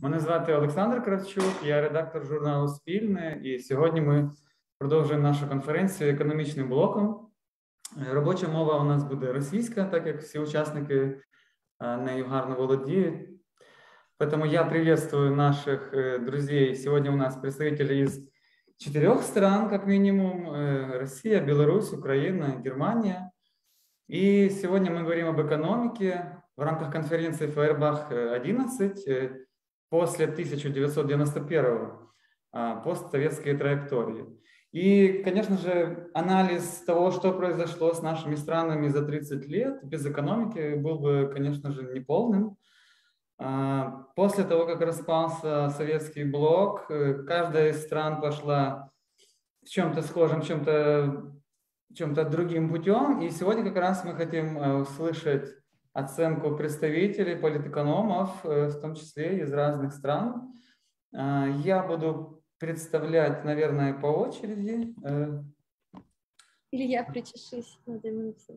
Мене звати Олександр Кравчук, я редактор журналу «Спільне», і сьогодні ми продовжуємо нашу конференцію економічним блоком. Робоча мова у нас буде російська, так як всі учасники нею гарно володіють. Поэтому я приветствую наших друзей. Сегодня у нас представители из 4 стран, как минимум: Россия, Беларусь, Украина, Германия. И сегодня мы говорим об экономике в рамках конференции Фейербах-11 после 1991 постсоветской траектории. И, конечно же, анализ того, что произошло с нашими странами за 30 лет без экономики, был бы, конечно же, неполным. После того, как распался советский блок, каждая из стран пошла в чем-то схожем, в чем-то другим путем. И сегодня как раз мы хотим услышать оценку представителей, политэкономов, в том числе из разных стран. Я буду представлять, наверное, по очереди. Или я причешусь на 2 минуты.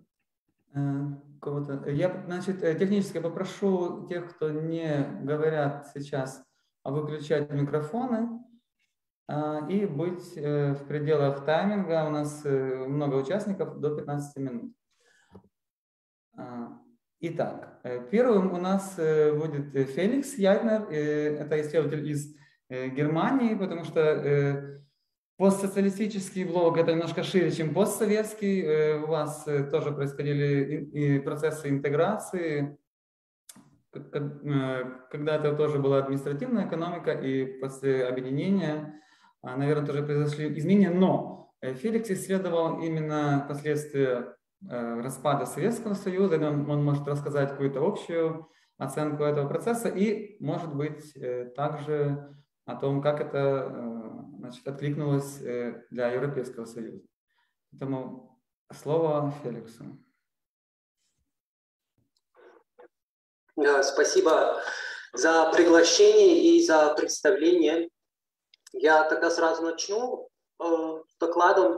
Я, значит, технически попрошу тех, кто не говорят сейчас, выключать микрофоны и быть в пределах тайминга. У нас много участников, до 15 минут. Итак, первым у нас будет Феликс Ятнер. Это исследователь из Германии, потому что постсоциалистический блок — это немножко шире, чем постсоветский. У вас тоже происходили и процессы интеграции. Когда-то тоже была административная экономика, и после объединения, наверное, тоже произошли изменения. Но Феликс исследовал именно последствия распада Советского Союза. Он может рассказать какую-то общую оценку этого процесса и, может быть, также о том, как это, значит, откликнулось для Европейского Союза. Поэтому слово Феликсу. Спасибо за приглашение и за представление. Я тогда сразу начну с докладом.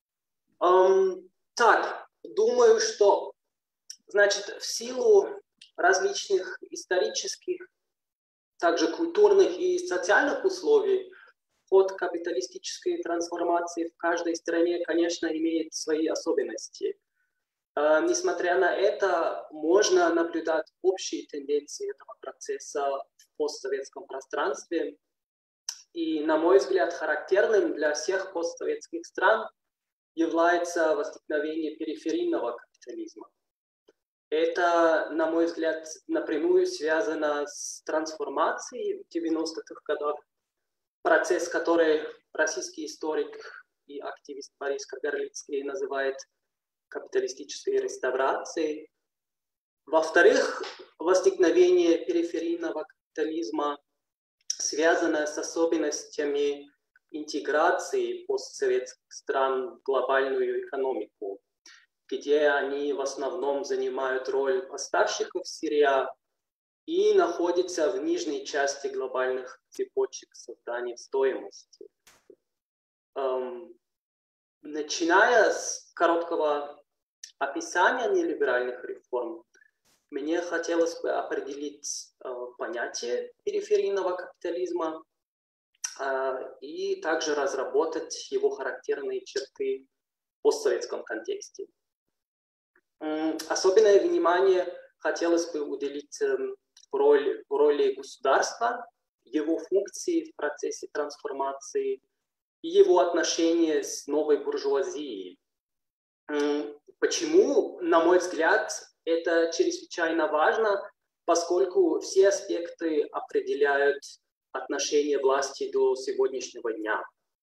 Так, думаю, что, значит, в силу различных исторических, также культурных и социальных условий, ход капиталистической трансформации в каждой стране, конечно, имеет свои особенности. Несмотря на это, можно наблюдать общие тенденции этого процесса в постсоветском пространстве. И, на мой взгляд, характерным для всех постсоветских стран является возникновение периферийного капитализма. Это, на мой взгляд, напрямую связано с трансформацией в 90-х годах, процесс, который российский историк и активист Борис Кагарлицкий называет капиталистической реставрацией. Во-вторых, возникновение периферийного капитализма связано с особенностями интеграции постсоветских стран в глобальную экономику, где они в основном занимают роль поставщиков сырья и находятся в нижней части глобальных цепочек создания стоимости. Начиная с короткого описания нелиберальных реформ, мне хотелось бы определить понятие периферийного капитализма и также разработать его характерные черты в постсоветском контексте. Особенное внимание хотелось бы уделить роли государства, его функции в процессе трансформации и его отношения с новой буржуазией. Почему, на мой взгляд, это чрезвычайно важно, поскольку все аспекты определяют отношение власти до сегодняшнего дня.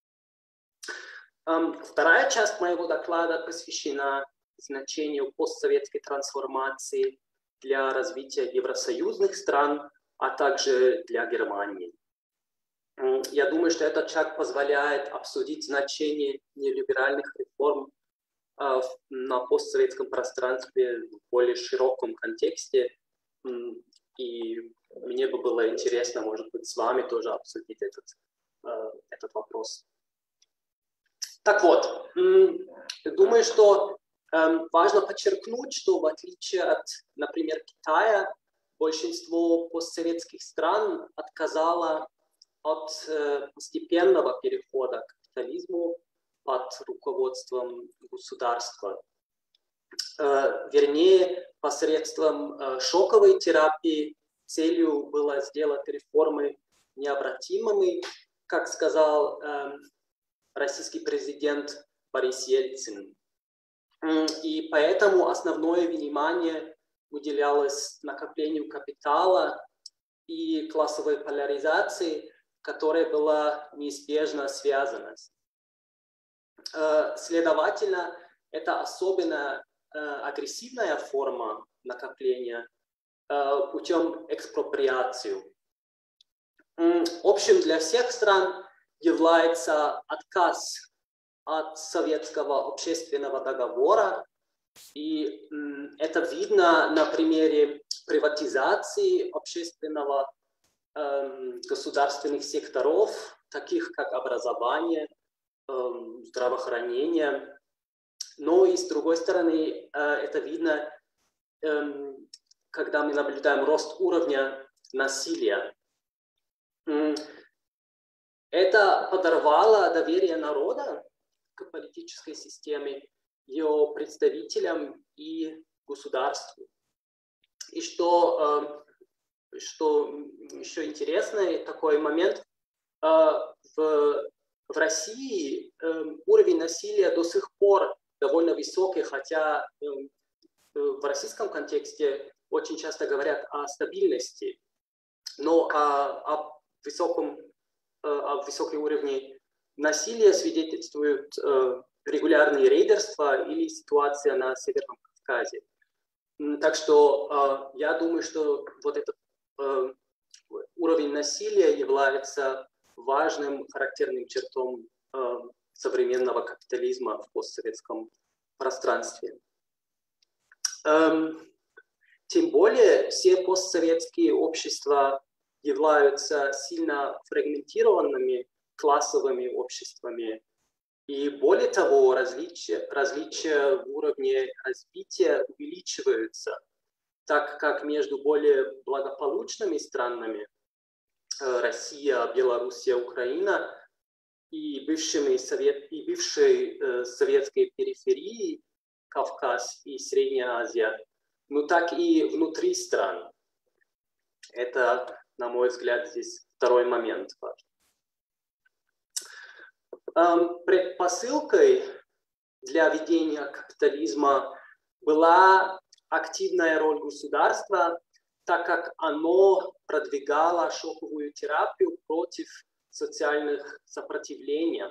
Вторая часть моего доклада посвящена значению постсоветской трансформации для развития евросоюзных стран, а также для Германии. Я думаю, что этот шаг позволяет обсудить значение нелиберальных реформ на постсоветском пространстве в более широком контексте. И мне бы было интересно, может быть, с вами тоже обсудить этот вопрос. Так вот, думаю, что важно подчеркнуть, что в отличие от, например, Китая, большинство постсоветских стран отказало от постепенного перехода к капитализму под руководством государства. Вернее, посредством шоковой терапии целью было сделать реформы необратимыми, как сказал российский президент Борис Ельцин. И поэтому основное внимание уделялось накоплению капитала и классовой поляризации, которая была неизбежно связана. Следовательно, это особенно агрессивная форма накопления путем экспроприации. Общим для всех стран является отказ от советского общественного договора, и это видно на примере приватизации общественного государственных секторов, таких как образование, здравоохранение. Но и с другой стороны, это видно, когда мы наблюдаем рост уровня насилия. Это подорвало доверие народа к политической системе, ее представителям и государству. И что еще интересный такой момент, в России уровень насилия до сих пор довольно высокий, хотя в российском контексте очень часто говорят о стабильности, но о высоком уровне насилия свидетельствуют регулярные рейдерства или ситуация на Северном Кавказе. Так что я думаю, что вот этот уровень насилия является важным характерным чертом современного капитализма в постсоветском пространстве. Тем более все постсоветские общества являются сильно фрагментированными классовыми обществами. И более того, различия в уровне развития увеличиваются, так как между более благополучными странами Россия, Белоруссия, Украина и бывшей советской периферии Кавказ и Средняя Азия, но так и внутри стран. Это, на мой взгляд, здесь второй момент важный. Предпосылкой для ведения капитализма была активная роль государства, так как оно продвигало шоковую терапию против социальных сопротивлений.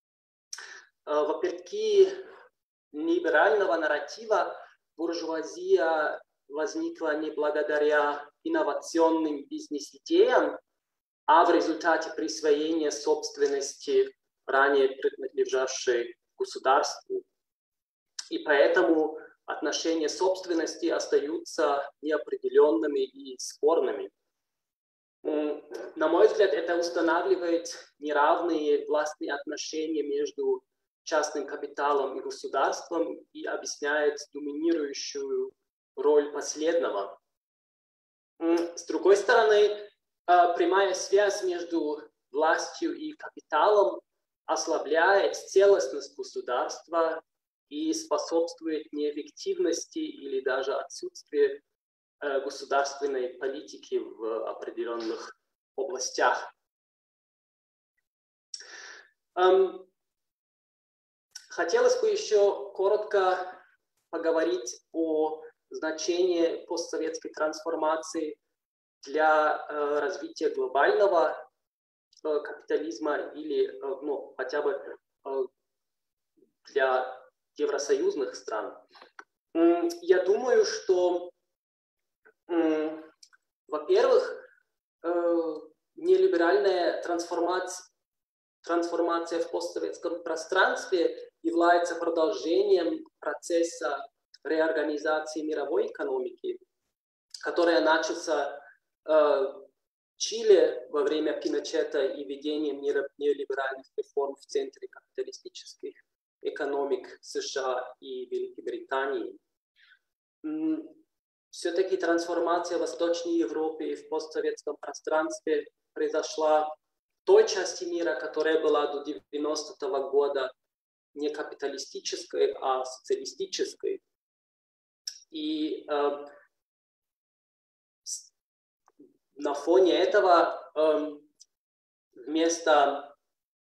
Вопреки либерального нарратива, буржуазия возникла не благодаря инновационным бизнес-идеям, а в результате присвоения собственности, ранее принадлежавшей государству. И поэтому отношения собственности остаются неопределенными и спорными. На мой взгляд, это устанавливает неравные властные отношения между частным капиталом и государством и объясняет доминирующую роль последнего. С другой стороны, прямая связь между властью и капиталом ослабляет целостность государства и способствует неэффективности или даже отсутствию государственной политики в определенных областях. Хотелось бы еще коротко поговорить о значении постсоветской трансформации для развития глобального капитализма или хотя бы для евросоюзных стран. Я думаю, что, во-первых, нелиберальная трансформация в постсоветском пространстве является продолжением процесса реорганизации мировой экономики, который начался в Чили во время Пиночета и введением неолиберальных реформ в центре капиталистических экономик США и Великобритании. все-таки трансформация в Восточной Европе и в постсоветском пространстве произошла в той части мира, которая была до 90-го года не капиталистической, а социалистической. И на фоне этого вместо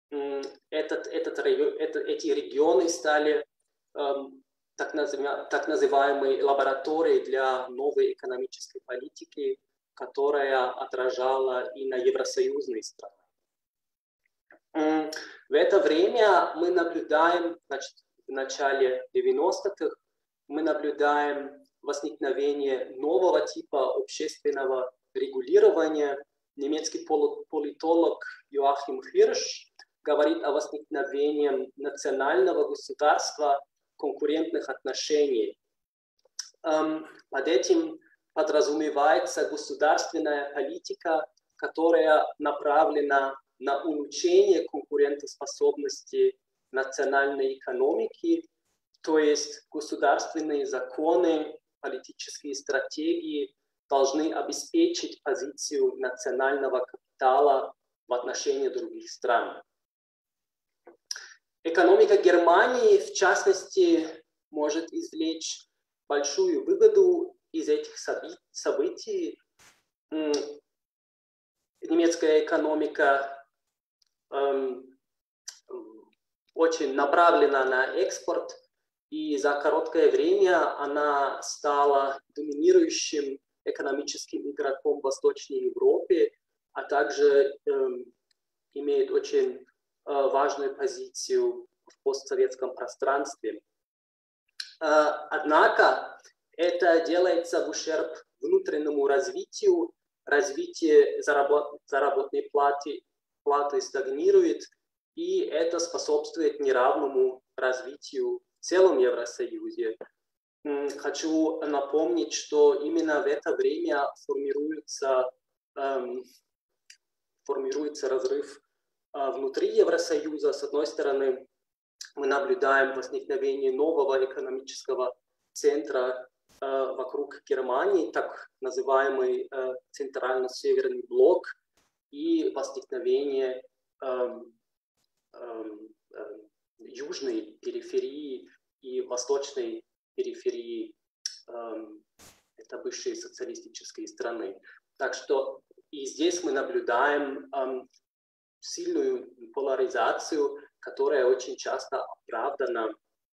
эти регионы стали так называемой лабораторией для новой экономической политики, которая отражала и на евросоюзные страны. В это время мы наблюдаем, значит, в начале 90-х, мы наблюдаем возникновение нового типа общественного регулирования. Немецкий политолог Йоахим Хирш говорит о возникновении национального государства конкурентных отношений. Под этим подразумевается государственная политика, которая направлена на улучшение конкурентоспособности национальной экономики, то есть государственные законы, политические стратегии должны обеспечить позицию национального капитала в отношении других стран. Экономика Германии, в частности, может извлечь большую выгоду из этих событий. Немецкая экономика очень направлена на экспорт, и за короткое время она стала доминирующим экономическим игроком в Восточной Европе, а также имеет очень важную позицию в постсоветском пространстве. Однако это делается в ущерб внутреннему развитию, развитие заработной платы стагнирует, и это способствует неравному развитию в целом Евросоюзе. Хочу напомнить, что именно в это время формируется разрыв внутри Евросоюза. С одной стороны, мы наблюдаем возникновение нового экономического центра вокруг Германии, так называемый центрально-северный блок, и возникновение южной периферии и восточной периферии, это бывшие социалистические страны. Так что и здесь мы наблюдаем сильную поляризацию, которая очень часто оправдана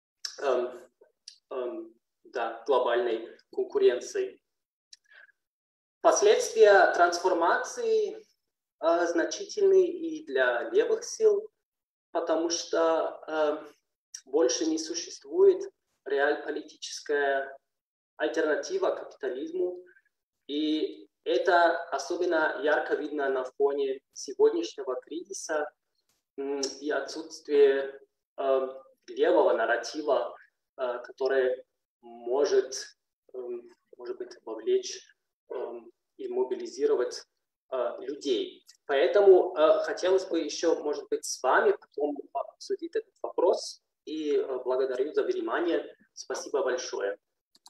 глобальной конкуренцией. Последствия трансформации значительны и для левых сил, потому что больше не существует реальполитическая альтернатива капитализму, и это особенно ярко видно на фоне сегодняшнего кризиса и отсутствия левого нарратива, который может быть, вовлечь и мобилизировать людей. Поэтому хотелось бы еще, может быть, с вами потом обсудить этот вопрос, и благодарю за внимание. Спасибо большое.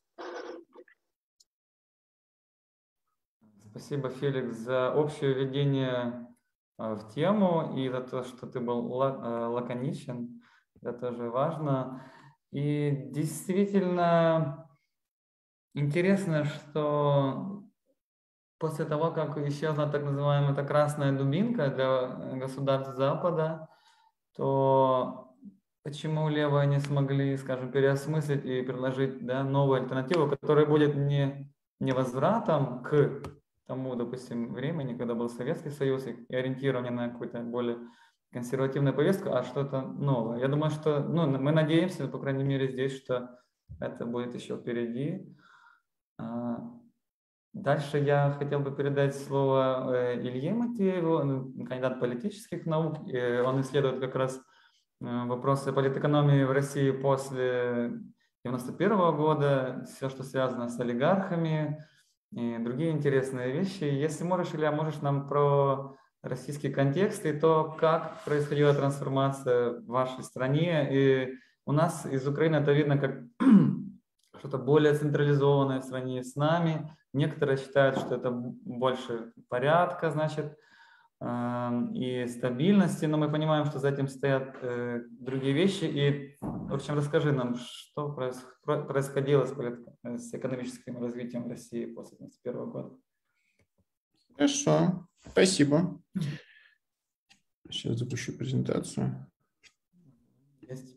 Спасибо, Феликс, за общее введение в тему и за то, что ты был лаконичен. Это тоже важно. И действительно интересно, что после того, как исчезла так называемая эта красная дубинка для государств Запада, то почему левые не смогли, скажем, переосмыслить и предложить, да, новую альтернативу, которая будет не возвратом к тому, допустим, времени, когда был Советский Союз и ориентирование на какую-то более консервативную повестку, а что-то новое. Я думаю, что мы надеемся, по крайней мере, здесь, что это будет еще впереди. Дальше я хотел бы передать слово Илье Матвееву, кандидат политических наук. Он исследует как раз вопросы политэкономии в России после 1991 года, все, что связано с олигархами и другие интересные вещи. Если можешь, Илья, можешь нам про российский контекст и то, как происходила трансформация в вашей стране. И у нас из Украины это видно как что-то более централизованное в сравнении с нами. Некоторые считают, что это больше порядка, значит, и стабильности, но мы понимаем, что за этим стоят другие вещи. И, в общем, расскажи нам, что происходило с экономическим развитием в России после 1991 года. Хорошо, спасибо. Сейчас запущу презентацию. Есть.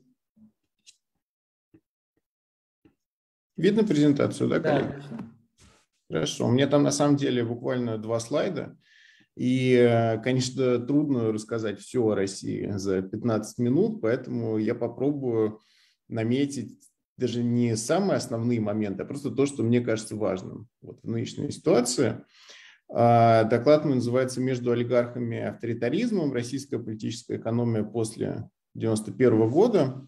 Видно презентацию, да, коллеги? Да, отлично. Хорошо. У меня там на самом деле буквально 2 слайда. И, конечно, трудно рассказать все о России за 15 минут, поэтому я попробую наметить даже не самые основные моменты, а просто то, что мне кажется важным вот в нынешней ситуации. Доклад мой называется «Между олигархами и авторитаризмом. Российская политическая экономия после 1991 года».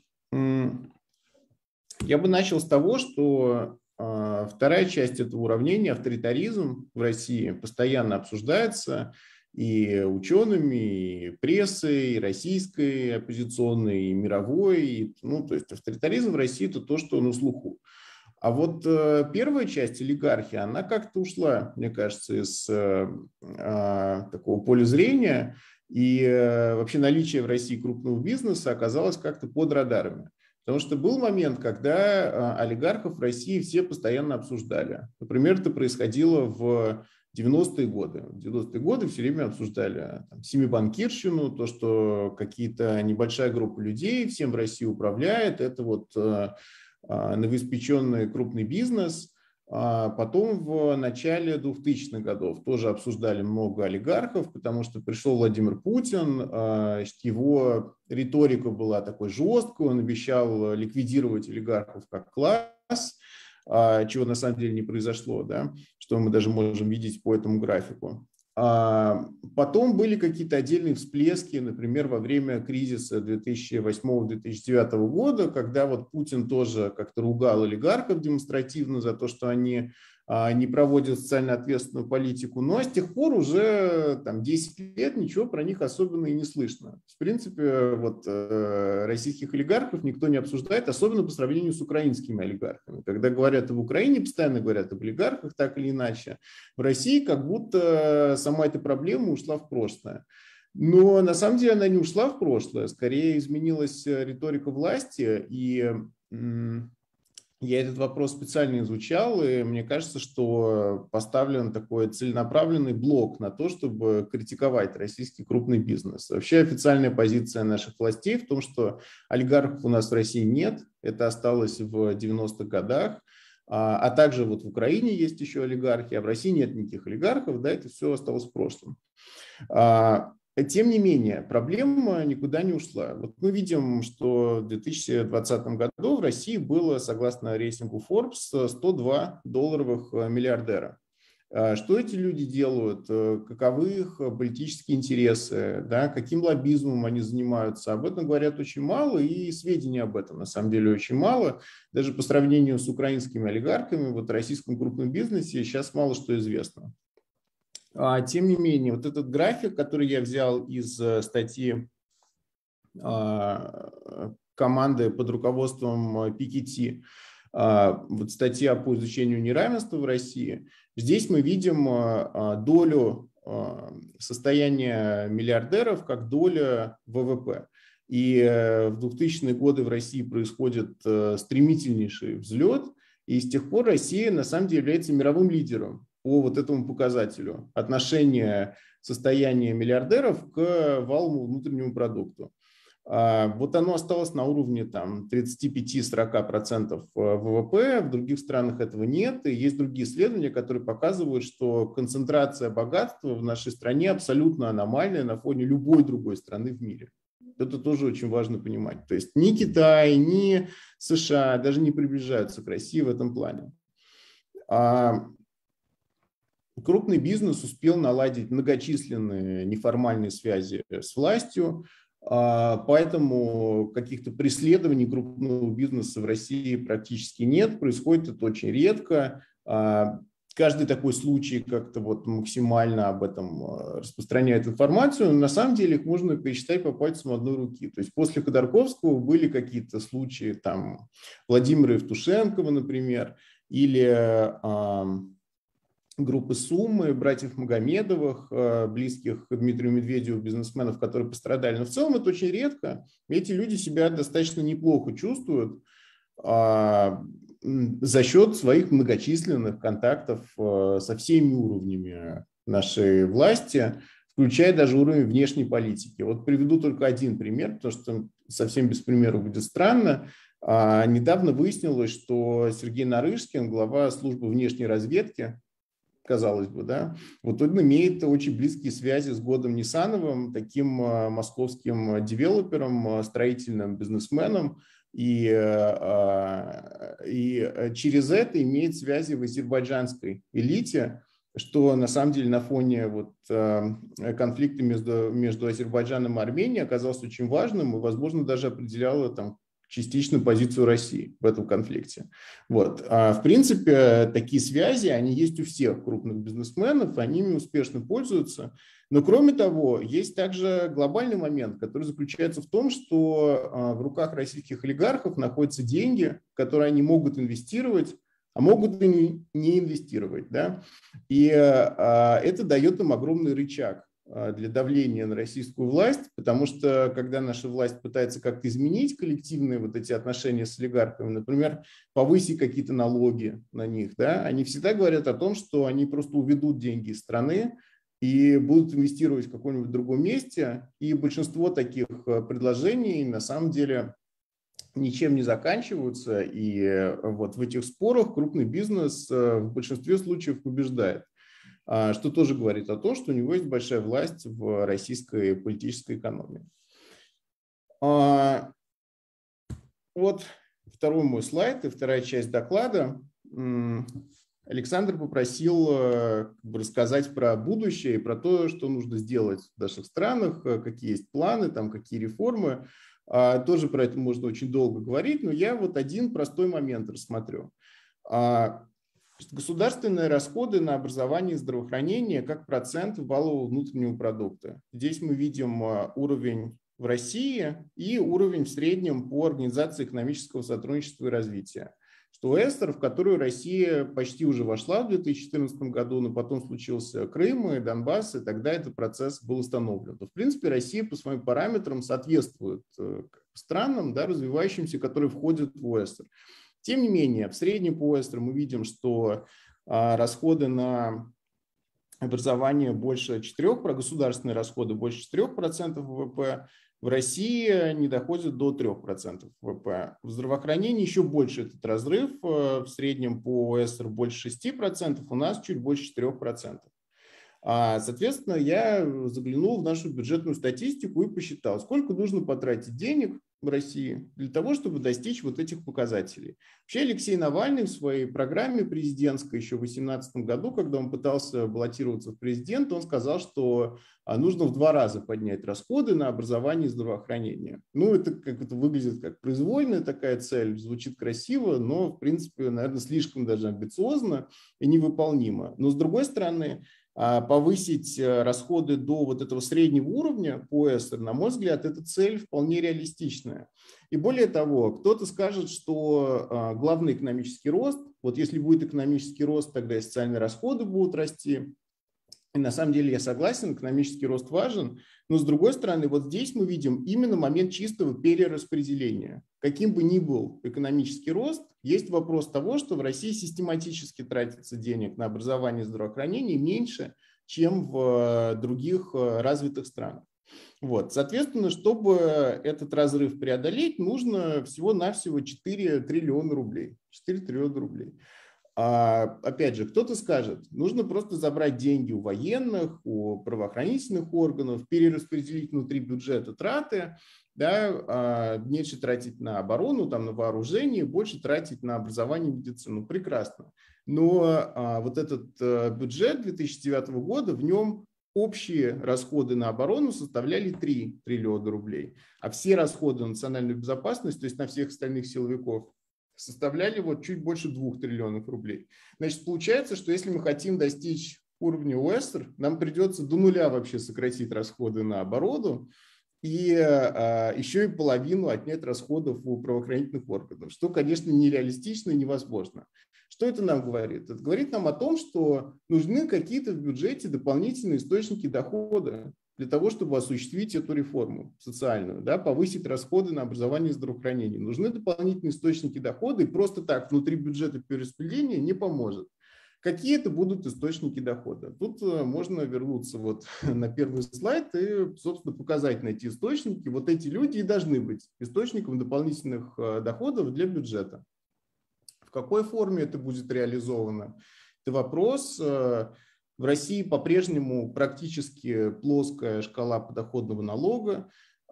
Я бы начал с того, что вторая часть этого уравнения, авторитаризм в России, постоянно обсуждается и учеными, и прессой, и российской оппозиционной, и мировой. И, то есть авторитаризм в России – это то, что на слуху. А вот первая часть, олигархии, она как-то ушла, мне кажется, из такого поля зрения. И вообще наличие в России крупного бизнеса оказалось как-то под радарами. Потому что был момент, когда олигархов в России все постоянно обсуждали. Например, это происходило в 90-е годы. В 90-е годы все время обсуждали семибанкирщину, то, что какие-то небольшая группа людей всем в России управляет. Это вот новоиспеченный крупный бизнес. Потом в начале 2000-х годов тоже обсуждали много олигархов, потому что пришел Владимир Путин, его риторика была такой жесткой, он обещал ликвидировать олигархов как класс, чего на самом деле не произошло, да, что мы даже можем видеть по этому графику. Потом были какие-то отдельные всплески, например, во время кризиса 2008-2009 года, когда вот Путин тоже как-то ругал олигархов демонстративно за то, что они не проводят социально ответственную политику, но с тех пор уже 10 лет ничего про них особенно и не слышно. В принципе, вот российских олигархов никто не обсуждает, особенно по сравнению с украинскими олигархами. Когда говорят об Украине, постоянно говорят об олигархах, так или иначе. В России как будто сама эта проблема ушла в прошлое. Но на самом деле она не ушла в прошлое, скорее изменилась риторика власти, и я этот вопрос специально изучал, и мне кажется, что поставлен такой целенаправленный блок на то, чтобы критиковать российский крупный бизнес. Вообще официальная позиция наших властей в том, что олигархов у нас в России нет, это осталось в 90-х годах, а также вот в Украине есть еще олигархи, а в России нет никаких олигархов, да, это все осталось в прошлом. Тем не менее, проблема никуда не ушла. Вот мы видим, что в 2020 году в России было, согласно рейтингу Forbes, 102 долларовых миллиардера. Что эти люди делают, каковы их политические интересы, да, каким лоббизмом они занимаются, об этом говорят очень мало, и сведений об этом на самом деле очень мало. Даже по сравнению с украинскими олигархами, вот в российском крупном бизнесе сейчас мало что известно. Тем не менее, вот этот график, который я взял из статьи команды под руководством Piketty, вот статья по изучению неравенства в России, здесь мы видим долю состояния миллиардеров как доля ВВП. И в 2000-е годы в России происходит стремительнейший взлет, и с тех пор Россия на самом деле является мировым лидером по вот этому показателю отношения состояния миллиардеров к валовому внутреннему продукту. Вот оно осталось на уровне 35-40% ВВП, в других странах этого нет, и есть другие исследования, которые показывают, что концентрация богатства в нашей стране абсолютно аномальная на фоне любой другой страны в мире. Это тоже очень важно понимать. То есть ни Китай, ни США даже не приближаются к России в этом плане. Крупный бизнес успел наладить многочисленные неформальные связи с властью, поэтому каких-то преследований крупного бизнеса в России практически нет, происходит это очень редко. каждый такой случай как-то вот максимально об этом распространяет информацию, но на самом деле их можно пересчитать по пальцам одной руки. То есть после Ходорковского были какие-то случаи, там, Владимира Евтушенкова, например, или группы Суммы, братьев Магомедовых, близких к Дмитрию Медведеву, бизнесменов, которые пострадали. Но в целом это очень редко. Эти люди себя достаточно неплохо чувствуют за счет своих многочисленных контактов со всеми уровнями нашей власти, включая даже уровень внешней политики. Вот приведу только один пример, потому что совсем без примера будет странно. Недавно выяснилось, что Сергей Нарышкин, глава службы внешней разведки, казалось бы, да, вот он имеет очень близкие связи с Годом Нисановым, таким московским девелопером, строительным бизнесменом, и через это имеет связи в азербайджанской элите, что на самом деле на фоне вот конфликта между Азербайджаном и Арменией оказалось очень важным и, возможно, даже определяло там частично позицию России в этом конфликте. Вот. В принципе, такие связи, они есть у всех крупных бизнесменов, они ими успешно пользуются. Но кроме того, есть также глобальный момент, который заключается в том, что в руках российских олигархов находятся деньги, которые они могут инвестировать, а могут и не инвестировать. Да? И это дает им огромный рычаг для давления на российскую власть, потому что когда наша власть пытается как-то изменить коллективные вот эти отношения с олигархами, например, повысить какие-то налоги на них, да, они всегда говорят о том, что они просто уведут деньги из страны и будут инвестировать в каком-нибудь другом месте, и большинство таких предложений на самом деле ничем не заканчиваются, и вот в этих спорах крупный бизнес в большинстве случаев побеждает. Что тоже говорит о том, что у него есть большая власть в российской политической экономии. Вот второй мой слайд и вторая часть доклада. Александр попросил рассказать про будущее и про то, что нужно сделать в наших странах, какие есть планы, там, какие реформы. Тоже про это можно очень долго говорить, но я вот один простой момент рассмотрю. Государственные расходы на образование и здравоохранение как процент валового внутреннего продукта. Здесь мы видим уровень в России и уровень в среднем по Организации экономического сотрудничества и развития. Что ОЭСР, в которую Россия почти уже вошла в 2014 году, но потом случился Крым и Донбасс, и тогда этот процесс был остановлен. То, в принципе, Россия по своим параметрам соответствует странам, да, развивающимся, которые входят в ОЭСР. Тем не менее, в среднем по ОЭСР мы видим, что расходы на образование больше 4%, государственные расходы больше 4% ВВП, в России не доходят до 3% ВВП. В здравоохранении еще больше этот разрыв, в среднем по ОЭСР больше 6%, у нас чуть больше 4%. Соответственно, я заглянул в нашу бюджетную статистику и посчитал, сколько нужно потратить денег в России для того, чтобы достичь вот этих показателей. Вообще Алексей Навальный в своей программе президентской еще в 2018 году, когда он пытался баллотироваться в президент, он сказал, что нужно в 2 раза поднять расходы на образование и здравоохранение. Ну, это как-то выглядит как произвольная такая цель, звучит красиво, но, в принципе, наверное, слишком даже амбициозно и невыполнимо. Но, с другой стороны, повысить расходы до вот этого среднего уровня по ОЭСР, на мой взгляд, эта цель вполне реалистичная. И более того, кто-то скажет, что главный экономический рост, вот если будет экономический рост, тогда и социальные расходы будут расти. И на самом деле я согласен, экономический рост важен, но с другой стороны, вот здесь мы видим именно момент чистого перераспределения. Каким бы ни был экономический рост, есть вопрос того, что в России систематически тратится денег на образование и здравоохранение меньше, чем в других развитых странах. Вот. Соответственно, чтобы этот разрыв преодолеть, нужно всего-навсего 4 триллиона рублей. 4 триллиона рублей. Опять же, кто-то скажет, нужно просто забрать деньги у военных, у правоохранительных органов, перераспределить внутри бюджета траты, да, меньше тратить на оборону, там, на вооружение, больше тратить на образование и медицину. Прекрасно. Но вот этот бюджет 2009 года, в нем общие расходы на оборону составляли 3 триллиона рублей, а все расходы на национальную безопасность, то есть на всех остальных силовиков, составляли вот чуть больше 2 триллионов рублей. Значит, получается, что если мы хотим достичь уровня УЭСР, нам придется до нуля вообще сократить расходы на оборону и еще и половину отнять расходов у правоохранительных органов, что, конечно, нереалистично и невозможно. Что это нам говорит? Это говорит нам о том, что нужны какие-то в бюджете дополнительные источники дохода для того, чтобы осуществить эту реформу социальную, да, повысить расходы на образование и здравоохранение. Нужны дополнительные источники дохода, и просто так внутри бюджета перераспределения не поможет. Какие это будут источники дохода? Тут можно вернуться вот на первый слайд и, собственно, показать на эти источники. Вот эти люди и должны быть источником дополнительных доходов для бюджета. В какой форме это будет реализовано? Это вопрос. В России по-прежнему практически плоская шкала подоходного налога.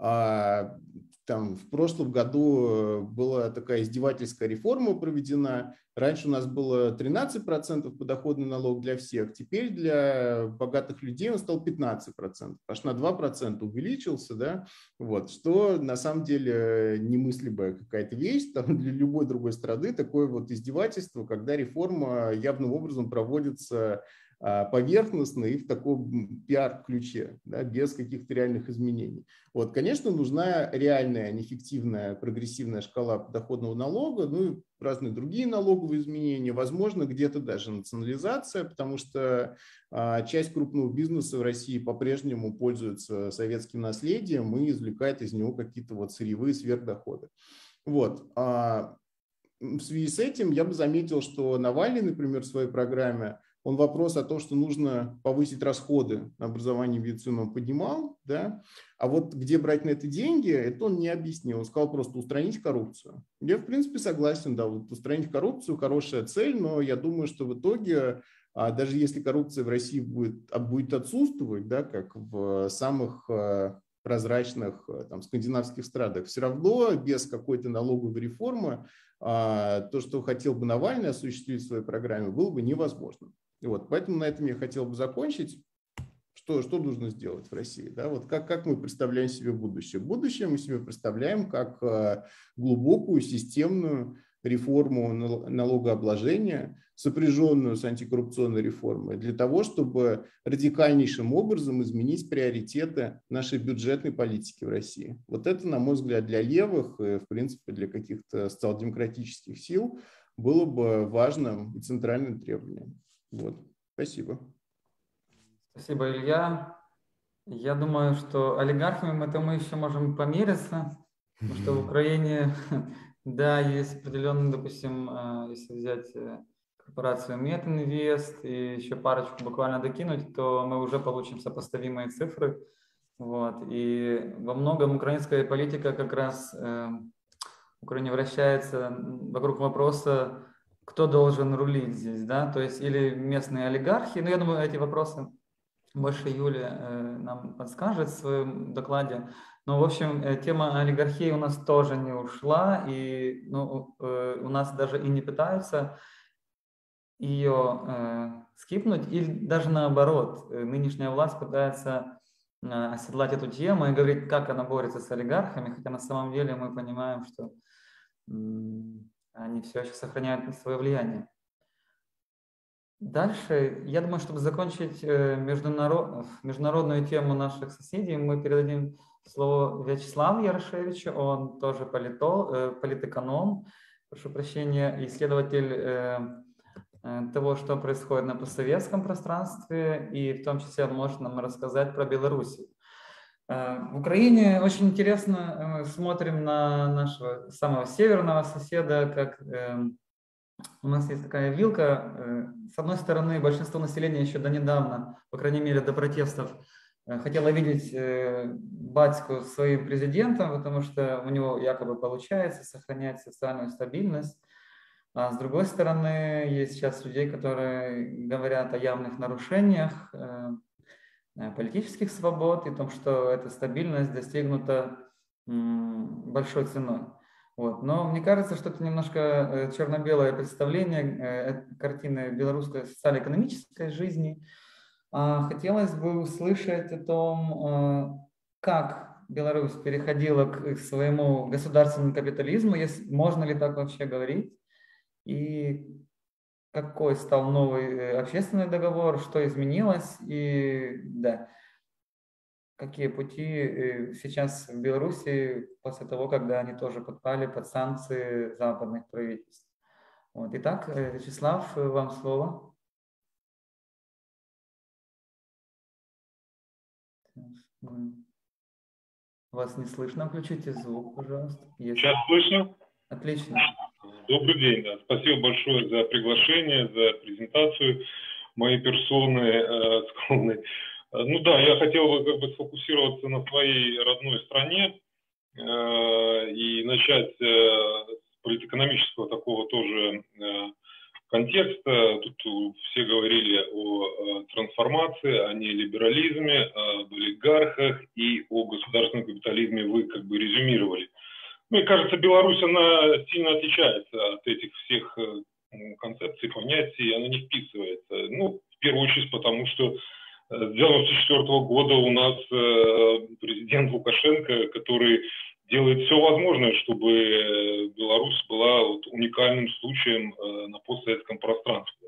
Там в прошлом году была такая издевательская реформа проведена. Раньше у нас было 13% подоходный налог для всех, теперь для богатых людей он стал 15%, аж на 2% увеличился, да? Вот, что на самом деле немыслимая какая-то вещь. Там для любой другой страны такое вот издевательство, когда реформа явным образом проводится поверхностно и в таком пиар-ключе, да, без каких-то реальных изменений. Вот, конечно, нужна реальная, а не фиктивная прогрессивная шкала подоходного налога, ну и разные другие налоговые изменения, возможно, где-то даже национализация, потому что часть крупного бизнеса в России по-прежнему пользуется советским наследием и извлекает из него какие-то вот сырьевые сверхдоходы. Вот. В связи с этим я бы заметил, что Навальный, например, в своей программе, он вопрос о том, что нужно повысить расходы на образование и медицину, он поднимал, да? А вот где брать на это деньги, это он не объяснил. Он сказал просто устранить коррупцию. Я, в принципе, согласен, да, вот устранить коррупцию – хорошая цель, но я думаю, что в итоге, даже если коррупция в России будет отсутствовать, да, как в самых прозрачных там, скандинавских странах, все равно без какой-то налоговой реформы то, что хотел бы Навальный осуществить в своей программе, было бы невозможно. Вот, поэтому на этом я хотел бы закончить. Что нужно сделать в России? Да? Вот как мы представляем себе будущее? Будущее мы себе представляем как глубокую системную реформу налогообложения, сопряженную с антикоррупционной реформой, для того, чтобы радикальнейшим образом изменить приоритеты нашей бюджетной политики в России. Вот это, на мой взгляд, для левых и, в принципе, для каких-то социал-демократических сил было бы важным и центральным требованием. Вот. Спасибо. Спасибо, Илья. Я думаю, что олигархами мы еще можем помериться, потому что в Украине, да, есть определенный, допустим, если взять корпорацию Метинвест и еще парочку буквально докинуть, то мы уже получим сопоставимые цифры. Вот. И во многом украинская политика как раз в Украине вращается вокруг вопроса, кто должен рулить здесь, да, то есть или местные олигархи, но я думаю, эти вопросы больше Юля нам подскажет в своем докладе. Но, в общем, тема олигархии у нас тоже не ушла, и у нас даже и не пытаются ее скипнуть, или даже наоборот, нынешняя власть пытается оседлать эту тему и говорить, как она борется с олигархами, хотя на самом деле мы понимаем, что они все еще сохраняют свое влияние. Дальше, я думаю, чтобы закончить международную тему наших соседей, мы передадим слово Вячеславу Ярошевичу, он тоже политэконом, прошу прощения, исследователь того, что происходит на постсоветском пространстве, и в том числе он может нам рассказать про Белоруссию. В Украине очень интересно смотрим на нашего самого северного соседа, как у нас есть такая вилка. С одной стороны, большинство населения еще до недавно, по крайней мере до протестов, хотело видеть батьку своим президентом, потому что у него якобы получается сохранять социальную стабильность. А с другой стороны, есть сейчас людей, которые говорят о явных нарушениях политических свобод и том, что эта стабильность достигнута большой ценой. Вот. Но мне кажется, что это немножко черно-белое представление картины белорусской социально-экономической жизни. Хотелось бы услышать о том, как Беларусь переходила к своему государственному капитализму, можно ли так вообще говорить, и какой стал новый общественный договор, что изменилось, и да, какие пути сейчас в Беларуси после того, когда они тоже подпали под санкции западных правительств. Вот. Итак, Вячеслав, вам слово. Вас не слышно, включите звук, пожалуйста. Сейчас слышно? Отлично. Добрый день. Да. Спасибо большое за приглашение, за презентацию моей персоны. Ну да, я хотел бы как бы сфокусироваться на своей родной стране и начать с политэкономического такого тоже контекста. Тут все говорили о трансформации, о нелиберализме, об олигархах и о государственном капитализме вы как бы резюмировали. Мне кажется, Беларусь, она сильно отличается от этих всех концепций, понятий, она не вписывается. Ну, в первую очередь потому, что с 1994 года у нас президент Лукашенко, который делает все возможное, чтобы Беларусь была вот уникальным случаем на постсоветском пространстве.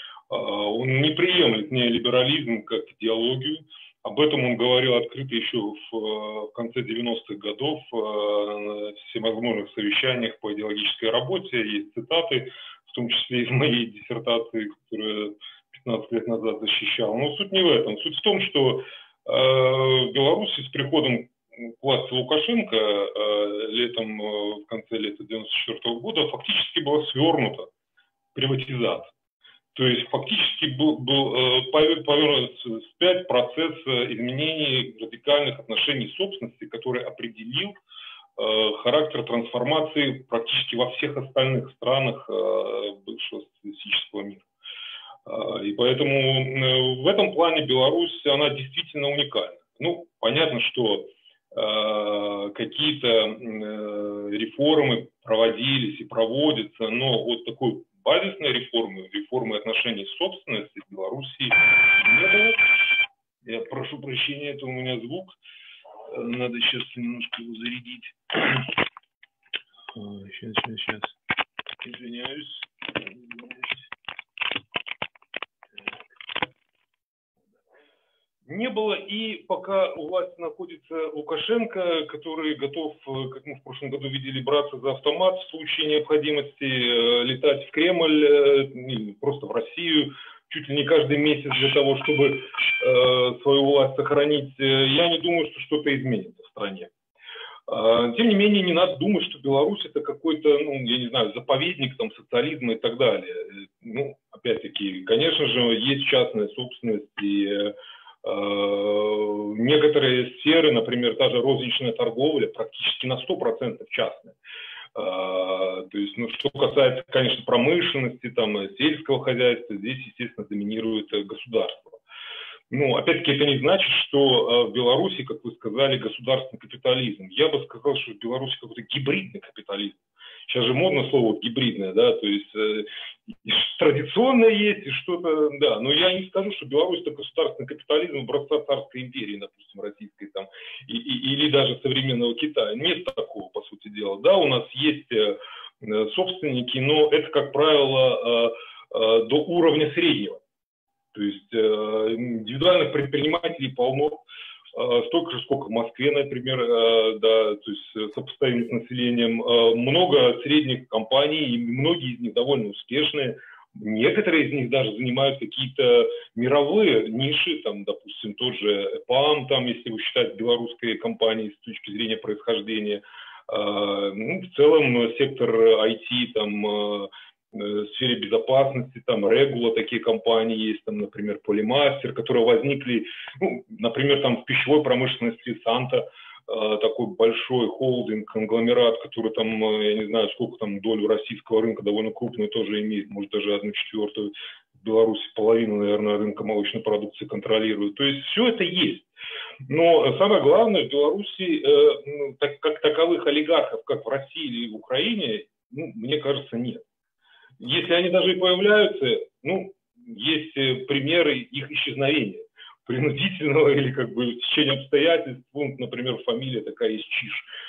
Он не приемлет неолиберализм как идеологию. Об этом он говорил открыто еще в конце 90-х годов на всевозможных совещаниях по идеологической работе. Есть цитаты, в том числе из моей диссертации, которую 15 лет назад защищал. Но суть не в этом. Суть в том, что в Беларуси с приходом к власти Лукашенко летом, в конце лета 1994 года фактически была свернута приватизация. То есть фактически был повернут вспять процесс изменений радикальных отношений собственности, который определил характер трансформации практически во всех остальных странах бывшего социалистического мира. И поэтому в этом плане Беларусь, она действительно уникальна. Ну, понятно, что какие-то реформы проводились и проводятся, но вот такой базисной реформы отношений с собственностью в Беларуси не было. Я прошу прощения, это у меня звук. Надо сейчас немножко его зарядить. Сейчас. Извиняюсь. Не было, и пока у власти находится Лукашенко, который готов, как мы в прошлом году видели, браться за автомат в случае необходимости, летать в Кремль, или просто в Россию, чуть ли не каждый месяц для того, чтобы свою власть сохранить, я не думаю, что что-то изменится в стране. Тем не менее, не надо думать, что Беларусь это какой-то, ну, я не знаю, заповедник там, социализма и так далее. Ну, опять-таки, конечно же, есть частная собственность и некоторые сферы, например, та же розничная торговля, практически на 100% частная. То есть, ну, что касается, конечно, промышленности, там, сельского хозяйства, здесь, естественно, доминирует государство. Ну, опять-таки, это не значит, что в Беларуси, как вы сказали, государственный капитализм. Я бы сказал, что в Беларуси какой-то гибридный капитализм. Сейчас же модно слово вот, гибридное, да, то есть традиционное есть и что-то, да, но я не скажу, что Беларусь это государственный капитализм образца царской империи, допустим, российской там, или даже современного Китая. Нет такого, по сути дела. Да, у нас есть собственники, но это, как правило, до уровня среднего. То есть индивидуальных предпринимателей полно, столько же, сколько в Москве, например, да, то есть сопоставимо с населением. Много средних компаний, и многие из них довольно успешные. Некоторые из них даже занимают какие-то мировые ниши, там, допустим, тот же ЭПАМ, там, если вы считаете белорусской компанией с точки зрения происхождения. Ну, в целом сектор IT, там, в сфере безопасности, там, Регула, такие компании есть, там, например, Полимастер, которые возникли, ну, например, там в пищевой промышленности Санта, такой большой холдинг, конгломерат, который там, я не знаю, сколько там долю российского рынка, довольно крупную тоже имеет, может, даже 1/4, в Беларуси половину, наверное, рынка молочной продукции контролирует. То есть все это есть. Но самое главное, в Беларуси, как таковых олигархов, как в России или в Украине, ну, мне кажется, нет. Если они даже и появляются, ну, есть примеры их исчезновения, принудительного или как бы в течение обстоятельств. Например, фамилия такая есть Чиж.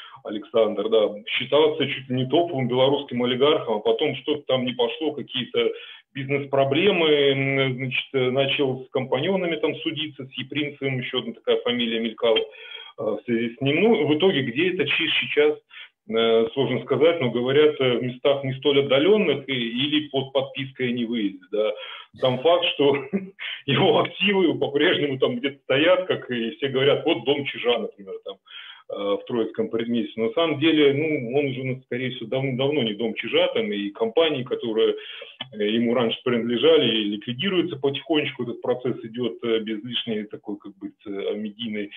Александр, да, считался чуть ли не топовым белорусским олигархом, а потом что-то там не пошло, какие-то бизнес-проблемы, значит, начал с компаньонами там судиться, с Епримцевым, еще одна такая фамилия мелькала в связи с ним. Ну, в итоге, где это сейчас, сложно сказать, но говорят, в местах не столь отдаленных или под подпиской о невыезде, да. Сам факт, что его активы по-прежнему там где-то стоят, как и все говорят, вот дом Чижа, например, там, в Троицком предместье. На самом деле, ну, он уже, скорее всего, давно не дом Чижа, там, и компании, которые ему раньше принадлежали, ликвидируются потихонечку, этот процесс идет без лишней такой, как бы, медийной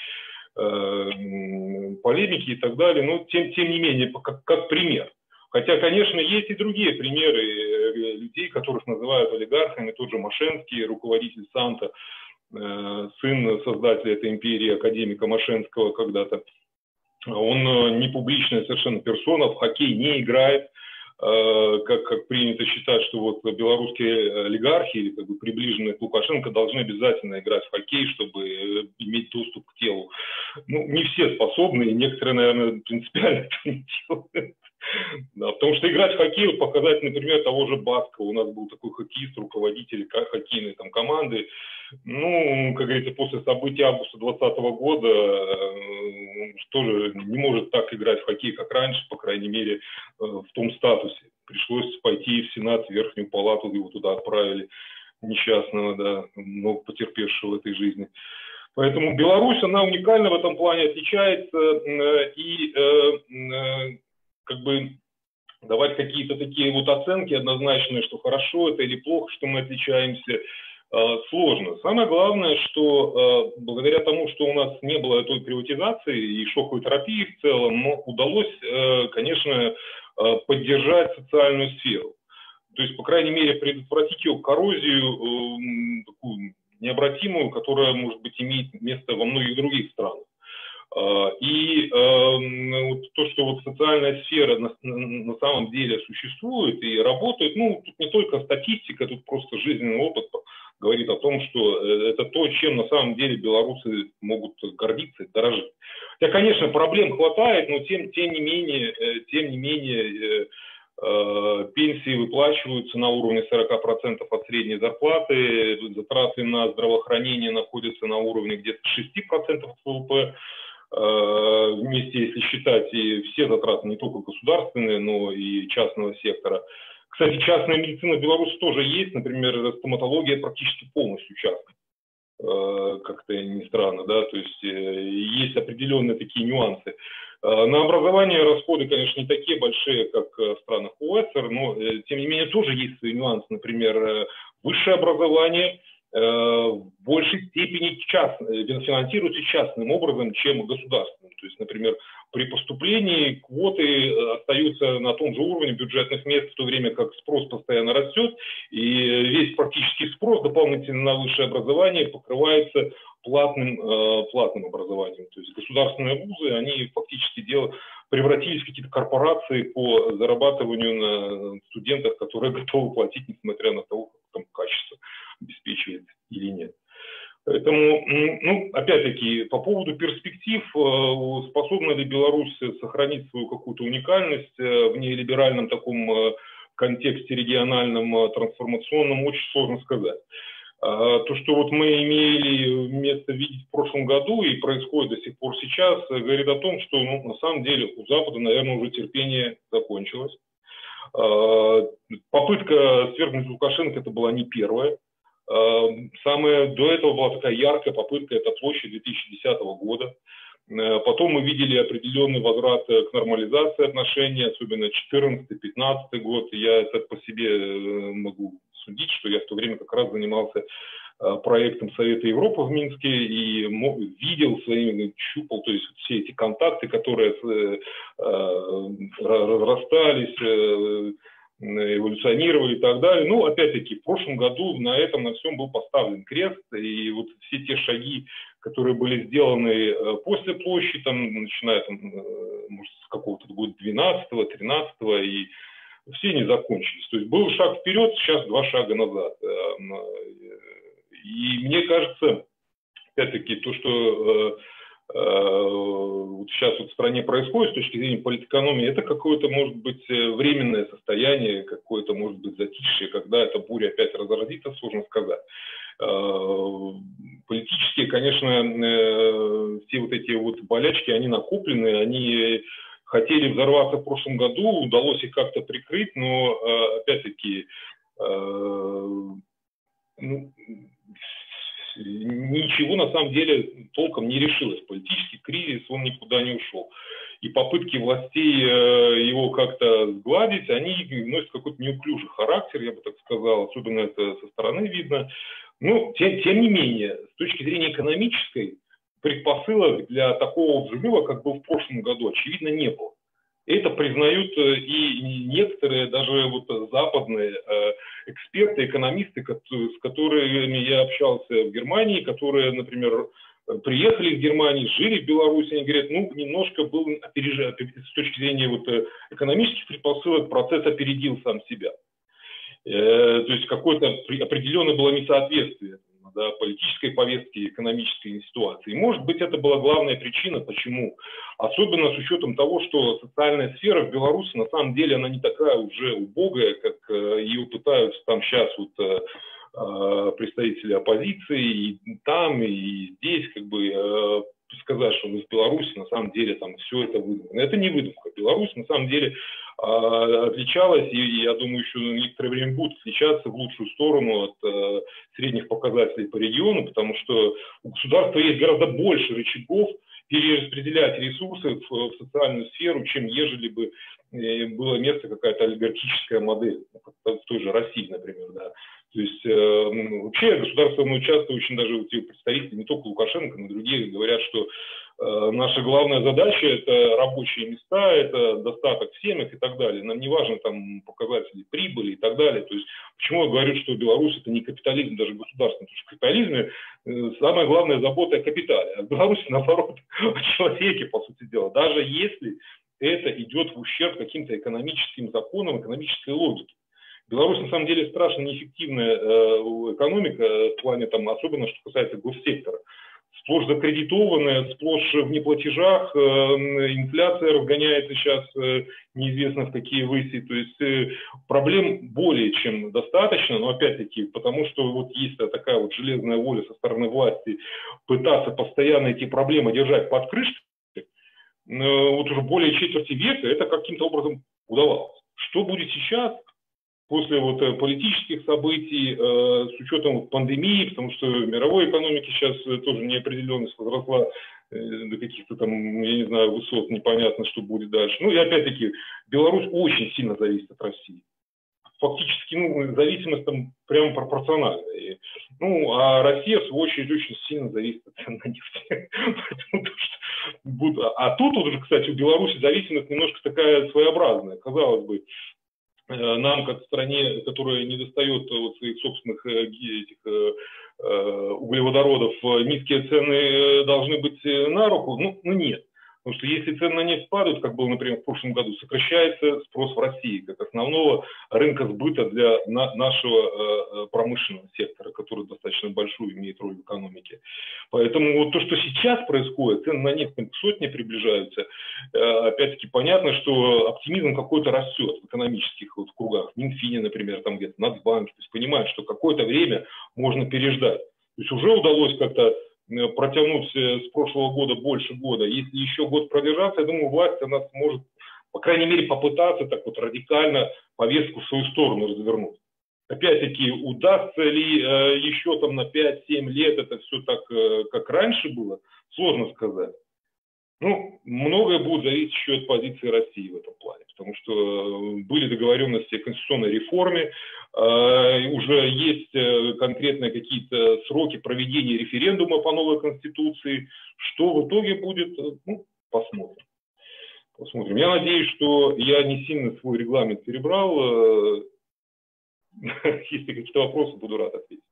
полемики и так далее, но тем не менее, как пример. Хотя, конечно, есть и другие примеры людей, которых называют олигархами, тот же Мошенский, руководитель Санта, сын создателя этой империи, академика Мошенского когда-то. Он не публичная совершенно персона, в хоккей не играет, как принято считать, что вот белорусские олигархи или как бы приближенные к Лукашенко должны обязательно играть в хоккей, чтобы иметь доступ к телу. Ну, не все способны, и некоторые, наверное, принципиально это не делают. Да, потому что играть в хоккей, вот показать, например, того же Баскова, у нас был такой хоккеист, руководитель хоккейной там команды, ну, как говорится, после событий августа 2020 года тоже не может так играть в хоккей, как раньше, по крайней мере, в том статусе. Пришлось пойти в Сенат, в Верхнюю палату, его туда отправили, несчастного, да, много потерпевшего в этой жизни. Поэтому Беларусь, она уникально в этом плане отличается, и как бы давать какие-то такие вот оценки однозначные, что хорошо это или плохо, что мы отличаемся, сложно. Самое главное, что благодаря тому, что у нас не было той приватизации и шоковой терапии в целом, удалось, конечно, поддержать социальную сферу. То есть, по крайней мере, предотвратить ее коррозию такую необратимую, которая, может быть, имеет место во многих других странах. И то, что вот социальная сфера на самом деле существует и работает, ну, тут не только статистика, тут просто жизненный опыт говорит о том, что это то, чем на самом деле белорусы могут гордиться и дорожить. Хотя, конечно, проблем хватает, но тем не менее, пенсии выплачиваются на уровне 40% от средней зарплаты, затраты на здравоохранение находятся на уровне где-то 6% ВВП. Вместе, если считать и все затраты, не только государственные, но и частного сектора. Кстати, частная медицина в Беларуси тоже есть, например, стоматология практически полностью частная, как-то не странно, да, то есть есть определенные такие нюансы. На образование расходы, конечно, не такие большие, как в странах ОЭСР, но, тем не менее, тоже есть свои нюансы, например, высшее образование в большей степени финансируется частным образом, чем государственным. То есть, например, при поступлении квоты остаются на том же уровне бюджетных мест, в то время как спрос постоянно растет, и весь практически спрос дополнительно на высшее образование покрывается платным образованием. То есть государственные вузы, они фактически превратились в какие-то корпорации по зарабатыванию на студентах, которые готовы платить, несмотря на то, как там качество обеспечивает или нет. Поэтому, ну, опять-таки, по поводу перспектив, способна ли Беларусь сохранить свою какую-то уникальность в неолиберальном таком контексте региональном, трансформационном, очень сложно сказать. То, что вот мы имели место видеть в прошлом году и происходит до сих пор сейчас, говорит о том, что, ну, на самом деле у Запада, наверное, уже терпение закончилось. Попытка свергнуть Лукашенко это была не первая. Самая до этого была такая яркая попытка, это площадь 2010 года. Потом мы видели определенный возврат к нормализации отношений, особенно 2014-2015 год. Я это по себе могу судить, что я в то время как раз занимался проектом Совета Европы в Минске и видел своими, щупал, то есть все эти контакты, которые разрастались, эволюционировали и так далее. Ну, опять-таки, в прошлом году на этом, на всем был поставлен крест, и вот все те шаги, которые были сделаны после площади, там, начиная, там, может, с какого-то года 12-го, 13-го, и все они закончились. То есть был шаг вперед, сейчас 2 шага назад. И мне кажется, опять-таки, то, что сейчас вот в стране происходит с точки зрения политэкономии, это какое-то, может быть, временное состояние, какое-то, может быть, затишье, когда эта буря опять разразится, сложно сказать. Политические, конечно, все вот эти вот болячки, они накоплены, они хотели взорваться в прошлом году, удалось их как-то прикрыть, но, опять-таки, ничего на самом деле толком не решилось. Политический кризис, он никуда не ушел. И попытки властей его как-то сгладить, они носят какой-то неуклюжий характер, я бы так сказал, особенно это со стороны видно. Но, тем не менее, с точки зрения экономической, предпосылок для такого взрыва, как был в прошлом году, очевидно, не было. Это признают и некоторые, даже вот западные эксперты, экономисты, с которыми я общался в Германии, которые, например, приехали из Германии, жили в Беларуси, они говорят, ну, немножко был с точки зрения вот экономических предпосылок, процесс опередил сам себя. То есть какое-то определенное было несоответствие, да, политической повестки и экономической ситуации. Может быть, это была главная причина, почему. Особенно с учетом того, что социальная сфера в Беларуси, на самом деле, она не такая уже убогая, как ее пытаются там сейчас вот представители оппозиции и там, и здесь, как бы сказать, что в Беларуси на самом деле там все это выдумано. Это не выдумка. Беларусь на самом деле отличалась, и я думаю, еще некоторое время будет отличаться в лучшую сторону от средних показателей по региону, потому что у государства есть гораздо больше рычагов перераспределять ресурсы в социальную сферу, чем ежели бы было место какая-то олигархическая модель, в той же России, например, да. То есть вообще государство часто очень даже вот представители, не только Лукашенко, но и другие говорят, что наша главная задача – это рабочие места, это достаток в семьях и так далее. Нам не важно там показатели прибыли и так далее. То есть почему я говорю, что Беларусь – это не капитализм, даже государственный, потому что в капитализме самая главная забота о капитале, а в Беларуси, наоборот, о человеке, по сути дела. Даже если это идет в ущерб каким-то экономическим законам, экономической логике. Беларусь, на самом деле, страшно неэффективная экономика в плане, там, особенно, что касается госсектора. Сплошь закредитованная, сплошь в неплатежах, инфляция разгоняется сейчас неизвестно в какие выси. То есть проблем более чем достаточно, но опять-таки, потому что вот есть такая вот железная воля со стороны власти пытаться постоянно эти проблемы держать под крышкой, вот уже более четверти века это каким-то образом удавалось. Что будет сейчас? После вот политических событий, с учетом пандемии, потому что в мировой экономике сейчас тоже неопределенность возросла до каких-то там, я не знаю, высот, непонятно, что будет дальше. Ну и опять-таки, Беларусь очень сильно зависит от России. Фактически, зависимость там прямо пропорциональная. Ну, а Россия, в свою очередь, очень сильно зависит от цен на нефть. А тут уже, кстати, у Беларуси зависимость немножко такая своеобразная. Казалось бы, нам, как стране, которая не достает вот своих собственных углеводородов, низкие цены должны быть на руку? Ну нет. Потому что если цены на нефть падают, как было, например, в прошлом году, сокращается спрос в России, как основного рынка сбыта для нашего промышленного сектора, который достаточно большую имеет роль в экономике. Поэтому вот то, что сейчас происходит, цены на нефть к сотне приближаются, опять-таки понятно, что оптимизм какой-то растет в экономических вот кругах, в Минфине, например, там где-то, Нацбанке, то есть понимают, что какое-то время можно переждать. То есть уже удалось как-то протянуть с прошлого года больше года. Если еще год продержаться, я думаю, власть она сможет, по крайней мере, попытаться так вот радикально повестку в свою сторону развернуть. Опять-таки, удастся ли еще там на 5-7 лет это все так, как раньше было, сложно сказать. Ну, многое будет зависеть еще от позиции России в этом плане, потому что были договоренности о конституционной реформе, уже есть конкретные какие-то сроки проведения референдума по новой конституции. Что в итоге будет, ну, посмотрим. Посмотрим. Я надеюсь, что я не сильно свой регламент перебрал. Если какие-то вопросы, буду рад ответить.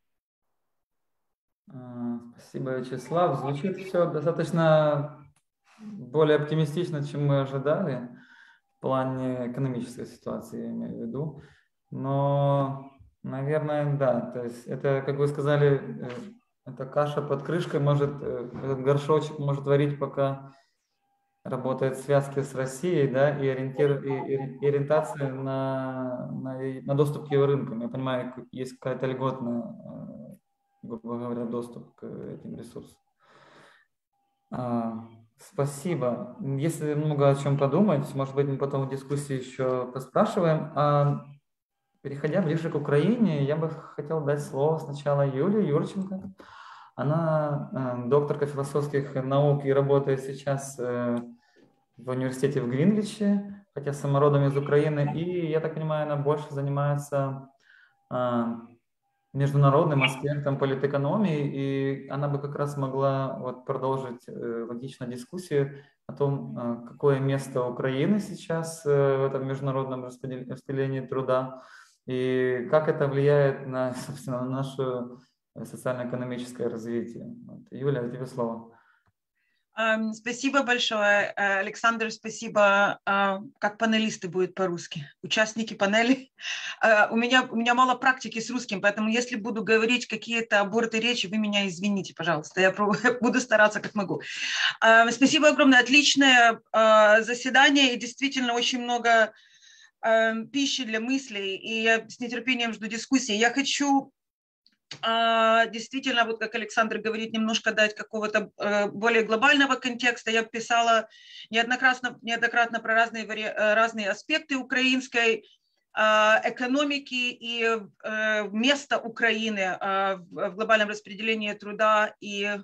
Спасибо, Вячеслав. Звучит все достаточно более оптимистично, чем мы ожидали в плане экономической ситуации, я имею в виду. Но, наверное, да. То есть это, как вы сказали, эта каша под крышкой может, этот горшочек может варить, пока работает в связке с Россией, да, и ориентация на доступ к ее рынкам. Я понимаю, есть какая-то льготная, грубо говоря, доступ к этим ресурсам. Спасибо. Если много о чем подумать, может быть, мы потом в дискуссии еще поспрашиваем. Переходя ближе к Украине, я бы хотел дать слово сначала Юлии Юрченко. Она докторка философских наук и работает сейчас в университете в Гринвиче, хотя сама родом из Украины. И, я так понимаю, она больше занимается международным аспектом политэкономии, и она бы как раз могла вот продолжить логично дискуссию о том, какое место Украины сейчас в этом международном распределении труда, и как это влияет на, собственно, на наше социально-экономическое развитие. Вот. Юля, тебе слово. Спасибо большое, Александр, спасибо. Как панелисты будет по-русски? Участники панели. У меня мало практики с русским, поэтому если буду говорить какие-то оборты речи, вы меня извините, пожалуйста. Я буду стараться как могу. Спасибо огромное. Отличное заседание и действительно очень много пищи для мыслей. И я с нетерпением жду дискуссии. Я хочу действительно, вот как Александр говорит, немножко дать какого-то более глобального контекста. Я писала неоднократно про разные аспекты украинской экономики и места Украины в глобальном распределении труда и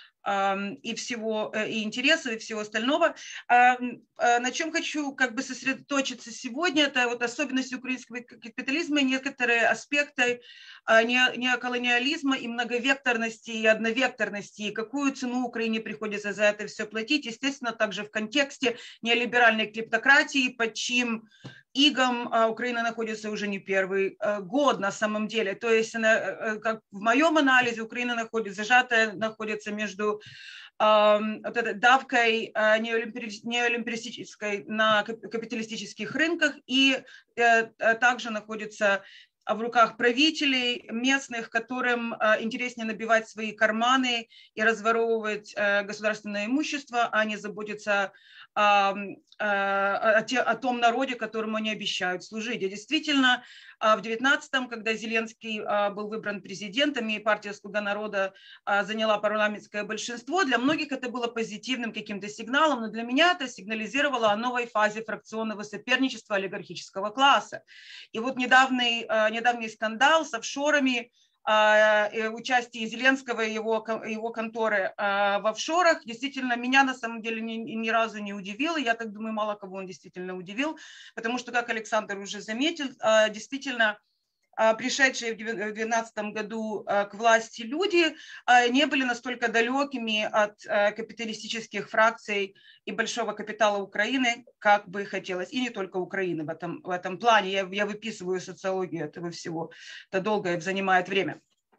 всего, и интересов, и всего остального. На чем хочу как бы сосредоточиться сегодня, это вот особенности украинского капитализма, некоторые аспекты неоколониализма и многовекторности, и одновекторности, и какую цену Украине приходится за это все платить, естественно, также в контексте неолиберальной клептократии, под чьим игом Украина находится уже не первый год на самом деле. То есть она, как в моем анализе, Украина зажатая находится между вот этой давкой неолимпиристической на капиталистических рынках и также находится в руках правителей местных, которым интереснее набивать свои карманы и разворовывать государственное имущество, а не заботиться о том народе, которому они обещают служить. И действительно, в 2019-м, когда Зеленский был выбран президентом и партия «Слуга народа» заняла парламентское большинство, для многих это было позитивным каким-то сигналом, но для меня это сигнализировало о новой фазе фракционного соперничества олигархического класса. И вот недавний скандал с офшорами, участие Зеленского и его конторы в офшорах действительно меня на самом деле ни разу не удивило. Я так думаю, мало кого он действительно удивил, потому что, как Александр уже заметил, действительно пришедшие в 2012 году к власти люди не были настолько далекими от капиталистических фракций и большого капитала Украины, как бы хотелось. И не только Украины в этом плане. Я выписываю социологию этого всего. Это долго занимает время.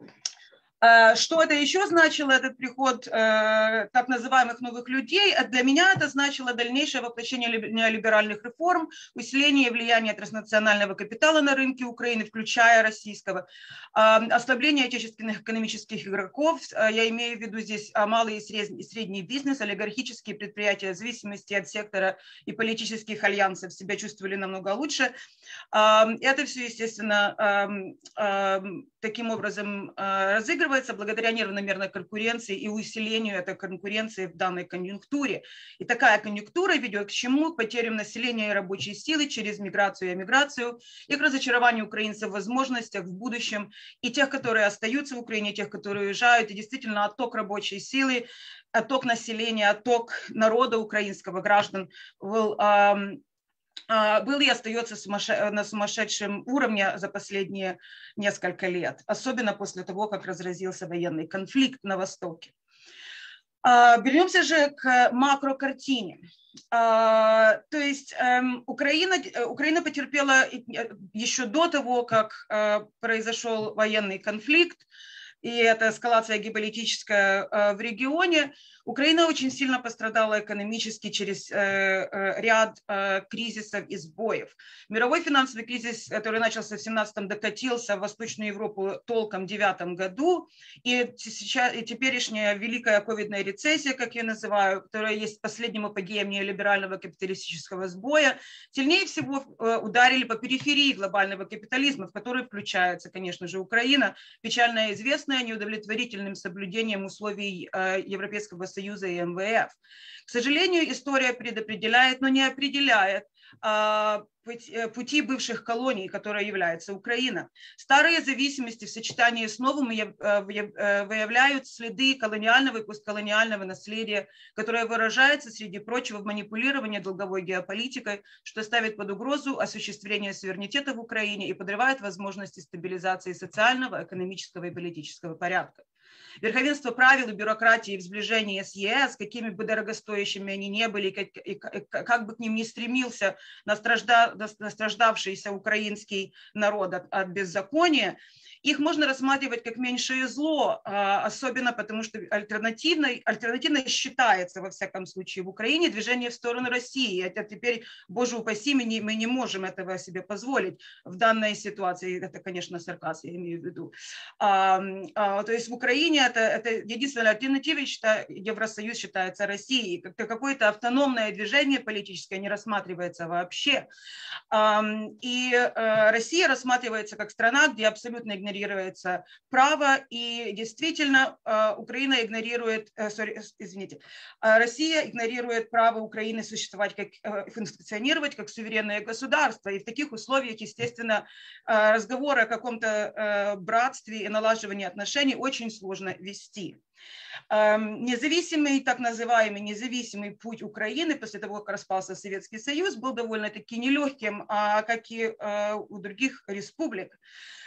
Что это еще значило, этот приход так называемых новых людей? Для меня это значило дальнейшее воплощение неолиберальных реформ, усиление влияния транснационального капитала на рынке Украины, включая российского, ослабление отечественных экономических игроков, я имею в виду здесь малый и средний бизнес, олигархические предприятия в зависимости от сектора и политических альянсов себя чувствовали намного лучше. Это все, естественно, таким образом разыгрывается благодаря неравномерной конкуренции и усилению этой конкуренции в данной конъюнктуре. И такая конъюнктура ведет к чему? К потерям населения и рабочей силы через миграцию и эмиграцию, и к разочарованию украинцев в возможностях в будущем, и тех, которые остаются в Украине, и тех, которые уезжают, и действительно отток рабочей силы, отток населения, отток народа украинского, граждан был и остается на сумасшедшем уровне за последние несколько лет, особенно после того, как разразился военный конфликт на Востоке. Вернемся же к макрокартине. То есть Украина потерпела еще до того, как произошел военный конфликт, и эта эскалация геополитическая в регионе, Украина очень сильно пострадала экономически через ряд кризисов и сбоев. Мировой финансовый кризис, который начался в 2017-м, докатился в Восточную Европу толком в 2009 году, и теперешняя великая ковидная рецессия, как я называю, которая есть последним апогеем неолиберального капиталистического сбоя, сильнее всего ударили по периферии глобального капитализма, в который включается, конечно же, Украина, печально известная неудовлетворительным соблюдением условий Европейского Союза и МВФ. К сожалению, история предопределяет, но не определяет пути бывших колоний, которой является Украина. Старые зависимости в сочетании с новым выявляют следы колониального и постколониального наследия, которое выражается, среди прочего, в манипулировании долговой геополитикой, что ставит под угрозу осуществление суверенитета в Украине и подрывает возможности стабилизации социального, экономического и политического порядка. Верховенство правил и бюрократии в сближении с ЕС, какими бы дорогостоящими они ни были, как бы к ним ни стремился настраждавшийся украинский народ от беззакония, их можно рассматривать как меньшее зло, особенно потому, что альтернативной считается, во всяком случае, в Украине движение в сторону России. Это теперь, боже упаси, мы не можем этого себе позволить в данной ситуации. Это, конечно, сарказм, я имею в виду. То есть в Украине это единственная альтернатива, Евросоюз считается Россией. Какое-то автономное движение политическое не рассматривается вообще. И Россия рассматривается как страна, где абсолютно игнорируется право, и действительно Украина игнорирует, Россия игнорирует право Украины существовать, функционировать как суверенное государство. И в таких условиях, естественно, разговоры о каком-то братстве и налаживании отношений очень сложно вести. Независимый, так называемый независимый путь Украины после того, как распался Советский Союз, был довольно-таки нелегким, как и у других республик.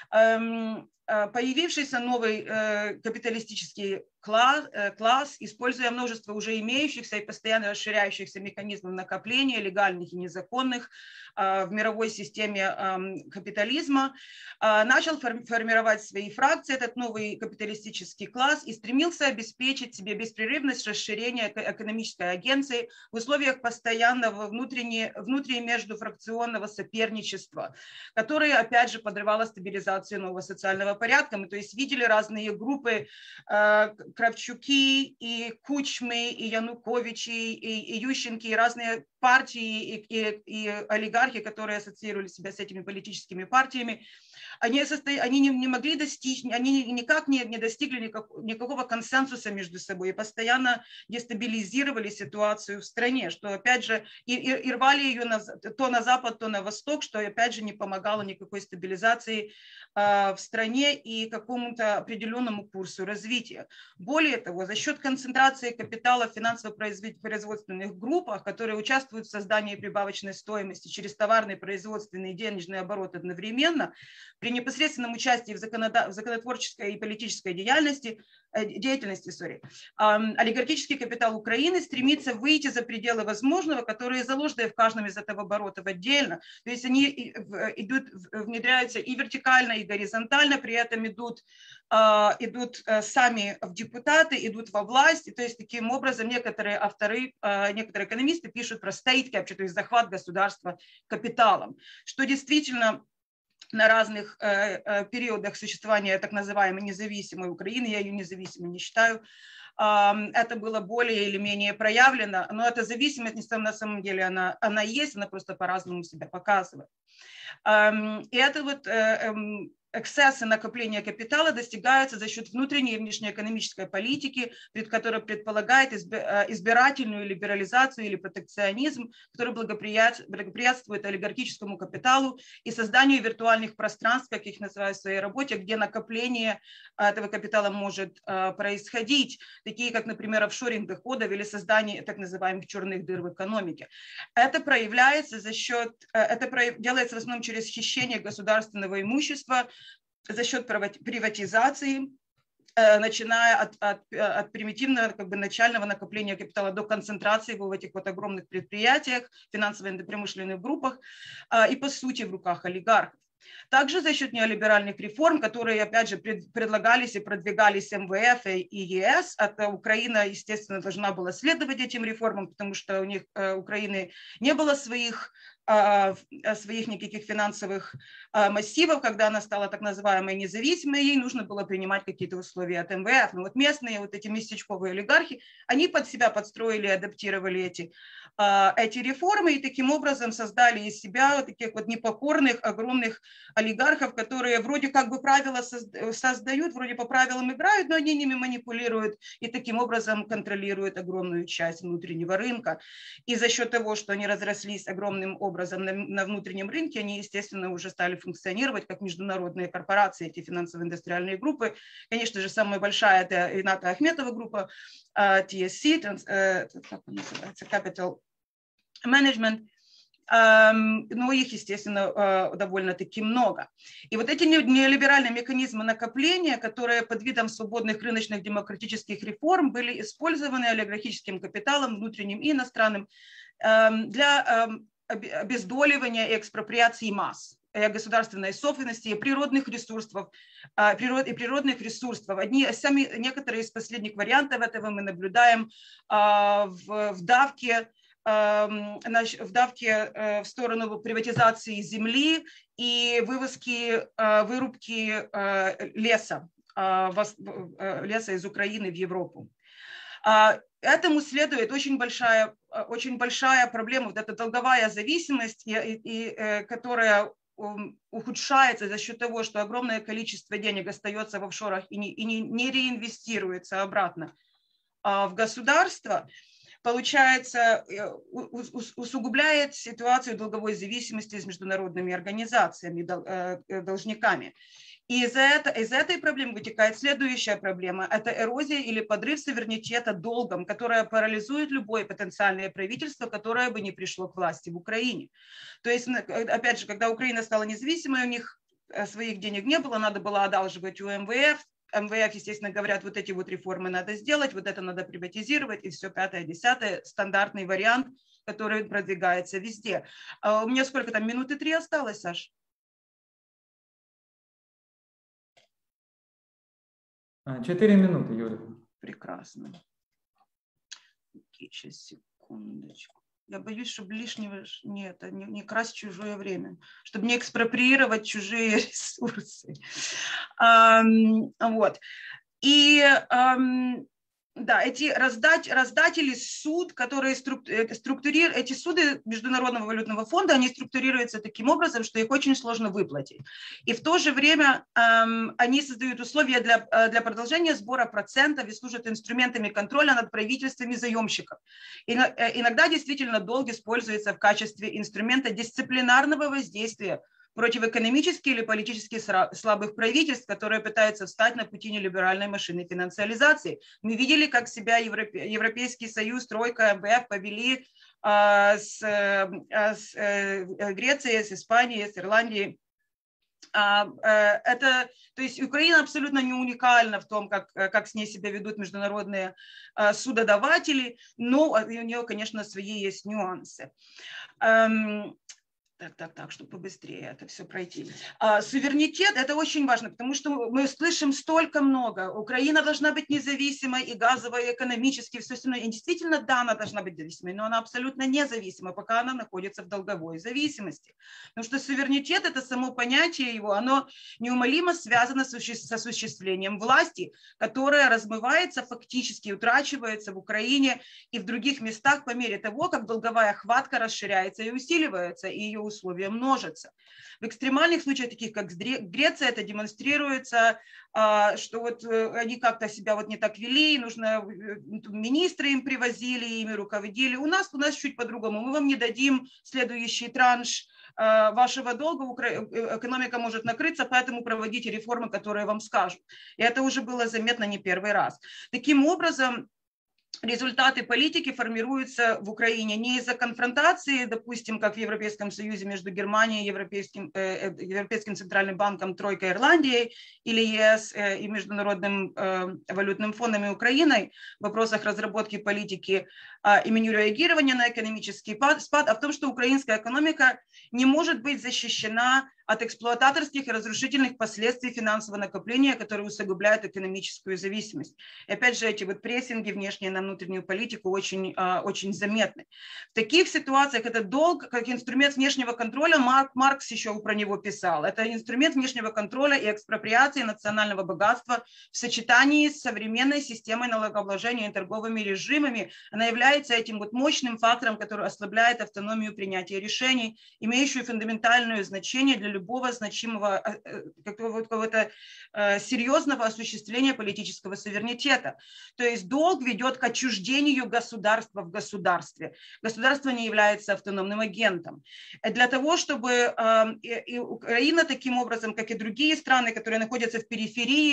Появившийся новый капиталистический класс, используя множество уже имеющихся и постоянно расширяющихся механизмов накопления, легальных и незаконных, в мировой системе капитализма, начал формировать свои фракции, этот новый капиталистический класс, и стремился обеспечить себе беспрерывность расширения экономической агенции в условиях постоянного внутримеждуфракционного соперничества, которое, опять же, подрывало стабилизацию нового социального порядка. Мы, то есть, видели разные группы, Кравчуки, и Кучмы, и Януковичи, и Ющенки, и разные партии и олигархи, которые ассоциировали себя с этими политическими партиями, они не могли достичь, они никак не достигли никакого консенсуса между собой и постоянно дестабилизировали ситуацию в стране, что опять же и рвали ее то на запад, то на восток, что опять же не помогало никакой стабилизации в стране и какому-то определенному курсу развития. Более того, за счет концентрации капитала в финансово-производственных группах, которые участвуют в создании прибавочной стоимости через товарный, производственный и денежный оборот одновременно, при непосредственном участии в законотворческой и политической деятельности, олигархический капитал Украины стремится выйти за пределы возможного, которые заложены в каждом из этого оборотов отдельно. То есть они внедряются и вертикально, и горизонтально, при этом идут сами в депутаты, идут во власть. То есть таким образом некоторые авторы, некоторые экономисты пишут про state capture, то есть захват государства капиталом, что действительно на разных периодах существования так называемой независимой Украины, я ее независимой не считаю, это было более или менее проявлено, но эта зависимость на самом деле она есть, она просто по-разному себя показывает. И это вот эксцессы накопления капитала достигаются за счет внутренней и внешней экономической политики, которая предполагает избирательную либерализацию или протекционизм, который благоприятствует олигархическому капиталу и созданию виртуальных пространств, как их называют в своей работе, где накопление этого капитала может происходить, такие как, например, офшоринг доходов или создание так называемых черных дыр в экономике. Это проявляется делается в основном через хищение государственного имущества, за счет приватизации, начиная от примитивного начального накопления капитала до концентрации его в этих вот огромных предприятиях, финансово-промышленных группах и, по сути, в руках олигархов. Также за счет неолиберальных реформ, которые, опять же, предлагались и продвигались МВФ и ЕС, Украина, естественно, должна была следовать этим реформам, потому что у Украины не было своих никаких финансовых массивов, когда она стала так называемой независимой, ей нужно было принимать какие-то условия от МВФ. Но вот местные вот эти местечковые олигархи, они под себя подстроили, адаптировали эти реформы и таким образом создали из себя вот таких вот непокорных, огромных олигархов, которые вроде как бы правила создают, вроде по правилам играют, но они ними манипулируют и таким образом контролируют огромную часть внутреннего рынка. И за счет того, что они разрослись огромным образом на внутреннем рынке, они, естественно, уже стали функционировать как международные корпорации, эти финансово-индустриальные группы. Конечно же, самая большая – это Рената Ахметова группа, TSC, как она называется, Capital Management, но их, естественно, довольно-таки много. И вот эти неолиберальные механизмы накопления, которые под видом свободных рыночных демократических реформ были использованы олигархическим капиталом, внутренним и иностранным, для обездоливания и экспроприации масс государственной собственности и природных ресурсов. Некоторые из последних вариантов этого мы наблюдаем в давке в сторону приватизации земли и вырубки леса из Украины в Европу. Этому следует очень большая проблема, вот эта долговая зависимость, которая ухудшается за счет того, что огромное количество денег остается в офшорах и не реинвестируется обратно в государство. Получается, усугубляет ситуацию долговой зависимости с международными организациями, должниками. И из этой проблемы вытекает следующая проблема. Это эрозия или подрыв суверенитета долгом, которая парализует любое потенциальное правительство, которое бы не пришло к власти в Украине. То есть, опять же, когда Украина стала независимой, у них своих денег не было, надо было одалживать у МВФ. МВФ, естественно, говорят, вот эти вот реформы надо сделать, вот это надо приватизировать, и все 5-10, стандартный вариант, который продвигается везде. У меня сколько там, минуты 3 осталось, Саш? 4 минуты, Юля. Прекрасно. Окей, сейчас, секундочку. Я боюсь, чтобы лишнего не красть чужое время, чтобы не экспроприировать чужие ресурсы. Вот. И да, эти раздатели суд, которые структурируют, эти суды Международного валютного фонда, они структурируются таким образом, что их очень сложно выплатить. И в то же время они создают условия для продолжения сбора процентов и служат инструментами контроля над правительствами заемщиков. Иногда действительно долг используется в качестве инструмента дисциплинарного воздействия против экономически или политически слабых правительств, которые пытаются встать на пути нелиберальной машины финансиализации. Мы видели, как себя Европейский Союз, Тройка, МВФ повели с Грецией, с Испанией, с Ирландией. То есть Украина абсолютно не уникальна в том, как с ней себя ведут международные судодаватели, но у нее, конечно, свои есть нюансы. Так, чтобы побыстрее это все пройти. Суверенитет – это очень важно, потому что мы слышим столько много. Украина должна быть независимой и газовой, и экономически, и все остальное. И действительно, да, она должна быть независимой, но она абсолютно независима, пока она находится в долговой зависимости. Потому что суверенитет – это само понятие его, оно неумолимо связано с осуществлением власти, которая размывается, фактически утрачивается в Украине и в других местах по мере того, как долговая хватка расширяется и усиливается, и ее условия множатся. В экстремальных случаях, таких как Греция, это демонстрируется, что вот они как-то себя вот не так вели, нужно министры им привозили, ими руководили. У нас чуть по-другому. Мы вам не дадим следующий транш вашего долга, экономика может накрыться, поэтому проводите реформы, которые вам скажут. И это уже было заметно не первый раз. Таким образом, результаты политики формируются в Украине не из-за конфронтации, допустим, как в Европейском Союзе между Германией, Европейским Центральным банком, Тройкой, Ирландией или ЕС и Международным валютным фондом и Украиной в вопросах разработки политики и меню реагирования на экономический спад, а в том, что украинская экономика не может быть защищена от эксплуататорских и разрушительных последствий финансового накопления, которые усугубляют экономическую зависимость. И опять же, эти вот прессинги внешние на внутреннюю политику очень, очень заметны. В таких ситуациях этот долг, как инструмент внешнего контроля, Маркс еще про него писал, это инструмент внешнего контроля и экспроприации национального богатства в сочетании с современной системой налогообложения и торговыми режимами. Она является этим вот мощным фактором, который ослабляет автономию принятия решений, имеющую фундаментальное значение для любого значимого, какого-то серьезного осуществления политического суверенитета. То есть долг ведет к отчуждению государства в государстве. Государство не является автономным агентом. Для того, чтобы и Украина таким образом, как и другие страны, которые находятся в периферии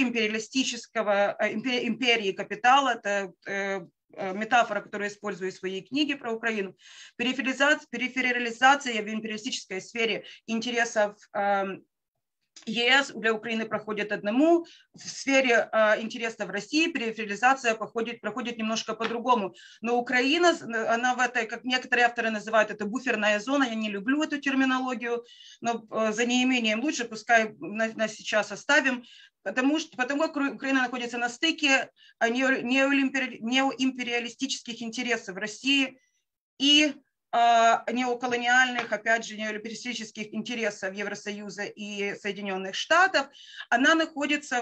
империи капитала, это метафора, которую я использую в своей книге про Украину, периферализация в империалистической сфере интересов ЕС для Украины проходит одному, в сфере интересов России периферализация проходит немножко по-другому. Но Украина, она в этой, как некоторые авторы называют, это буферная зона, я не люблю эту терминологию, но за неимением лучше, пускай на сейчас оставим, потому как Украина находится на стыке неоимпериалистических интересов России и неоколониальных, опять же, неолибералистических интересов Евросоюза и Соединенных Штатов, она находится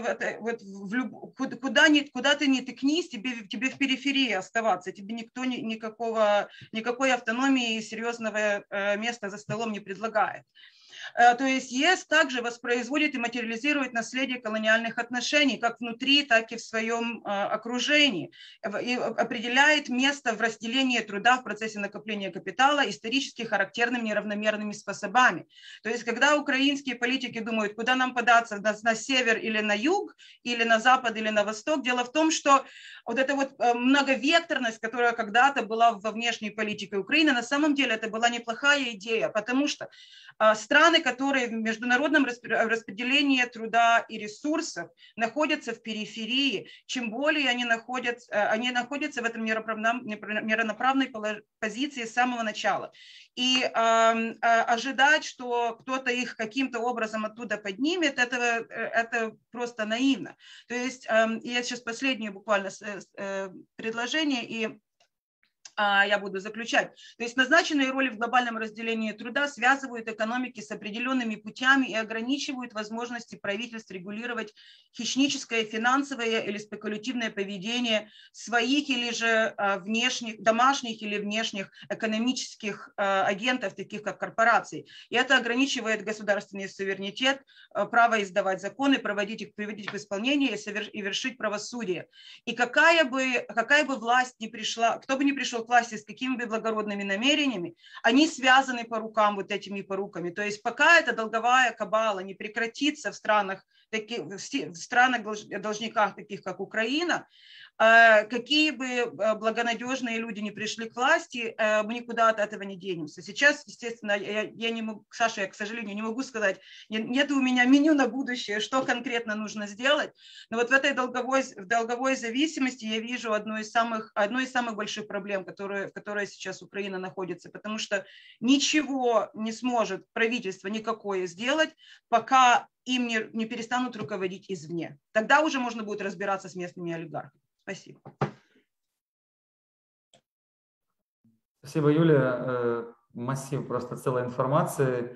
куда ты не тыкнись, тебе в периферии оставаться, тебе никто никакой автономии и серьезного места за столом не предлагает. То есть ЕС также воспроизводит и материализирует наследие колониальных отношений, как внутри, так и в своем окружении, и определяет место в разделении труда в процессе накопления капитала исторически характерными неравномерными способами. То есть когда украинские политики думают, куда нам податься, на север или на юг, или на запад, или на восток, дело в том, что вот эта вот многовекторность, которая когда-то была во внешней политике Украины, на самом деле это была неплохая идея, потому что страны, которые в международном распределении труда и ресурсов находятся в периферии, чем более они находятся в этом неравноправной позиции с самого начала. И ожидать, что кто-то их каким-то образом оттуда поднимет, это просто наивно. То есть я сейчас последнее буквально предложение, и я буду заключать. То есть назначенные роли в глобальном разделении труда связывают экономики с определенными путями и ограничивают возможности правительств регулировать хищническое, финансовое или спекулятивное поведение своих или же внешних, домашних или внешних экономических агентов, таких как корпорации. И это ограничивает государственный суверенитет, право издавать законы, приводить их в исполнение и вершить правосудие. И какая бы власть ни пришла, кто бы ни пришел к власти с какими бы благородными намерениями, они связаны по рукам вот этими поруками. То есть пока эта долговая кабала не прекратится в странах должниках, таких как Украина, какие бы благонадежные люди не пришли к власти, мы никуда от этого не денемся. Сейчас, естественно, я не могу, Саша, я, к сожалению, не могу сказать, нет у меня меню на будущее, что конкретно нужно сделать, но вот в этой долговой зависимости я вижу одну из самых больших проблем, в которой сейчас Украина находится, потому что ничего не сможет правительство никакое сделать, пока им не перестанут руководить извне. Тогда уже можно будет разбираться с местными олигархами. Спасибо. Спасибо, Юлия. Массив просто целой информации.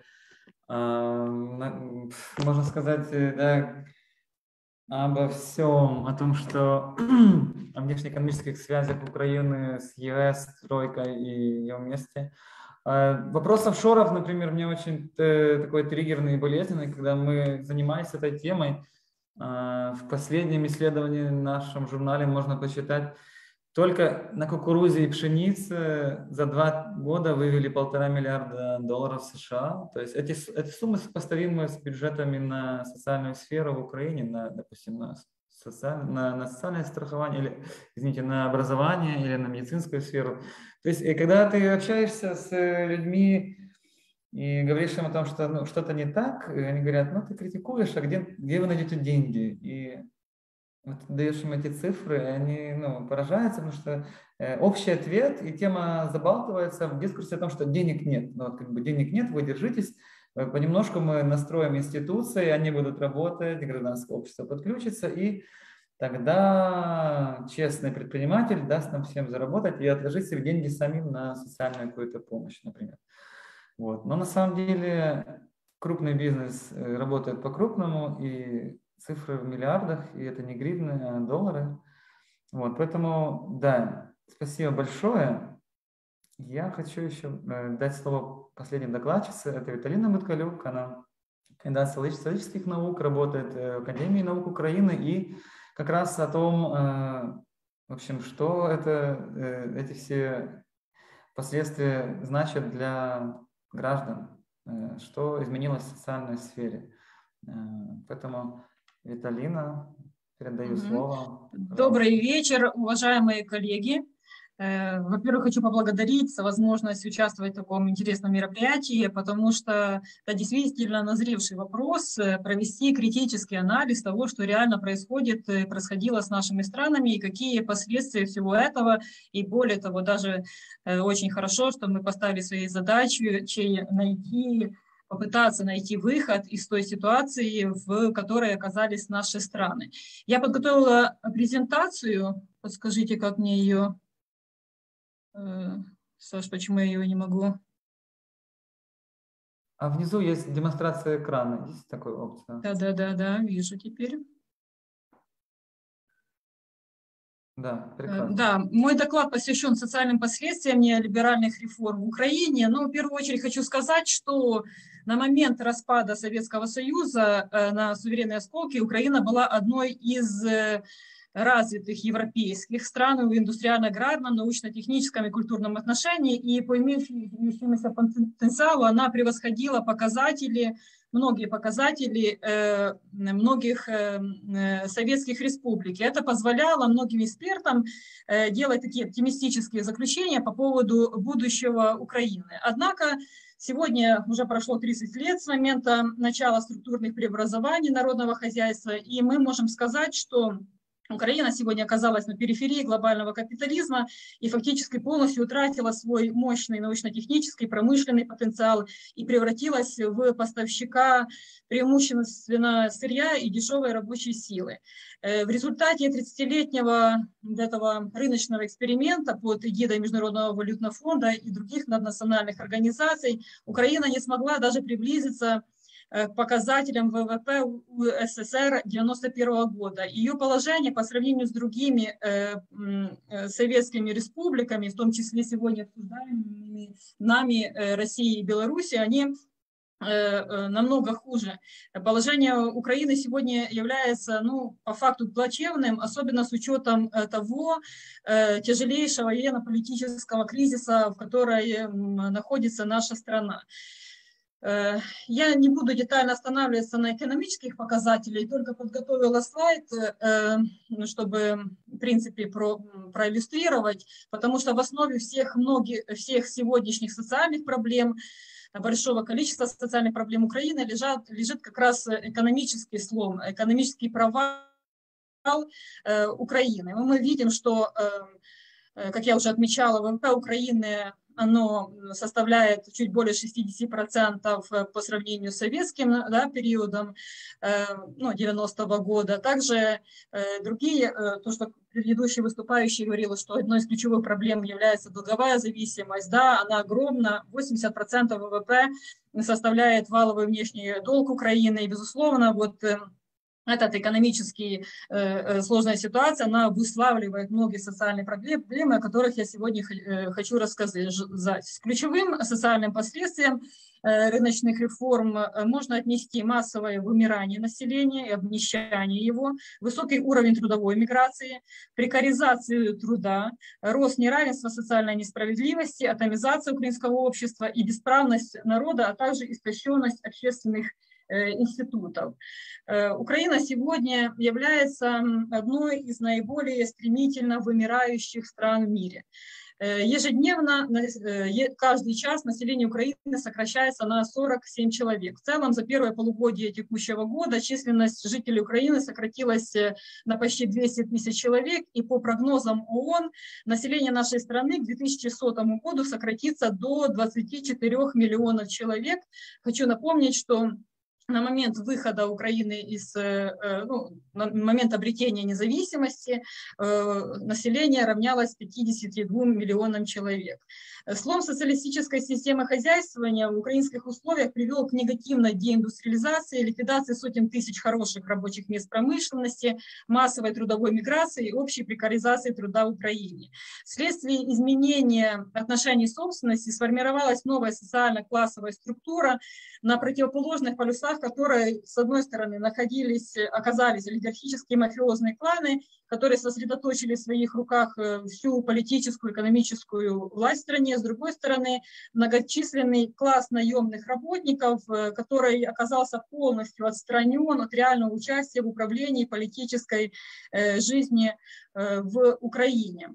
Можно сказать, да, обо всем, о том, что о внешнеэкономических связях Украины с ЕС, тройкой и ее вместе. Вопрос офшоров, например, мне очень такой триггерный и болезненный, когда мы занимались этой темой. В последнем исследовании в нашем журнале можно посчитать, только на кукурузе и пшенице за 2 года вывели $1,5 миллиарда США. То есть эти суммы сопоставимы с бюджетами на социальную сферу в Украине, допустим, на социальное страхование, или, извините, на образование или на медицинскую сферу. То есть когда ты общаешься с людьми и говоришь им о том, что что-то не так, и они говорят, ты критикуешь, а где вы найдете деньги? И вот даешь им эти цифры, и они поражаются, потому что общий ответ и тема забалтывается в дискурсе о том, что денег нет. Ну, вот, как бы денег нет, вы держитесь. Понемножку мы настроим институции, они будут работать, гражданское общество подключится, и тогда честный предприниматель даст нам всем заработать и отложить себе деньги самим на социальную какую-то помощь, например. Вот. Но на самом деле крупный бизнес работает по-крупному, и цифры в миллиардах, и это не гривны, а доллары. Вот. Поэтому, да, спасибо большое. Я хочу еще дать слово последней докладчице. Это Виталина Буткалюк. Она кандидат социологических наук, работает в Академии наук Украины, и как раз о том, в общем, что эти все последствия значат для граждан, что изменилось в социальной сфере. Поэтому, Виталина, передаю слово. Добрый вечер, уважаемые коллеги. Во-первых, хочу поблагодарить за возможность участвовать в таком интересном мероприятии, потому что это действительно назревший вопрос, провести критический анализ того, что реально происходило с нашими странами и какие последствия всего этого. И более того, даже очень хорошо, что мы поставили своей задачей попытаться найти выход из той ситуации, в которой оказались наши страны. Я подготовила презентацию, подскажите, как мне ее... Саш, почему я ее не могу? А внизу есть демонстрация экрана, есть такая опция? Да, вижу теперь. Да, прекрасно. Да, мой доклад посвящен социальным последствиям неолиберальных реформ в Украине. Но в первую очередь хочу сказать, что на момент распада Советского Союза на суверенные осколки Украина была одной из развитых европейских стран в индустриально-аграрном, научно-техническом и культурном отношении, и по имеющемуся потенциалу она превосходила многие показатели многих советских республик. И это позволяло многим экспертам делать такие оптимистические заключения по поводу будущего Украины. Однако сегодня уже прошло 30 лет с момента начала структурных преобразований народного хозяйства, и мы можем сказать, что Украина сегодня оказалась на периферии глобального капитализма и фактически полностью утратила свой мощный научно-технический промышленный потенциал и превратилась в поставщика преимущественно сырья и дешевой рабочей силы. В результате 30-летнего этого рыночного эксперимента под эгидой Международного валютного фонда и других наднациональных организаций Украина не смогла даже приблизиться к показателям ВВП СССР 1991 года. Ее положение по сравнению с другими советскими республиками, в том числе сегодня обсуждаемыми нами Россией и Белоруссией, они намного хуже. Положение Украины сегодня является, по факту плачевным, особенно с учетом того тяжелейшего военно-политического кризиса, в котором находится наша страна. Я не буду детально останавливаться на экономических показателях, только подготовила слайд, чтобы, в принципе, проиллюстрировать, потому что в основе всех сегодняшних социальных проблем, большого количества социальных проблем Украины лежит как раз экономический слом, экономический провал Украины. Мы видим, что, как я уже отмечала, ВВП Украины оно составляет чуть более 60% по сравнению с советским периодом 90-го года. Также другие, то, что предыдущий выступающий говорил, что одной из ключевых проблем является долговая зависимость. Да, она огромна, 80% ВВП составляет валовый внешний долг Украины. И, безусловно, эта экономически сложная ситуация, она обуславливает многие социальные проблемы, о которых я сегодня хочу рассказать. С ключевым социальным последствием рыночных реформ можно отнести массовое вымирание населения и обнищание его, высокий уровень трудовой миграции, прекаризацию труда, рост неравенства, социальной несправедливости, атомизацию украинского общества и бесправность народа, а также истощенность общественных институтов. Украина сегодня является одной из наиболее стремительно вымирающих стран в мире. Ежедневно, каждый час население Украины сокращается на 47 человек. В целом, за первое полугодие текущего года численность жителей Украины сократилась на почти 200 тысяч человек, и по прогнозам ООН население нашей страны к 2100 году сократится до 24 миллионов человек. Хочу напомнить, что на момент выхода Украины на момент обретения независимости население равнялось 52 миллионам человек. Слом социалистической системы хозяйствования в украинских условиях привел к негативной деиндустриализации, ликвидации сотен тысяч хороших рабочих мест промышленности, массовой трудовой миграции и общей прекаризации труда в Украине. Вследствие изменения отношений собственности сформировалась новая социально-классовая структура на противоположных полюсах, которые, с одной стороны, оказались олигархические мафиозные кланы, которые сосредоточили в своих руках всю политическую, экономическую власть в стране, с другой стороны, многочисленный класс наемных работников, который оказался полностью отстранен от реального участия в управлении политической жизни в Украине.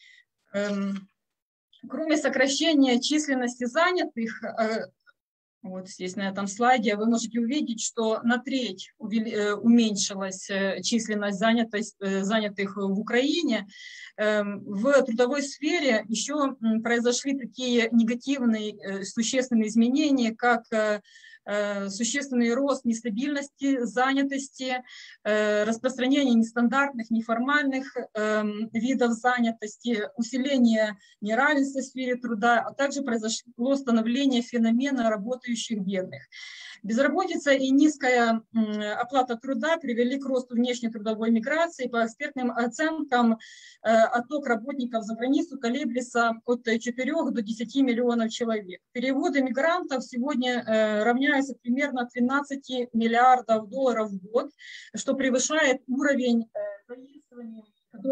Кроме сокращения численности занятых, вот здесь на этом слайде вы можете увидеть, что на треть уменьшилась численность занятых в Украине. В трудовой сфере еще произошли такие негативные существенные изменения, как существенный рост нестабильности занятости, распространение нестандартных, неформальных видов занятости, усиление неравенства в сфере труда, а также произошло становление феномена работающих бедных. Безработица и низкая оплата труда привели к росту внешней трудовой миграции. По экспертным оценкам, отток работников за границу колеблется от 4 до 10 миллионов человек. Переводы мигрантов сегодня равняются примерно 13 миллиардов долларов в год, что превышает уровень заимствований,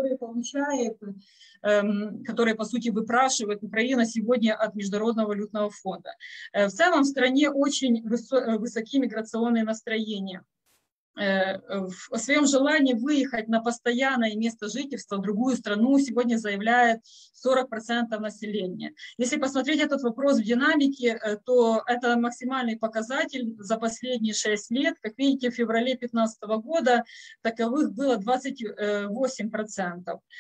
которые, по сути, выпрашивает Украина сегодня от Международного валютного фонда. В целом в стране очень высокие миграционные настроения. О своем желании выехать на постоянное место жительства в другую страну сегодня заявляет 40% населения. Если посмотреть этот вопрос в динамике, то это максимальный показатель за последние 6 лет. Как видите, в феврале 2015 года таковых было 28%.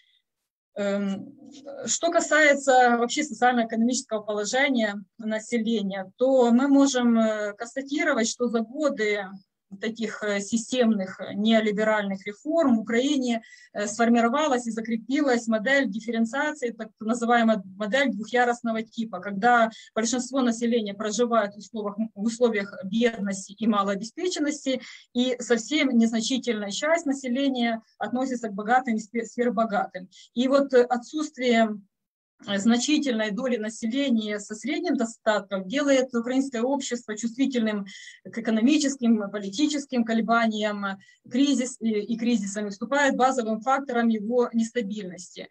Что касается вообще социально-экономического положения населения, то мы можем констатировать, что за годы таких системных неолиберальных реформ в Украине сформировалась и закрепилась модель дифференциации, так называемая модель двухъярусного типа, когда большинство населения проживает в условиях бедности и малообеспеченности, и совсем незначительная часть населения относится к богатым и сверхбогатым. И вот отсутствие значительной доли населения со средним достатком делает украинское общество чувствительным к экономическим, политическим колебаниям, кризисам, выступает базовым фактором его нестабильности.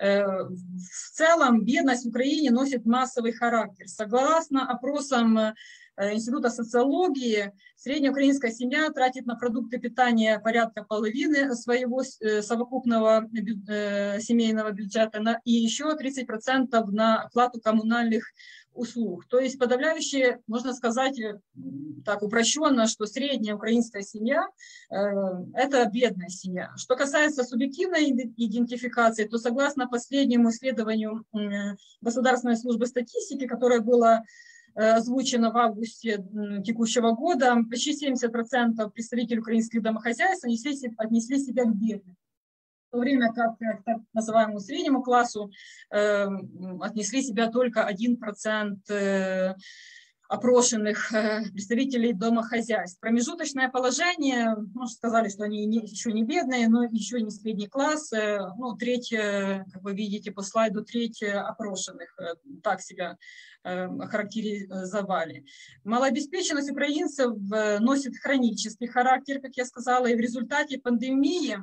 В целом бедность в Украине носит массовый характер. Согласно опросам Института социологии, средняя украинская семья тратит на продукты питания порядка половины своего совокупного семейного бюджета и еще 30% на оплату коммунальных услуг. То есть подавляющее, можно сказать так упрощенно, что средняя украинская семья – это бедная семья. Что касается субъективной идентификации, то согласно последнему исследованию Государственной службы статистики, которое было озвучено в августе текущего года, почти 70% представителей украинских домохозяйств отнесли себя к бедным. В то время как к так называемому среднему классу отнесли себя только 1% опрошенных представителей домохозяйств. Промежуточное положение, сказали, что они еще не бедные, но еще не средний класс, треть, как вы видите по слайду, треть опрошенных так себя характеризовали. Малообеспеченность украинцев носит хронический характер, как я сказала, и в результате пандемии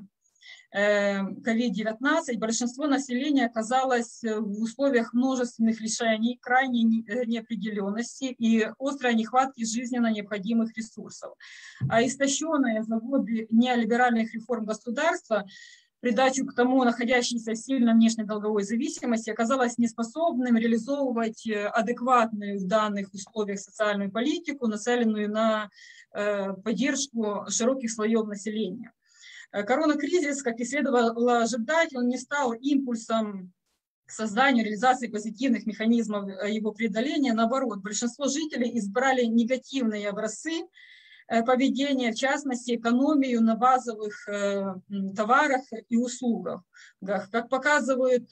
COVID-19 большинство населения оказалось в условиях множественных лишений, крайней неопределенности и острой нехватки жизненно необходимых ресурсов. А истощенное за годы неолиберальных реформ государства придачу к тому, находящейся в сильно внешней долговой зависимости, оказалось неспособным реализовывать адекватную в данных условиях социальную политику, нацеленную на поддержку широких слоев населения. Коронакризис, как и следовало ожидать, он не стал импульсом к созданию, реализации позитивных механизмов его преодоления. Наоборот, большинство жителей избрали негативные образцы поведения, в частности, экономию на базовых товарах и услугах. Как показывают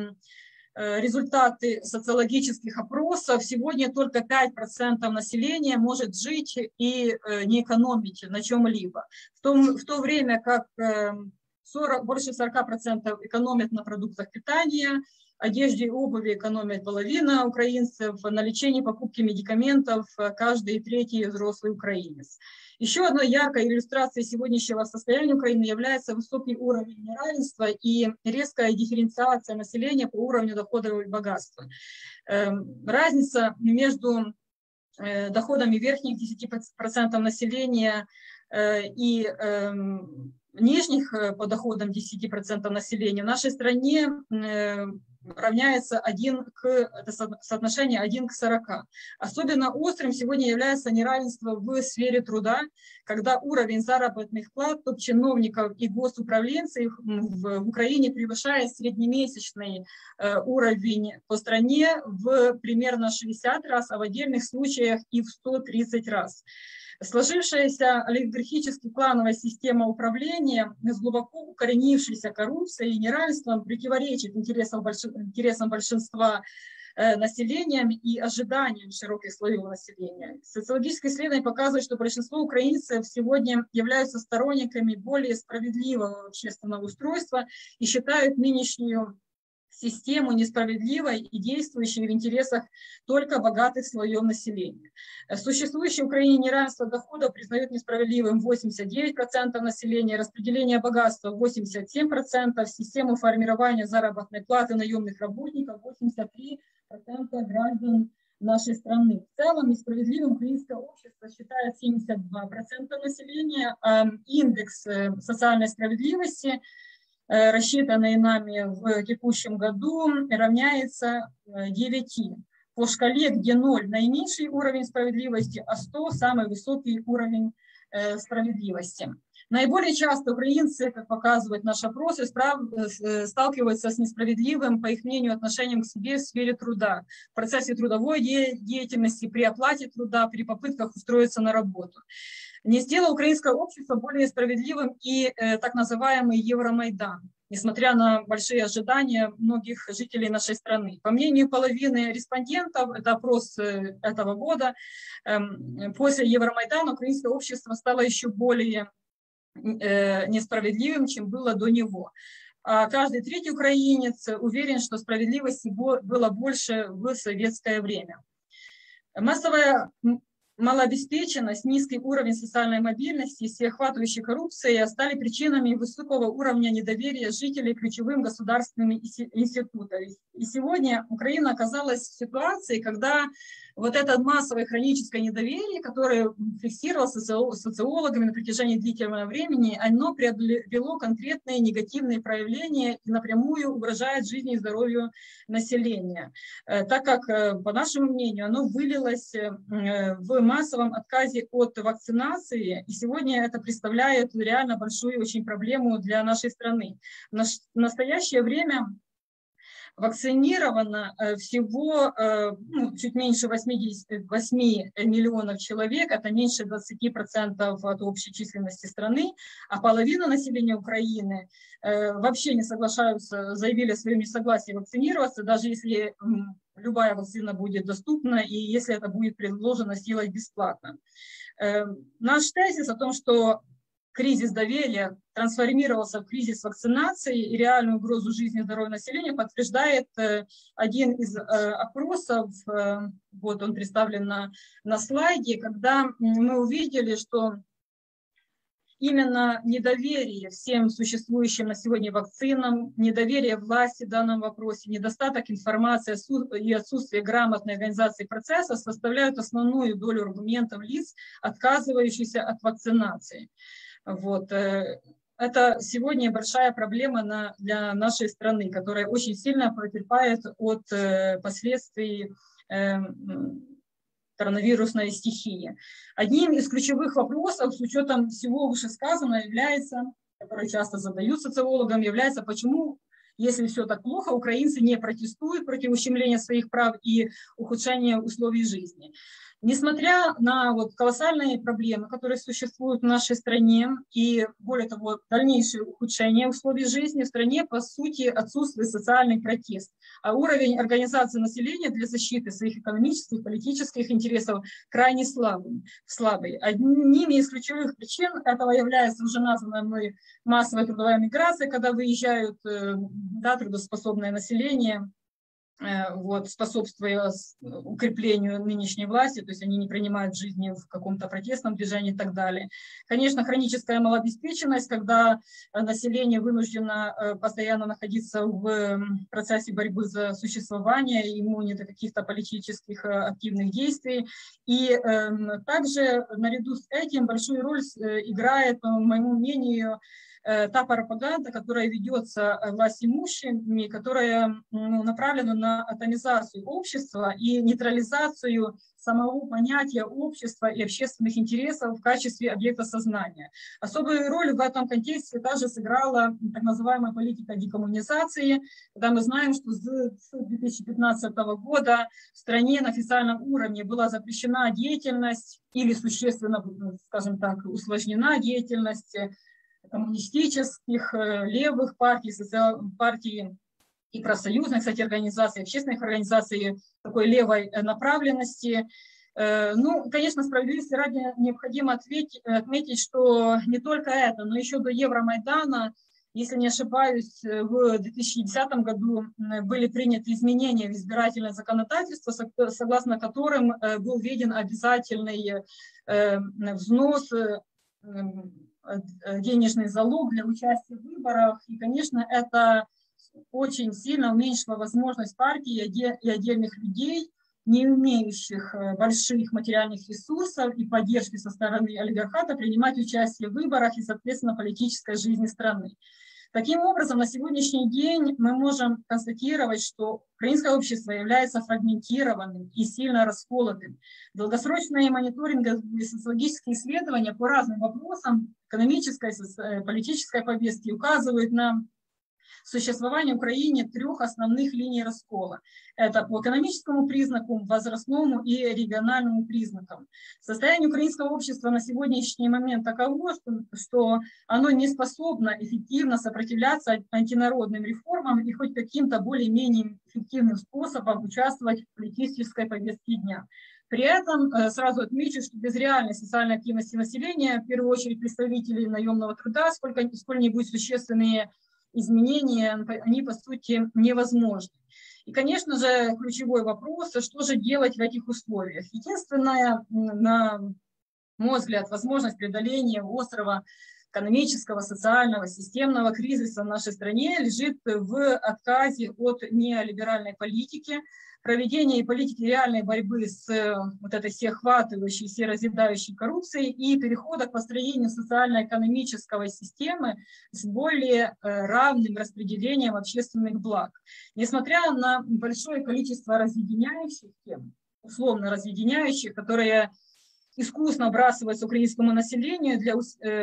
результаты социологических опросов, сегодня только 5% населения может жить и не экономить на чем-либо. В то время как больше 40% экономят на продуктах питания, одежде и обуви экономит половина украинцев, на лечении, покупке медикаментов каждый третий взрослый украинец. Еще одной яркой иллюстрацией сегодняшнего состояния Украины является высокий уровень неравенства и резкая дифференциация населения по уровню доходов и богатства. Разница между доходами верхних 10% населения и нижних по доходам 10% населения в нашей стране равняется соотношение 1 к 40. Особенно острым сегодня является неравенство в сфере труда, когда уровень заработных плат топ-чиновников и госуправленцев в Украине превышает среднемесячный уровень по стране в примерно 60 раз, а в отдельных случаях и в 130 раз. Сложившаяся олигархически клановая система управления с глубоко укоренившейся коррупцией и неравенством противоречит интересам большинства населения и ожиданиям широких слоев населения. Социологические исследования показывают, что большинство украинцев сегодня являются сторонниками более справедливого общественного устройства и считают нынешнюю систему несправедливой и действующей в интересах только богатых слоев населения. Существующее в Украине неравенство доходов признают несправедливым 89% населения, распределение богатства 87%, систему формирования заработной платы наемных работников 83% граждан нашей страны. В целом несправедливым украинское общество считает 72% населения, а индекс социальной справедливости, рассчитанный нами в текущем году, равняется 9. По шкале, где 0 – наименьший уровень справедливости, а 100 – самый высокий уровень справедливости. Наиболее часто украинцы, как показывает наш опрос, сталкиваются с несправедливым, по их мнению, отношением к себе в сфере труда, в процессе трудовой деятельности, при оплате труда, при попытках устроиться на работу. Не сделало украинское общество более справедливым и так называемый Евромайдан, несмотря на большие ожидания многих жителей нашей страны. По мнению половины респондентов, это опрос этого года, после Евромайдана украинское общество стало еще более несправедливым, чем было до него. А каждый третий украинец уверен, что справедливости было больше в советское время. Массовая малообеспеченность, низкий уровень социальной мобильности и всеохватывающая коррупция стали причинами высокого уровня недоверия жителей к ключевым государственным институтам. И сегодня Украина оказалась в ситуации, когда вот это массовое хроническое недоверие, которое фиксировалось социологами на протяжении длительного времени, оно приобрело конкретные негативные проявления и напрямую угрожает жизни и здоровью населения, так как, по нашему мнению, оно вылилось в массовом отказе от вакцинации, и сегодня это представляет реально большую очень проблему для нашей страны. В настоящее время вакцинировано всего чуть меньше 88 миллионов человек, это меньше 20% от общей численности страны, а половина населения Украины вообще не соглашаются, заявили о своем несогласии вакцинироваться, даже если любая вакцина будет доступна и если это будет предложено сделать бесплатно. Наш тезис о том, что кризис доверия трансформировался в кризис вакцинации и реальную угрозу жизни и здоровья населения, подтверждает один из опросов, вот он представлен на слайде, когда мы увидели, что именно недоверие всем существующим на сегодня вакцинам, недоверие власти в данном вопросе, недостаток информации и отсутствие грамотной организации процесса составляют основную долю аргументов лиц, отказывающихся от вакцинации. Вот. это сегодня большая проблема для нашей страны, которая очень сильно потерпает от последствий коронавирусной стихии. Одним из ключевых вопросов, с учетом всего вышесказанного, является, который часто задают социологам, является, почему, если все так плохо, украинцы не протестуют против ущемления своих прав и ухудшения условий жизни. Несмотря на колоссальные проблемы, которые существуют в нашей стране, и, более того, дальнейшее ухудшение условий жизни в стране, по сути, отсутствует социальный протест. А уровень организации населения для защиты своих экономических, политических интересов крайне слабый. Одними из ключевых причин этого является уже названная мной массовая трудовая миграция, когда выезжают трудоспособное население, способствуя укреплению нынешней власти, то есть они не принимают жизни в каком-то протестном движении и так далее. Конечно, хроническая малообеспеченность, когда население вынуждено постоянно находиться в процессе борьбы за существование, ему нет каких-то политических активных действий. И также наряду с этим большую роль играет, по моему мнению, та пропаганда, которая ведется властимущими, которая направлена на атомизацию общества и нейтрализацию самого понятия общества и общественных интересов в качестве объекта сознания. Особую роль в этом контексте также сыграла так называемая политика декоммунизации, когда мы знаем, что с 2015 года в стране на официальном уровне была запрещена деятельность или существенно, скажем так, усложнена деятельность коммунистических, левых партий, партий и профсоюзных, кстати, организаций, общественных организаций такой левой направленности. Ну, конечно, справедливости ради необходимо отметить, что не только это, но еще до Евромайдана, если не ошибаюсь, в 2010 году были приняты изменения в избирательное законодательство, согласно которым был введен обязательный взнос, денежный залог для участия в выборах. И, конечно, это очень сильно уменьшило возможность партий и отдельных людей, не имеющих больших материальных ресурсов и поддержки со стороны олигархата, принимать участие в выборах и, соответственно, политической жизни страны. Таким образом, на сегодняшний день мы можем констатировать, что украинское общество является фрагментированным и сильно расколотым. Долгосрочные мониторинговые социологические исследования по разным вопросам экономической, политической повестки указывают на существование в Украине трех основных линий раскола. Это по экономическому признаку, возрастному и региональному признакам. Состояние украинского общества на сегодняшний момент таково, что оно не способно эффективно сопротивляться антинародным реформам и хоть каким-то более-менее эффективным способом участвовать в политической повестке дня. При этом сразу отмечу, что без реальной социальной активности населения, в первую очередь представителей наемного труда, сколь-нибудь существенные изменения, они по сути невозможны. И, конечно же, ключевой вопрос, что же делать в этих условиях. Единственная, на мой взгляд, возможность преодоления острого экономического, социального, системного кризиса в нашей стране лежит в отказе от неолиберальной политики, проведении политики реальной борьбы с вот этой всеохватывающей, всеразъедающей коррупцией и перехода к построению социально-экономической системы с более равным распределением общественных благ. Несмотря на большое количество разъединяющих тем, условно разъединяющих, которые искусно вбрасываются украинскому населению для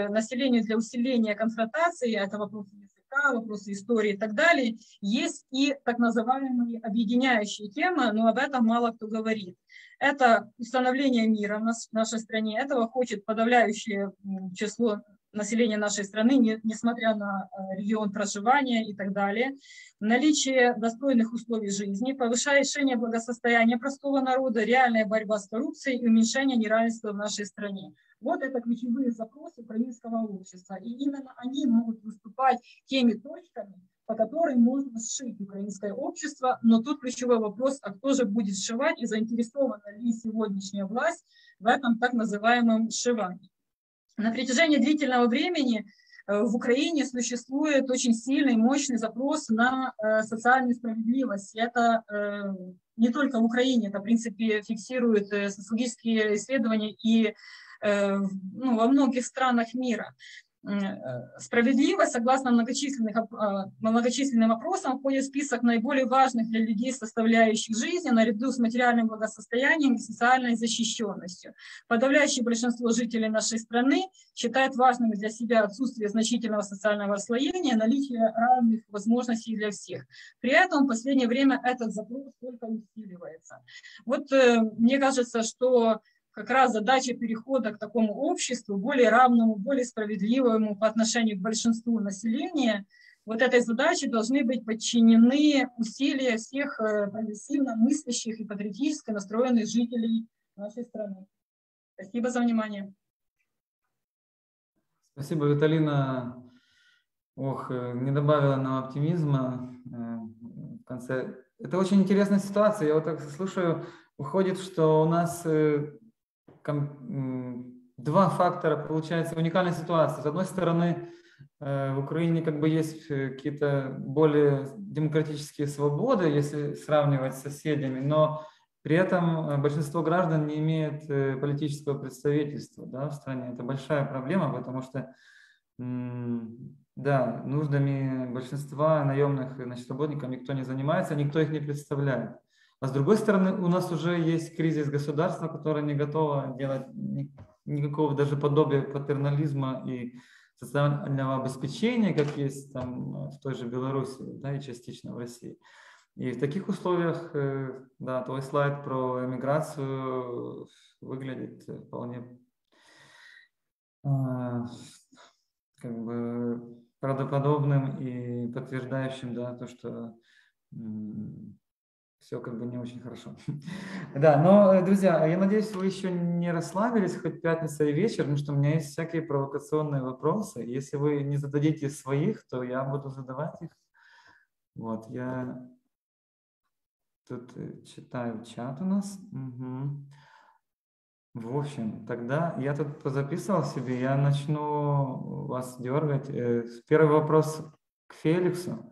усиления конфронтации, это вопросы языка, вопросы истории и так далее, есть и так называемые объединяющие темы, но об этом мало кто говорит. Это установление мира в нашей стране, этого хочет подавляющее число населения нашей страны, несмотря на регион проживания и так далее, наличие достойных условий жизни, повышение благосостояния простого народа, реальная борьба с коррупцией и уменьшение неравенства в нашей стране. Вот это ключевые запросы украинского общества. И именно они могут выступать теми точками, по которым можно сшить украинское общество. Но тут ключевой вопрос, а кто же будет сшивать и заинтересована ли сегодняшняя власть в этом так называемом сшивании. На протяжении длительного времени в Украине существует очень сильный, мощный запрос на социальную справедливость. И это не только в Украине, это, в принципе, фиксируют социологические исследования и во многих странах мира. Справедливость, согласно многочисленным опросам, входит в список наиболее важных для людей составляющих жизни, наряду с материальным благосостоянием и социальной защищенностью. Подавляющее большинство жителей нашей страны считает важным для себя отсутствие значительного социального расслоения, наличие равных возможностей для всех. При этом в последнее время этот запрос только усиливается. Вот мне кажется, что как раз задача перехода к такому обществу, более равному, более справедливому по отношению к большинству населения, вот этой задаче должны быть подчинены усилия всех прогрессивно мыслящих и патриотически настроенных жителей нашей страны. Спасибо за внимание. Спасибо, Виталина. Ох, не добавила нам оптимизма в конце. Это очень интересная ситуация. Я вот так слушаю, выходит, что у нас два фактора, получается, уникальной ситуации. С одной стороны, в Украине как бы есть какие-то более демократические свободы, если сравнивать с соседями, но при этом большинство граждан не имеет политического представительства, да, в стране. Это большая проблема, потому что да, нуждами большинства наемных, значит, работников никто не занимается, никто их не представляет. А с другой стороны, у нас уже есть кризис государства, которое не готово делать никакого даже подобия патернализма и социального обеспечения, как есть там в той же Беларуси, да, и частично в России. И в таких условиях, да, твой слайд про эмиграцию выглядит вполне как бы правдоподобным и подтверждающим, да, то, что все как бы не очень хорошо. Да, но, друзья, я надеюсь, вы еще не расслабились, хоть пятница и вечер, потому что у меня есть всякие провокационные вопросы. Если вы не зададите своих, то я буду задавать их. Вот, я тут читаю чат у нас. Угу. В общем, тогда я тут позаписывал себе, я начну вас дергать. Первый вопрос к Феликсу.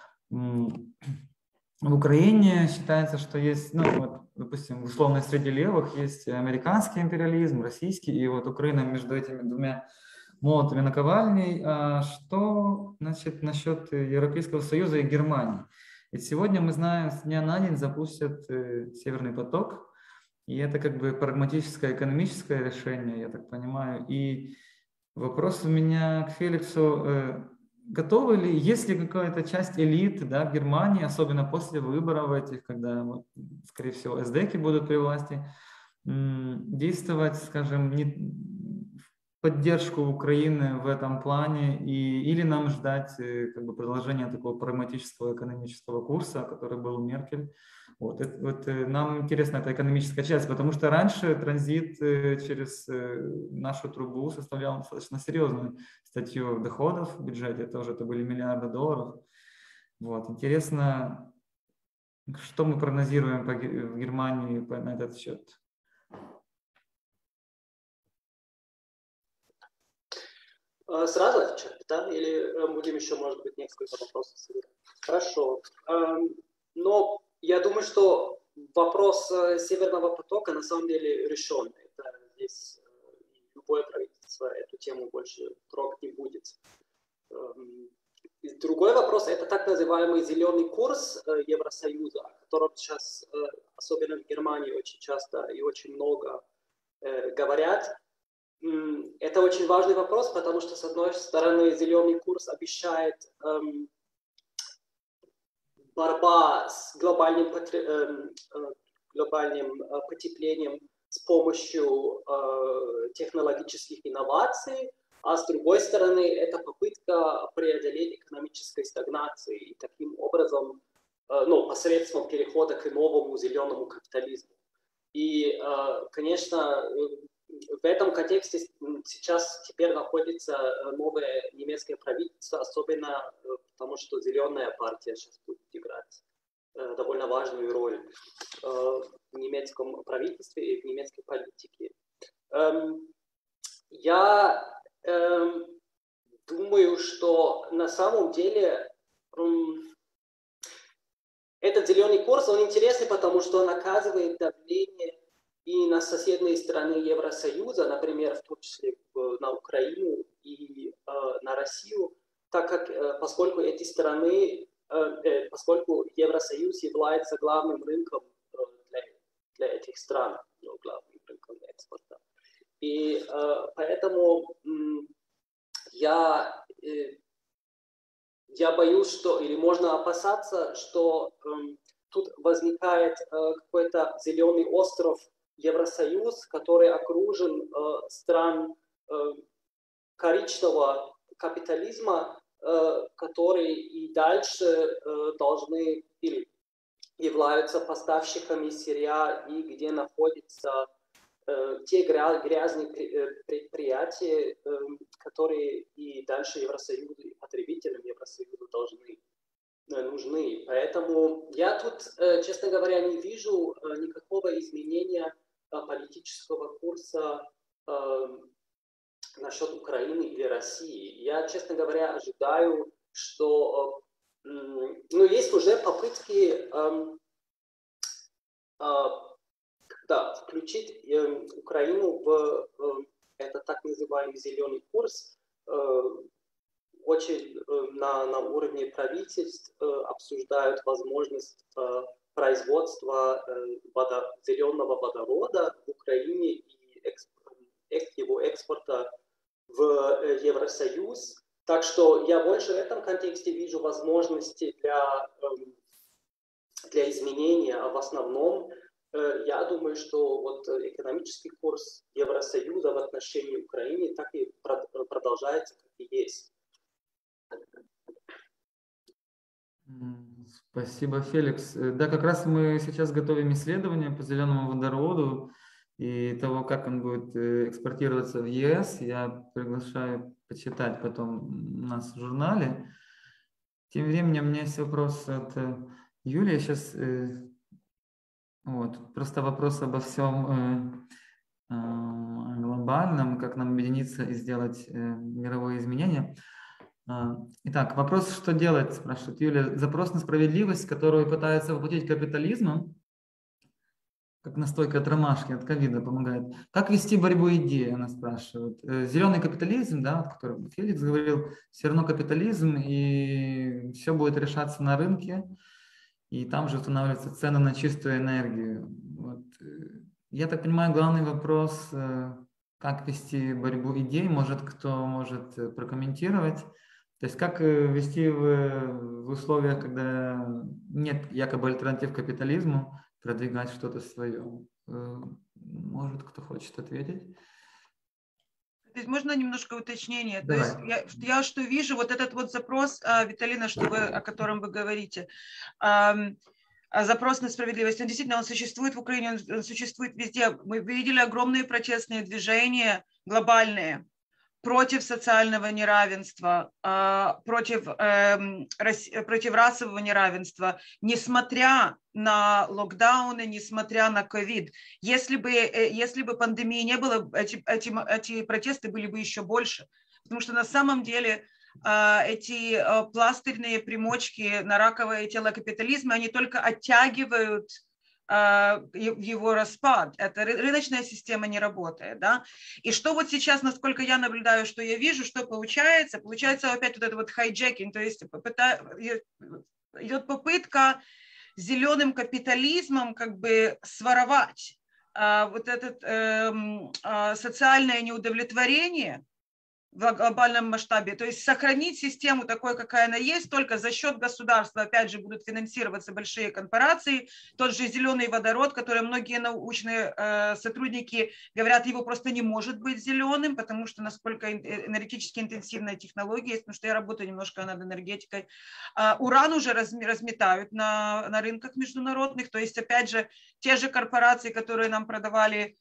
В Украине считается, что есть, ну вот, допустим, условно среди левых есть американский империализм, российский, и вот Украина между этими двумя молотами наковальней. А что, значит, насчет Европейского Союза и Германии? Ведь сегодня мы знаем, с дня на день запустят Северный поток, и это как бы прагматическое экономическое решение, я так понимаю. И вопрос у меня к Феликсу. Готовы ли, есть ли какая-то часть элит, да, в Германии, особенно после выборов этих, когда, вот, скорее всего, эсдеки будут при власти, действовать, скажем, в поддержку Украины в этом плане, или нам ждать как бы продолжения такого прагматического экономического курса, который был у Меркель? Вот нам интересна эта экономическая часть, потому что раньше транзит через нашу трубу составлял достаточно серьезную статью доходов в бюджете, тоже это были миллиарды долларов. Вот. Интересно, что мы прогнозируем в Германии на этот счет? Сразу отвечать, да? Или будем еще, может быть, несколько вопросов собирать? Хорошо. Но я думаю, что вопрос Северного потока на самом деле решен. Это здесь любое правительство эту тему больше трогать не будет. Другой вопрос – это так называемый зеленый курс Евросоюза, о котором сейчас, особенно в Германии, очень часто и очень много говорят. Это очень важный вопрос, потому что, с одной стороны, зеленый курс обещает борьба с глобальным потеплением с помощью технологических инноваций, а с другой стороны, это попытка преодолеть экономической стагнации и таким образом, посредством перехода к новому зеленому капитализму. И, конечно, в этом контексте сейчас теперь находится новое немецкое правительство, особенно потому, что зеленая партия сейчас будет играть довольно важную роль в немецком правительстве и в немецкой политике. Я думаю, что на самом деле этот зеленый курс, он интересный, потому что он оказывает давление и на соседние страны Евросоюза, например, в том числе на Украину и на Россию, так как поскольку эти страны, поскольку Евросоюз является главным рынком для этих стран, главным рынком экспорта. И поэтому я боюсь, что, или можно опасаться, что тут возникает какой-то зеленый остров Евросоюз, который окружен стран коричневого капитализма, которые и дальше должны или являются поставщиками сырья, и где находятся те грязные предприятия, которые и дальше Евросоюзу, и потребителям Евросоюза нужны. Поэтому я тут, честно говоря, не вижу никакого изменения политического курса насчет Украины или России. Я, честно говоря, ожидаю, что есть уже попытки включить Украину в этот так называемый зеленый курс. Очень на уровне правительств обсуждают возможность производства зеленого водорода в Украине и его экспорта в Евросоюз. Так что я больше в этом контексте вижу возможности для изменения, а в основном я думаю, что вот экономический курс Евросоюза в отношении Украины так и продолжается, как и есть. Спасибо, Феликс. Да, как раз мы сейчас готовим исследование по зеленому водороду и того, как он будет экспортироваться в ЕС. Я приглашаю почитать потом у нас в журнале. Тем временем у меня есть вопрос от Юлии. Сейчас просто вопрос обо всем глобальном, как нам объединиться и сделать мировое изменение. Итак, вопрос, что делать, спрашивает Юлия. Запрос на справедливость, которую пытается воплотить капитализмом, как настойка от ромашки, от ковида помогает. Как вести борьбу идей, она спрашивает. Зеленый капитализм, да, о котором Феликс говорил, все равно капитализм, и все будет решаться на рынке, и там же устанавливаются цены на чистую энергию. Вот. Я так понимаю, главный вопрос, как вести борьбу идей, может, кто может прокомментировать. То есть как вести в условиях, когда нет якобы альтернатив капитализму, продвигать что-то свое. Может, кто хочет ответить? Здесь можно немножко уточнения? Давай. То есть я что вижу, вот этот вот запрос, Виталина, о котором вы говорите, запрос на справедливость, он действительно он существует в Украине, он существует везде. Мы видели огромные протестные движения глобальные против социального неравенства, против расового неравенства, несмотря на локдауны, несмотря на ковид. Если бы пандемии не было, эти протесты были бы еще больше. Потому что на самом деле эти пластырные примочки на раковое тело капитализма, они только оттягивают его распад. Это рыночная система не работает. Да? И что вот сейчас, насколько я наблюдаю, что я вижу, что получается? Получается опять вот это вот хайджекинг, то есть идет попытка зеленым капитализмом как бы своровать вот это социальное неудовлетворение в глобальном масштабе, то есть сохранить систему такой, какая она есть, только за счет государства, опять же, будут финансироваться большие корпорации, тот же зеленый водород, который многие научные сотрудники говорят, его просто не может быть зеленым, потому что насколько энергетически интенсивная технология есть, потому что я работаю немножко над энергетикой. Уран уже разметают на рынках международных, то есть, опять же, те же корпорации, которые нам продавали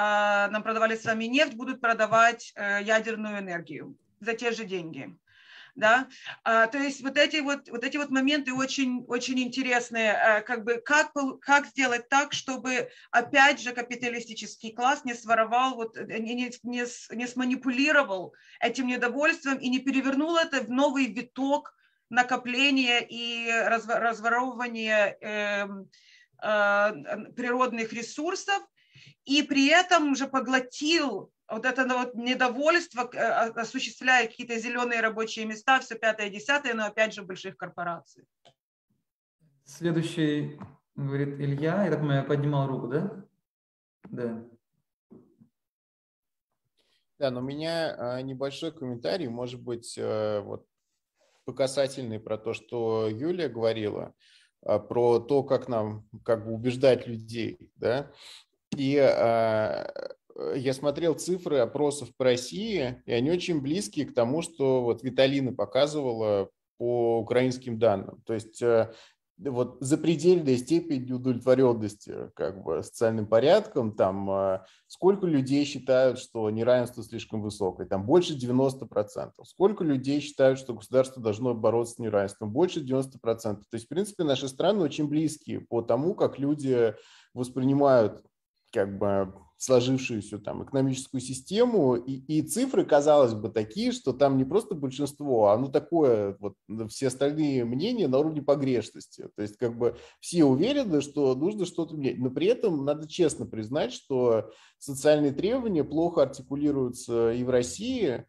с вами нефть, будут продавать ядерную энергию за те же деньги. Да? То есть вот эти вот моменты очень, очень интересные. Как сделать так, чтобы опять же капиталистический класс не своровал, не сманипулировал этим недовольством и не перевернул это в новый виток накопления и разворовывания природных ресурсов. и при этом уже поглотил вот это вот недовольство, осуществляя какие-то зеленые рабочие места, все 5-10, но опять же больших корпораций. Следующий, говорит Илья, я так понимаю, поднимал руку, да? Да. Да, но у меня небольшой комментарий, может быть, вот, показательный про то, что Юлия говорила, про то, как нам как бы убеждать людей, да. И я смотрел цифры опросов по России, и они очень близкие к тому, что вот Виталина показывала по украинским данным. То есть вот запредельная степень неудовлетворенности как бы социальным порядком, там сколько людей считают, что неравенство слишком высокое, там больше 90%. Сколько людей считают, что государство должно бороться с неравенством, больше 90%. То есть, в принципе, наши страны очень близкие по тому, как люди воспринимают как бы сложившуюся там экономическую систему, и цифры, казалось бы, такие, что там не просто большинство, а ну такое вот все остальные мнения на уровне погрешности. То есть как бы все уверены, что нужно что-то менять, но при этом надо честно признать, что социальные требования плохо артикулируются и в России,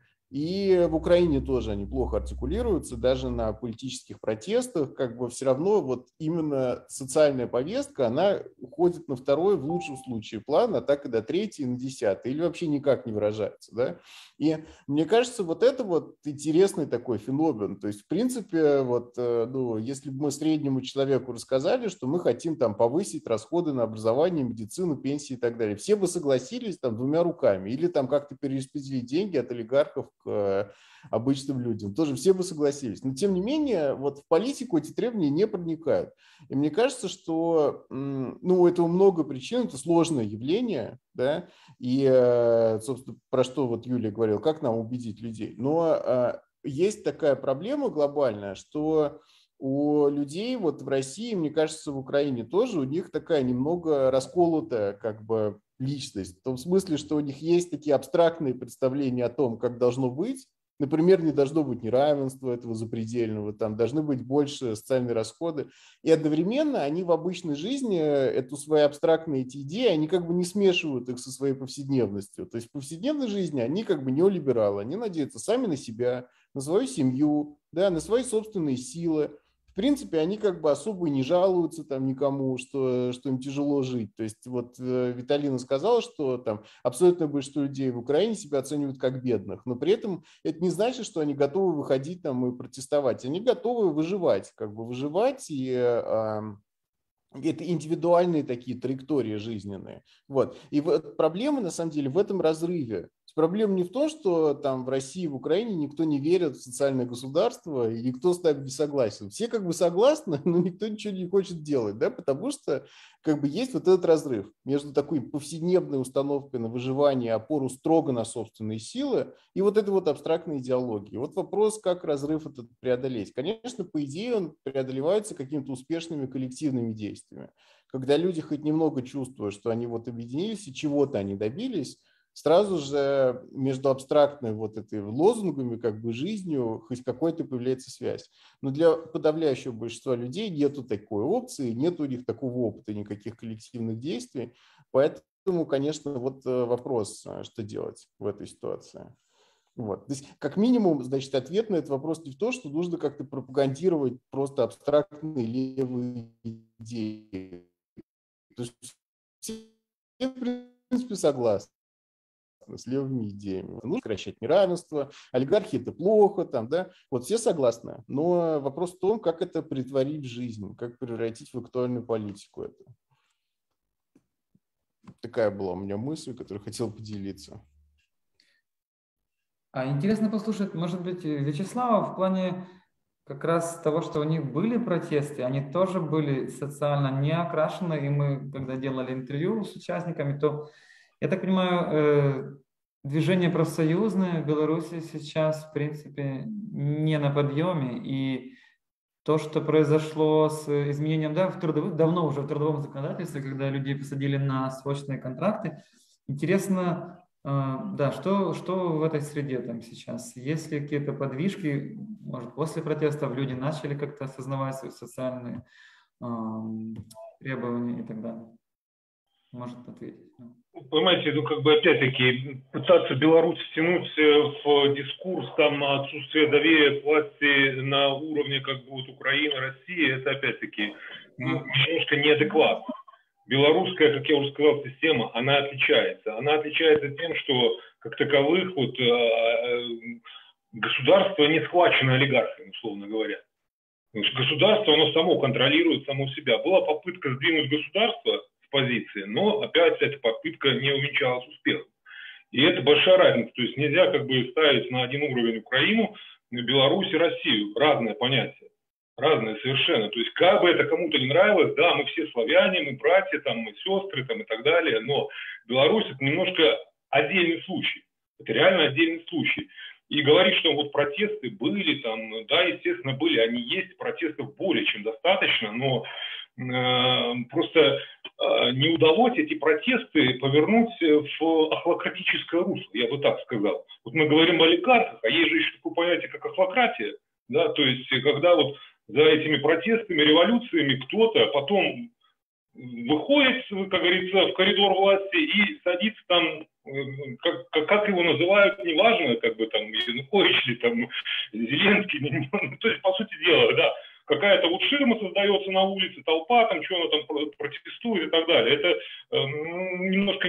и в Украине тоже они плохо артикулируются, даже на политических протестах, как бы все равно вот именно социальная повестка, она уходит на второй, в лучшем случае, план, а так и до третий, на 10-й, или вообще никак не выражается, да. И мне кажется, вот это вот интересный такой феномен, то есть, в принципе, вот, ну, если бы мы среднему человеку рассказали, что мы хотим там повысить расходы на образование, медицину, пенсии и так далее, все бы согласились там 2 руками, или там как-то перераспределить деньги от олигархов к обычным людям. Тоже все бы согласились. Но тем не менее, вот в политику эти требования не проникают. И мне кажется, что ну, у этого много причин, это сложное явление, да, и, собственно, про что вот Юлия говорила, как нам убедить людей. Но есть такая проблема глобальная, что у людей вот в России, мне кажется, в Украине тоже, у них такая немного расколотая как бы личность. В том смысле, что у них есть такие абстрактные представления о том, как должно быть. Например, не должно быть неравенства этого запредельного, там должны быть больше социальные расходы. И одновременно они в обычной жизни эту свои абстрактные эти идеи, они как бы не смешивают их со своей повседневностью. То есть в повседневной жизни они как бы неолибералы, они надеются сами на себя, на свою семью, да, на свои собственные силы. В принципе, они как бы особо и не жалуются там никому, что им тяжело жить. То есть вот Виталина сказала, что там абсолютное большинство людей в Украине себя оценивают как бедных, но при этом это не значит, что они готовы выходить там и протестовать. Они готовы выживать, как бы выживать, и это индивидуальные такие траектории жизненные. Вот. И вот проблема на самом деле в этом разрыве. Проблема не в том, что там в России, в Украине никто не верит в социальное государство и никто с нами не согласен. Все как бы согласны, но никто ничего не хочет делать, да, потому что как бы есть вот этот разрыв между такой повседневной установкой на выживание, опору строго на собственные силы и вот этой вот абстрактной идеологией. Вот вопрос, как разрыв этот преодолеть. Конечно, по идее он преодолевается какими-то успешными коллективными действиями. Когда люди хоть немного чувствуют, что они вот объединились и чего-то они добились, сразу же между абстрактной вот этой лозунгами, как бы жизнью, хоть какой-то появляется связь. Но для подавляющего большинства людей нету такой опции, нету у них такого опыта, никаких коллективных действий. Поэтому, конечно, вот вопрос, что делать в этой ситуации. Вот. То есть, как минимум, значит, ответ на этот вопрос не в том, что нужно как-то пропагандировать просто абстрактные левые идеи. То есть, все, в принципе, согласны с левыми идеями. Нужно сокращать неравенство, олигархи это плохо, там, да, вот все согласны. Но вопрос в том, как это претворить в жизнь, как превратить в актуальную политику это. Такая была у меня мысль, которую хотел поделиться. А интересно послушать, может быть, Вячеслава в плане как раз того, что у них были протесты, они тоже были социально не окрашены, и мы, когда делали интервью с участниками, то, я так понимаю, движение профсоюзное в Беларуси сейчас, в принципе, не на подъеме, и то, что произошло с изменением, да, давно уже в трудовом законодательстве, когда людей посадили на срочные контракты, интересно, да, что в этой среде там сейчас? Есть ли какие-то подвижки, может, после протестов люди начали как-то осознавать свои социальные требования и так далее? может ответить. Понимаете, ну как бы опять-таки пытаться Беларусь втянуть в дискурс там отсутствия доверия к власти на уровне как бы вот Украины, России, это опять-таки немножко неадекватно. Белорусская, как я уже сказал, система, она отличается. Она отличается тем, что как таковых вот государство не схвачено олигархами, условно говоря. Государство, оно само контролирует само себя. Была попытка сдвинуть государство с позиции, но опять эта попытка не увенчалась успехом. И это большая разница. То есть нельзя как бы ставить на один уровень Украину, Беларусь и Россию. Разное понятие. Разное совершенно. То есть как бы это кому-то не нравилось, да, мы все славяне, мы братья, там, мы сестры там, и так далее, но Беларусь это немножко отдельный случай. Это реально отдельный случай. И говорить, что вот протесты были там, да, естественно, были, они есть, протестов более чем достаточно, но просто не удалось эти протесты повернуть в охлократическое русло, я бы так сказал. Вот мы говорим о олигархах, а есть же еще такое понятие, как охлократия, да, то есть когда вот за этими протестами, революциями кто-то потом выходит, как говорится, в коридор власти и садится там, как его называют, неважно, как бы там, Янукович или там Зеленский, ну, то есть, по сути дела, да, какая-то вот ширма создается на улице, толпа, там, что она там протестует и так далее. Это немножко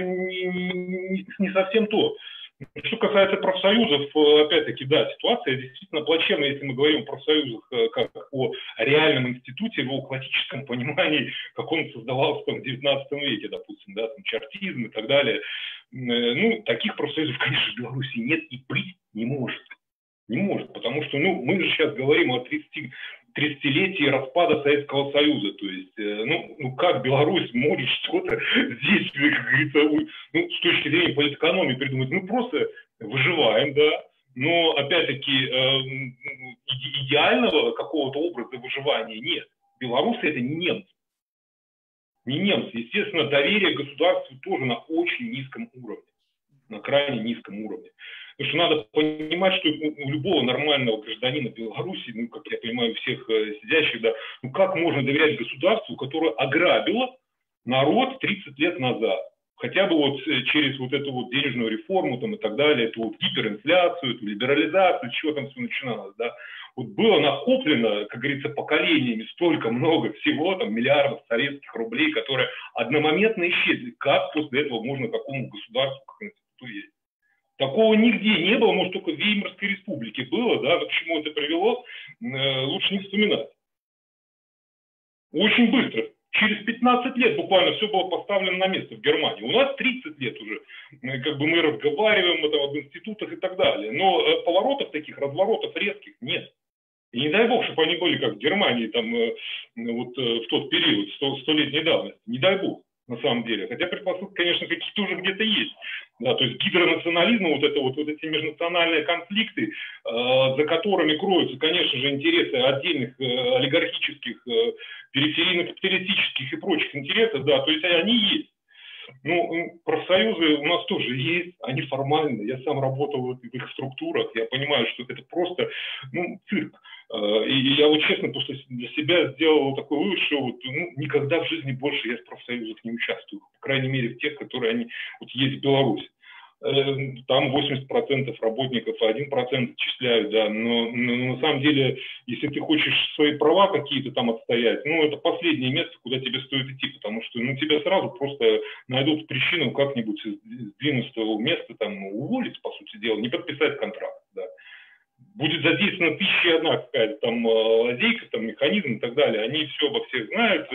не совсем то. Что касается профсоюзов, опять-таки, да, ситуация действительно плачевная, если мы говорим о профсоюзах как о реальном институте, в его классическом понимании, как он создавался там, в 19 веке, допустим, да, там, чартизм и так далее. Ну, таких профсоюзов, конечно, в Беларуси нет и быть не может. Не может, потому что, ну, мы же сейчас говорим о 30-летии распада Советского Союза. То есть, ну как Беларусь может что-то здесь, как говорится, ну, с точки зрения политэкономии придумать? Мы просто выживаем, да, но, опять-таки, идеального какого-то образа выживания нет. Белорусы это не немцы. Не немцы. Естественно, доверие к государству тоже на очень низком уровне, на крайне низком уровне. Потому что надо понимать, что у любого нормального гражданина Беларуси, ну, как я понимаю, у всех сидящих, да, ну, как можно доверять государству, которое ограбило народ 30 лет назад? Хотя бы вот через вот эту вот денежную реформу там и так далее, эту вот гиперинфляцию, эту либерализацию, чего там все начиналось, да. Вот было накоплено, как говорится, поколениями столько много всего, там, миллиардов советских рублей, которые одномоментно исчезли. Как после этого можно какому государству, как институту есть? Такого нигде не было, может, только в Веймарской республике было, да, к чему это привело, лучше не вспоминать. Очень быстро, через 15 лет буквально все было поставлено на место в Германии. У нас 30 лет уже, как бы мы разговариваем это об институтах и так далее, но поворотов таких, разворотов резких нет. И не дай бог, чтобы они были как в Германии там, вот, в тот период, 100-летней давности, не дай бог. На самом деле. Хотя предпосылки, конечно, какие-то уже где-то есть. Да, то есть гидронационализм, вот эти межнациональные конфликты, за которыми кроются, конечно же, интересы отдельных олигархических, периферийных, капиталистических и прочих интересов, да, то есть они есть. Ну, профсоюзы у нас тоже есть, они формальные. Я сам работал в их структурах, я понимаю, что это просто, ну, цирк. И я вот честно просто для себя сделал такой вывод, что вот, ну, никогда в жизни больше я в профсоюзах не участвую. По крайней мере, в тех, которые они вот есть в Беларуси. Там 80% работников, 1% отчисляют, да, но на самом деле, если ты хочешь свои права какие-то там отстоять, ну, это последнее место, куда тебе стоит идти, потому что, ну, тебя сразу просто найдут причину как-нибудь сдвинуть с твоего места, там, уволить, по сути дела, не подписать контракт, да. Будет задействована 1001 какая-то там лазейка, там, механизм и так далее, они все обо всех знают,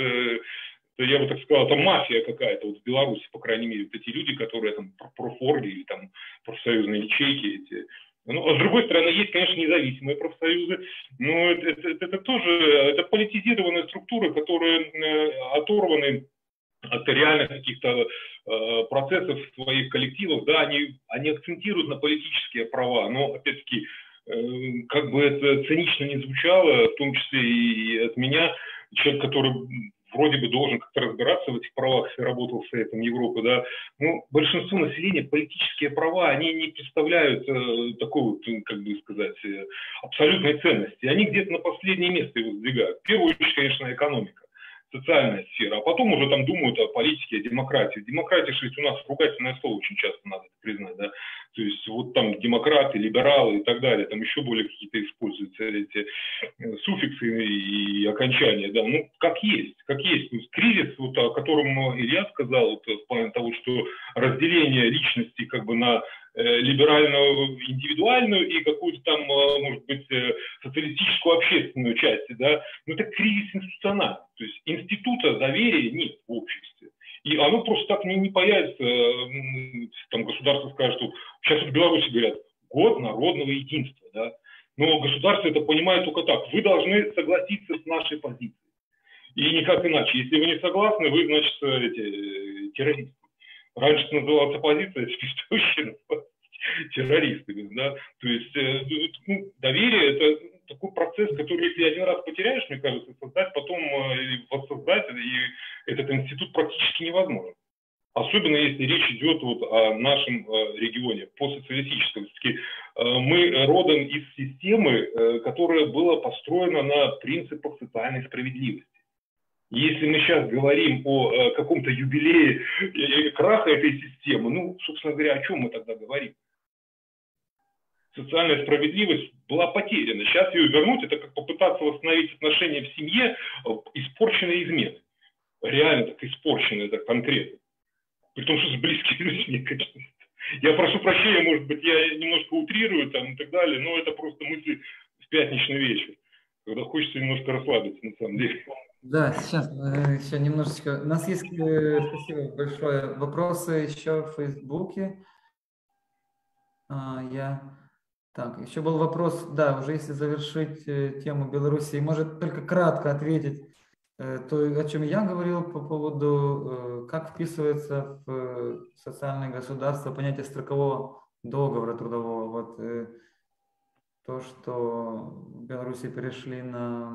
я бы так сказал, это мафия какая-то вот в Беларуси, по крайней мере, вот эти люди, которые там профорги или там профсоюзные ячейки эти. Ну, а с другой стороны, есть, конечно, независимые профсоюзы, но это тоже это политизированные структуры, которые оторваны от реальных каких-то процессов в своих коллективах, да, они акцентируют на политические права, но, опять-таки, как бы это цинично не звучало, в том числе и от меня, человек, который вроде бы должен как-то разбираться в этих правах, если работал в Советом Европы, да, ну, большинство населения политические права, они не представляют такой вот, как бы сказать, абсолютной ценности. Они где-то на последнее место его сдвигают. В первую очередь, конечно, экономика. социальная сфера, а потом уже там думают о политике, о демократии. Демократия, что ведь у нас ругательное слово очень часто надо признать, да, то есть вот там демократы, либералы и так далее, там еще более какие-то используются эти суффиксы и окончания, да, ну, как есть. То есть кризис, вот, о котором Илья сказал, вот, в плане того, что разделение личности как бы на либеральную, индивидуальную и какую-то там, может быть, социалистическую общественную часть, да, но это кризис институциональный, то есть института доверия нет в обществе. И оно просто так не появится, там государство скажет, что сейчас в Беларуси говорят, год народного единства, да, но государство это понимает только так, вы должны согласиться с нашей позицией. И никак иначе. Если вы не согласны, вы, значит, террористы. Раньше это называлась оппозиция, теперь точно террористами. Да? То есть доверие – это такой процесс, который, если один раз потеряешь, мне кажется, создать потом или воссоздать, и этот институт практически невозможен. Особенно если речь идет вот о нашем регионе, постсоциалистическом. Все-таки мы родом из системы, которая была построена на принципах социальной справедливости. Если мы сейчас говорим о каком-то юбилее краха этой системы, ну, собственно говоря, о чем мы тогда говорим? Социальная справедливость была потеряна. Сейчас ее вернуть, это как попытаться восстановить отношения в семье, испорченные измены. Реально так испорченные, так конкретно. При том, что с близкими людьми, конечно. Я прошу прощения, может быть, я немножко утрирую там и так далее, но это просто мысли в пятничный вечер, когда хочется немножко расслабиться, на самом деле. Да, сейчас еще немножечко. У нас есть, спасибо большое, вопросы еще в Фейсбуке. Так, еще был вопрос, да, уже если завершить тему Беларуси, может только кратко ответить то, о чем я говорил по поводу, как вписывается в социальное государство понятие строкового договора трудового. Вот то, что в Беларуси перешли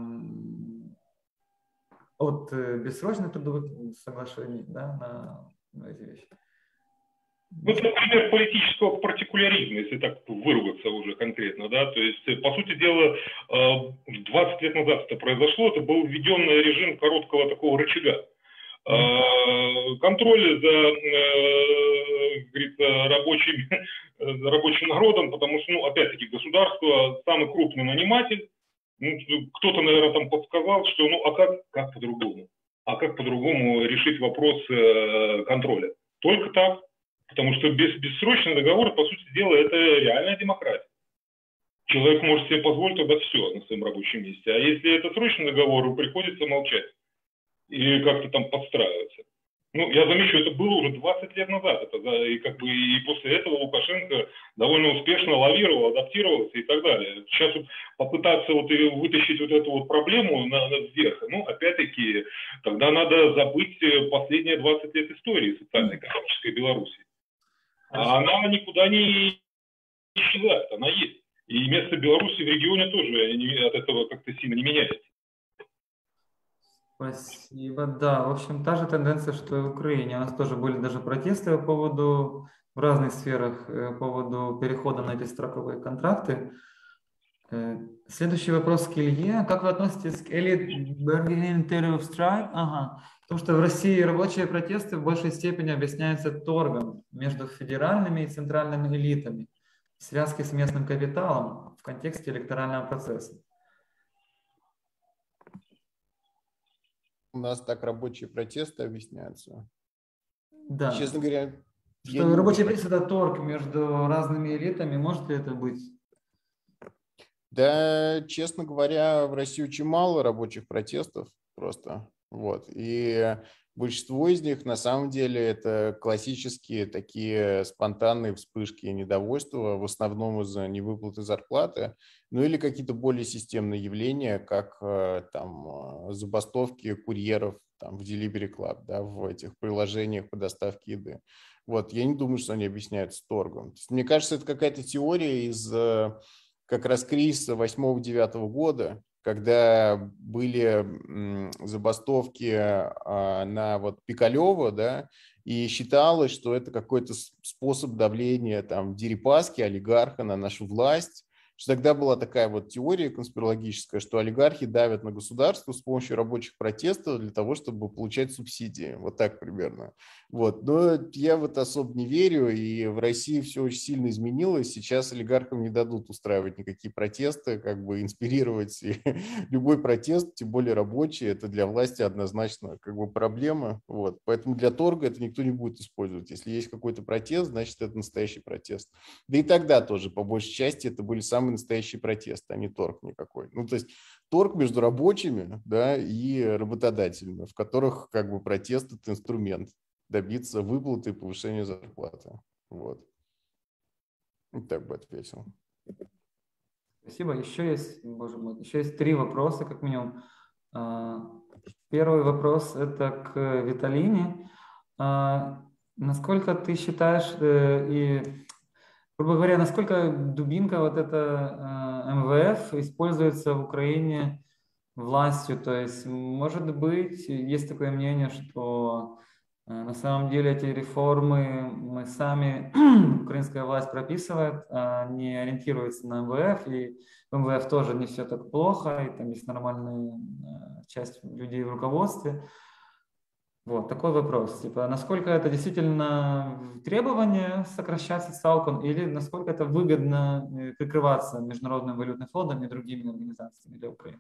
от бессрочных трудовых соглашений, да, на эти вещи. Ну, это пример политического партикуляризма, если так выругаться уже конкретно, да, то есть, по сути дела, 20 лет назад это произошло, это был введен режим короткого такого рычага. Контроль за, говорится, рабочим народом, потому что, ну, опять-таки, государство самый крупный наниматель, ну, кто-то, наверное, там подсказал, что, ну, а как по-другому? А как по-другому решить вопрос контроля? Только так. Потому что бессрочный договор, по сути дела, это реальная демократия. Человек может себе позволить тогда все на своем рабочем месте. А если это срочный договор, приходится молчать и как-то там подстраиваться. Ну, я замечу, это было уже 20 лет назад. И как бы и после этого Лукашенко довольно успешно лавировал, адаптировался и так далее. Сейчас вот попытаться вот вытащить вот эту вот проблему вверх, ну, опять-таки, тогда надо забыть последние 20 лет истории социально-экономической Беларуси. А она никуда не исчезает, она есть. И место Беларуси в регионе тоже от этого как-то сильно не меняется. Спасибо. Да, в общем, та же тенденция, что и в Украине. У нас тоже были даже протесты в разных сферах по поводу перехода на эти строковые контракты. Следующий вопрос к Илье. Как вы относитесь к Elite Bargaining Theory of Strike? Потому что в России рабочие протесты в большей степени объясняются торгом между федеральными и центральными элитами, связки с местным капиталом в контексте электорального процесса. У нас так рабочие протесты объясняются. Да. Честно говоря, что рабочий протест – это торг между разными элитами. Может ли это быть? Да, честно говоря, в России очень мало рабочих протестов просто. Вот. И большинство из них на самом деле это классические такие спонтанные вспышки недовольства, в основном из-за невыплаты зарплаты, ну или какие-то более системные явления, как там забастовки курьеров там, в Delivery Club, да, в этих приложениях по доставке еды. Вот. Я не думаю, что они объясняются торгом. Мне кажется, это какая-то теория из как раз кризиса 8-9 года, когда были забастовки на вот Пикалево, да, и считалось, что это какой-то способ давления там Дерипаски, олигарха, на нашу власть, что тогда была такая вот теория конспирологическая, что олигархи давят на государство с помощью рабочих протестов для того, чтобы получать субсидии. Вот так примерно. Вот. Но я в это особо не верю, и в России все очень сильно изменилось. Сейчас олигархам не дадут устраивать никакие протесты, как бы инспирировать. И любой протест, тем более рабочий, это для власти однозначно как бы проблема. Вот. Поэтому для торга это никто не будет использовать. Если есть какой-то протест, значит, это настоящий протест. Да и тогда тоже, по большей части, это были самые настоящие протесты, а не торг никакой. Ну, то есть торг между рабочими, да, и работодателями, в которых как бы протест – это инструмент добиться выплаты и повышения зарплаты. Вот. Так бы ответил. Спасибо. Еще есть, боже мой, еще есть 3 вопроса, как минимум. Первый вопрос – это к Виталине. Насколько ты считаешь, и, грубо говоря, насколько дубинка вот эта МВФ используется в Украине властью? То есть, может быть, есть такое мнение, что на самом деле эти реформы мы сами, украинская власть прописывает, а не ориентируется на МВФ, и в МВФ тоже не все так плохо, и там есть нормальная часть людей в руководстве. Вот такой вопрос. Типа, насколько это действительно требование сокращать социалку, или насколько это выгодно прикрываться Международным валютным фондом и другими организациями для Украины?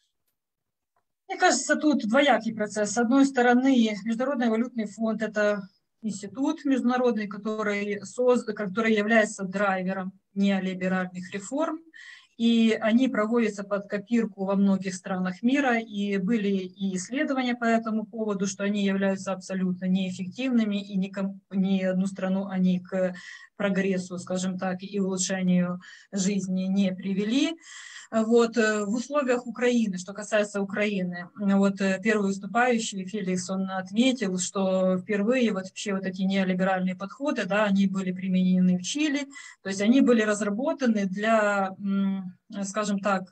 Мне кажется, тут двоякий процесс. С одной стороны, Международный валютный фонд – это институт международный, который является драйвером неолиберальных реформ, и они проводятся под копирку во многих странах мира, и были и исследования по этому поводу, что они являются абсолютно неэффективными, и ни одну страну они к прогрессу, скажем так, и улучшению жизни не привели. Вот, в условиях Украины, что касается Украины, вот первый выступающий, Феликс, он отметил, что впервые вообще вот эти неолиберальные подходы, да, они были применены в Чили, то есть они были разработаны для, скажем так,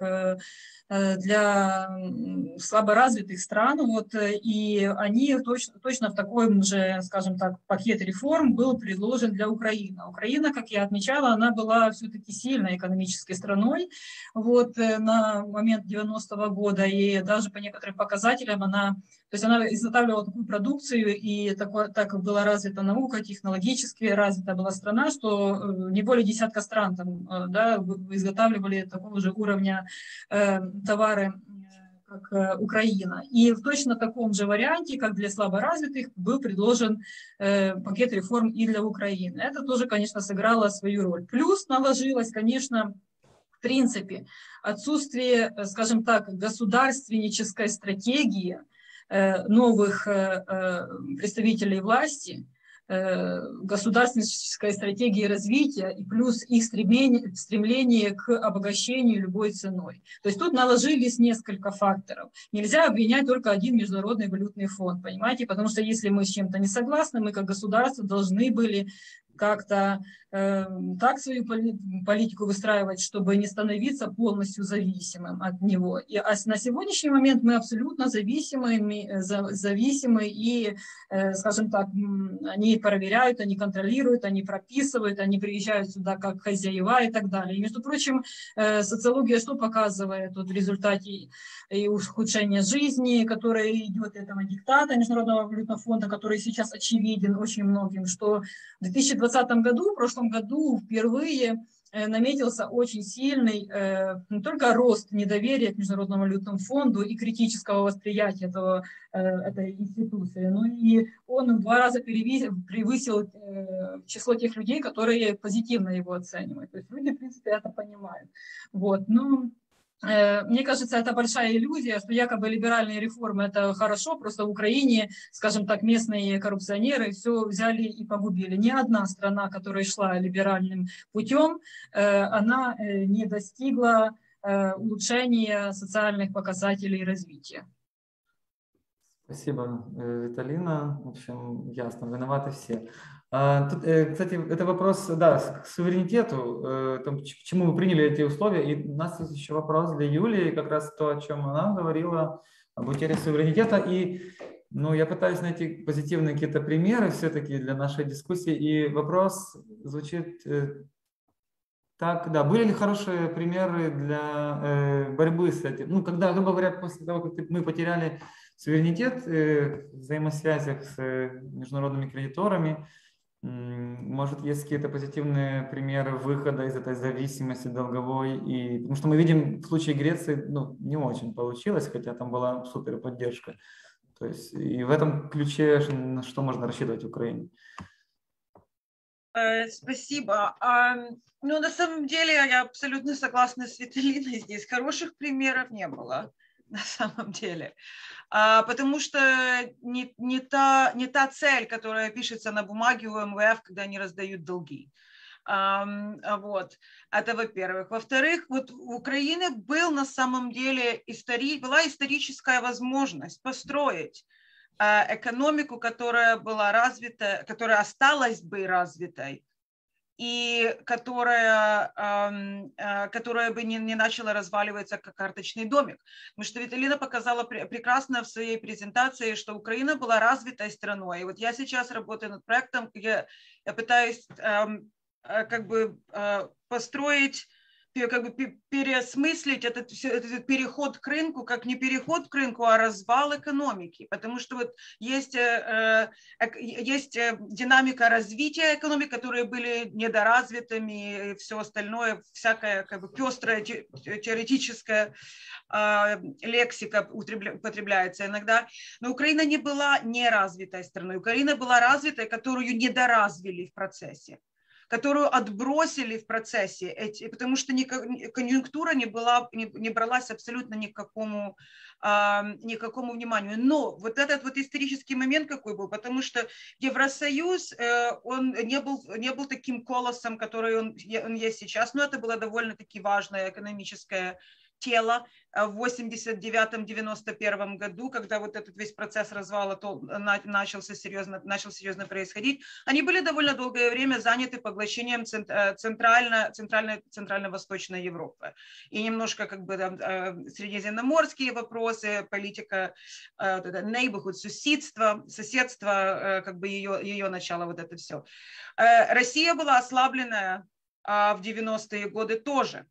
для слаборазвитых стран, вот, и они точно в таком же, скажем так, пакет реформ был предложен для Украины. Украина, как я отмечала, она была все-таки сильной экономической страной вот, на момент 90-го года, и даже по некоторым показателям она изготавливала такую продукцию, и так была развита наука, технологически развита была страна, что не более десятка стран там, да, изготавливали такого же уровня товары, как Украина. И в точно таком же варианте, как для слаборазвитых, был предложен пакет реформ и для Украины. Это тоже, конечно, сыграло свою роль. Плюс наложилось, конечно, в принципе, отсутствие, скажем так, государственнической стратегии новых представителей власти, государственной стратегии развития и плюс их стремление к обогащению любой ценой. То есть тут наложились несколько факторов. Нельзя обвинять только один Международный валютный фонд, понимаете, потому что если мы с чем-то не согласны, мы как государство должны были как-то так свою политику выстраивать, чтобы не становиться полностью зависимым от него. А на сегодняшний момент мы абсолютно зависимы и, скажем так, они проверяют, они контролируют, они прописывают, они приезжают сюда как хозяева и так далее. И, между прочим, социология что показывает вот в результате и ухудшения жизни, которое идет этого диктата Международного валютного фонда, который сейчас очевиден очень многим, что в 2020 году, в прошлом году впервые наметился очень сильный не только рост недоверия к Международному валютному фонду и критического восприятия этой институции, но и он в 2 раза превысил число тех людей, которые позитивно его оценивают. То есть люди, в принципе, это понимают. Вот. Но мне кажется, это большая иллюзия, что якобы либеральные реформы – это хорошо, просто в Украине, скажем так, местные коррупционеры все взяли и погубили. Ни одна страна, которая шла либеральным путем, она не достигла улучшения социальных показателей развития. Спасибо, Виталина. В общем, ясно, виноваты все. Тут, кстати, это вопрос, да, к суверенитету, к чему мы приняли эти условия. И у нас есть еще вопрос для Юлии, как раз то, о чем она говорила, об утере суверенитета. И я пытаюсь найти позитивные какие-то примеры все-таки для нашей дискуссии. И вопрос звучит Так, да, были ли хорошие примеры для борьбы с этим? Ну, когда, грубо говоря, после того, как мы потеряли суверенитет в взаимосвязях с международными кредиторами, может, есть какие-то позитивные примеры выхода из этой зависимости долговой? И, потому что мы видим, в случае Греции, ну, не очень получилось, хотя там была супер поддержка. То есть и в этом ключе на что можно рассчитывать в Украине? Спасибо. Ну, на самом деле, я абсолютно согласна с Виталиной. Здесь хороших примеров не было, на самом деле. Потому что не та цель, которая пишется на бумаге у МВФ, когда они раздают долги. Вот. Это во-первых. Во-вторых, вот в Украине был на самом деле была историческая возможность построить экономику, которая была развита, которая осталась бы развитой, и которая бы не начала разваливаться как карточный домик. Потому что Виталина показала прекрасно в своей презентации, что Украина была развитой страной. И вот я сейчас работаю над проектом, где я пытаюсь как бы построить, как бы переосмыслить этот переход к рынку, как не переход к рынку, а развал экономики. Потому что вот есть динамика развития экономики, которые были недоразвитыми, и все остальное, всякая как бы пестрая теоретическая лексика употребляется иногда. Но Украина не была неразвитой страной. Украина была развитой, которую недоразвили в процессе, которую отбросили в процессе, потому что конъюнктура не бралась абсолютно никакому вниманию. Но вот этот вот исторический момент какой был, потому что Евросоюз, он не был таким колоссом, который он есть сейчас, но это было довольно-таки важное экономическое тело в 89-91 году, когда вот этот весь процесс развала начал серьезно происходить. Они были довольно долгое время заняты поглощением центрально-восточной Европы. И немножко как бы средиземноморские вопросы, политика neighborhood, соседство, как бы ее начало, вот это все. Россия была ослабленная в 90-е годы тоже.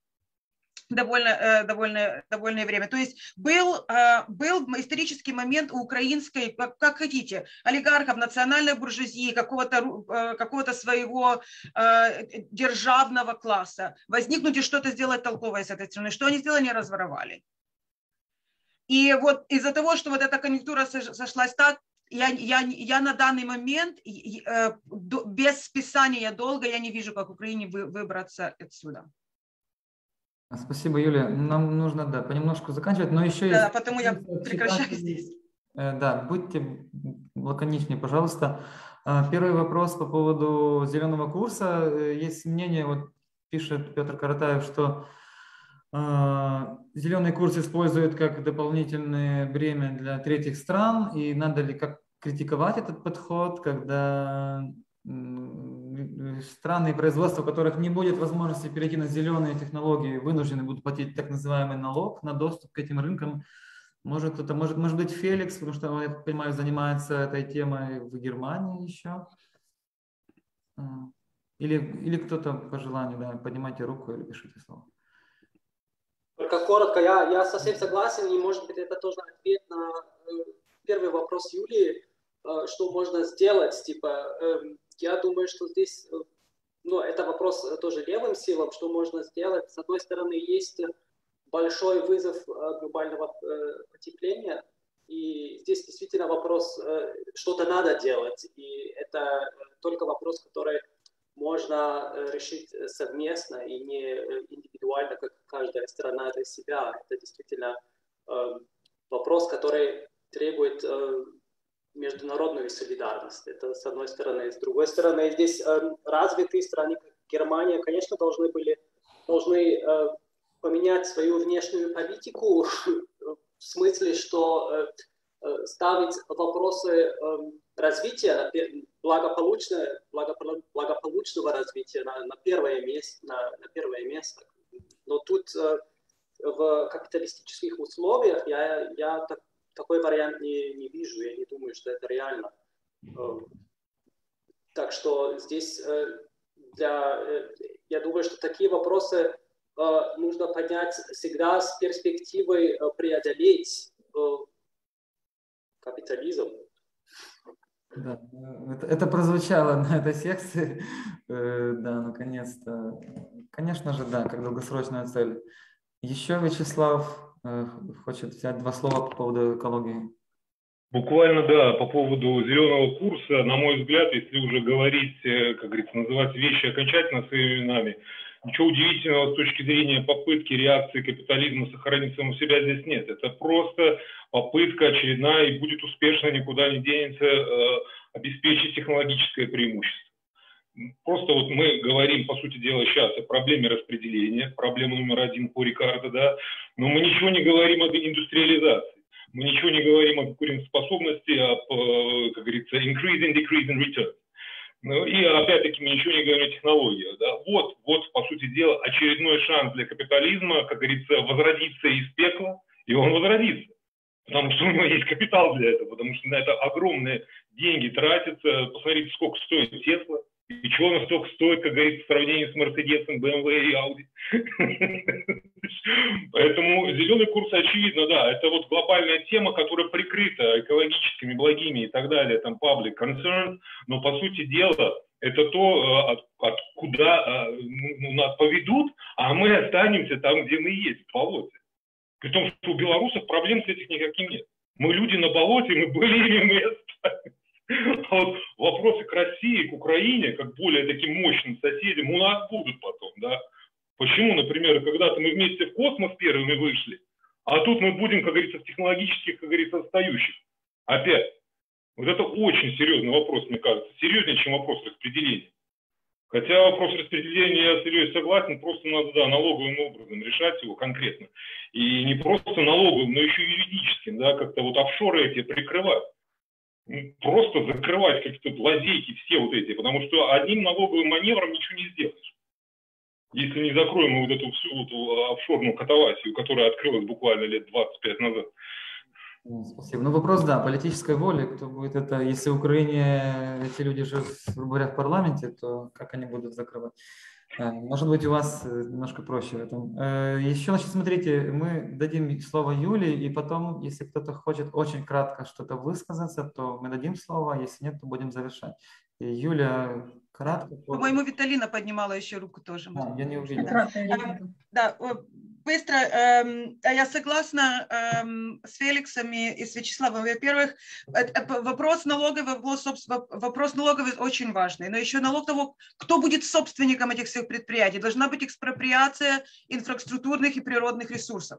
Довольное время. То есть был исторический момент у украинской, как хотите, олигархов, национальной буржуазии, какого-то своего державного класса возникнуть и что-то сделать толковое с этой страной. Что они сделали? Они разворовали. И вот из-за того, что вот эта конъюнктура сошлась так, я на данный момент без списания долга я не вижу, как Украине выбраться отсюда. Спасибо, Юлия. Нам нужно, да, понемножку заканчивать, но еще да, есть... потому я прекращаю здесь. Да, будьте лаконичнее, пожалуйста. Первый вопрос по поводу зеленого курса. Есть мнение, вот пишет Петр Каратаев, что зеленый курс используют как дополнительное бремя для третьих стран, и надо ли как критиковать этот подход, когда страны и производства, у которых не будет возможности перейти на зеленые технологии, вынуждены будут платить так называемый налог на доступ к этим рынкам. Может быть, Феликс, потому что, я понимаю, занимается этой темой в Германии еще. Или кто-то по желанию, да, поднимайте руку или пишите слово. Только коротко, я совсем согласен, и, может быть, это тоже ответ на первый вопрос Юлии, что можно сделать, типа, я думаю, что здесь, ну, это вопрос тоже левым силам, что можно сделать. С одной стороны, есть большой вызов глобального потепления, и здесь действительно вопрос, что-то надо делать, и это только вопрос, который можно решить совместно и не индивидуально, как каждая страна для себя. Это действительно вопрос, который требует международную солидарность. Это с одной стороны. С другой стороны, здесь развитые страны, как Германия, конечно, должны поменять свою внешнюю политику в смысле, что ставить вопросы развития, благополучного развития на первое место. Но тут в капиталистических условиях я такой вариант не вижу, я не думаю, что это реально. Так что здесь я думаю, что такие вопросы нужно поднять всегда с перспективой преодолеть капитализм. Да, это прозвучало на этой секции. Да, наконец-то. Конечно же, да, как долгосрочная цель. Еще Вячеслав хочет взять 2 слова по поводу экологии. Буквально, да, по поводу зеленого курса, на мой взгляд, если уже говорить, как говорится, называть вещи окончательно своими именами, ничего удивительного с точки зрения попытки реакции капитализма сохранить саму себя здесь нет. Это просто попытка очередная и будет успешно, никуда не денется, обеспечить технологическое преимущество. Просто вот мы говорим, по сути дела, сейчас о проблеме распределения, проблема номер 1 по Рикардо, да, но мы ничего не говорим об индустриализации. Мы ничего не говорим о конкурентоспособности, об, как говорится, increasing, decreasing return. Ну, и опять-таки мы ничего не говорим о технологиях. Да? Вот, по сути дела, очередной шанс для капитализма, как говорится, возродиться из пекла, и он возродится. Потому что у него есть капитал для этого, потому что на это огромные деньги тратятся. Посмотрите, сколько стоит Тесла. И чего она столько стоит, как говорится, в сравнении с Мерседесом, БМВ и Ауди. Поэтому зеленый курс, очевидно, да, это вот глобальная тема, которая прикрыта экологическими, благими и так далее, там, public concerns, но, по сути дела, это то, куда нас поведут, а мы останемся там, где мы есть, в болоте. При том, что у белорусов проблем с этих никаких нет. Мы люди на болоте, мы были и мы останемся. А вот вопросы к России, к Украине, как более таким мощным соседям, у нас будут потом, да. Почему, например, когда-то мы вместе в космос первыми вышли, а тут мы будем, как говорится, в технологических, как говорится, отстающих. Опять. Вот это очень серьезный вопрос, мне кажется, серьезнее, чем вопрос распределения. Хотя вопрос распределения, я серьезно согласен, просто надо, да, налоговым образом решать его конкретно. И не просто налоговым, но еще и юридическим, да, как-то вот офшоры эти прикрывать. Просто закрывать какие-то лазейки все вот эти, потому что одним налоговым маневром ничего не сделаешь. Если не закроем вот эту всю вот офшорную катавасию, которая открылась буквально лет 25 назад. Спасибо. Ну, вопрос, да, политической воли, кто будет это, если в Украине эти люди живут, грубо говоря, в парламенте, то как они будут закрывать? Может быть, у вас немножко проще в этом. Еще, значит, смотрите, мы дадим слово Юле, и потом, если кто-то хочет очень кратко что-то высказаться, то мы дадим слово, если нет, то будем завершать. И Юля, кратко. По-моему, Виталина поднимала еще руку тоже. Я не увидел. Да, быстро. Я согласна с Феликсом и с Вячеславом. Во-первых, вопрос налоговый очень важный, но еще налог того, кто будет собственником этих всех предприятий. Должна быть экспроприация инфраструктурных и природных ресурсов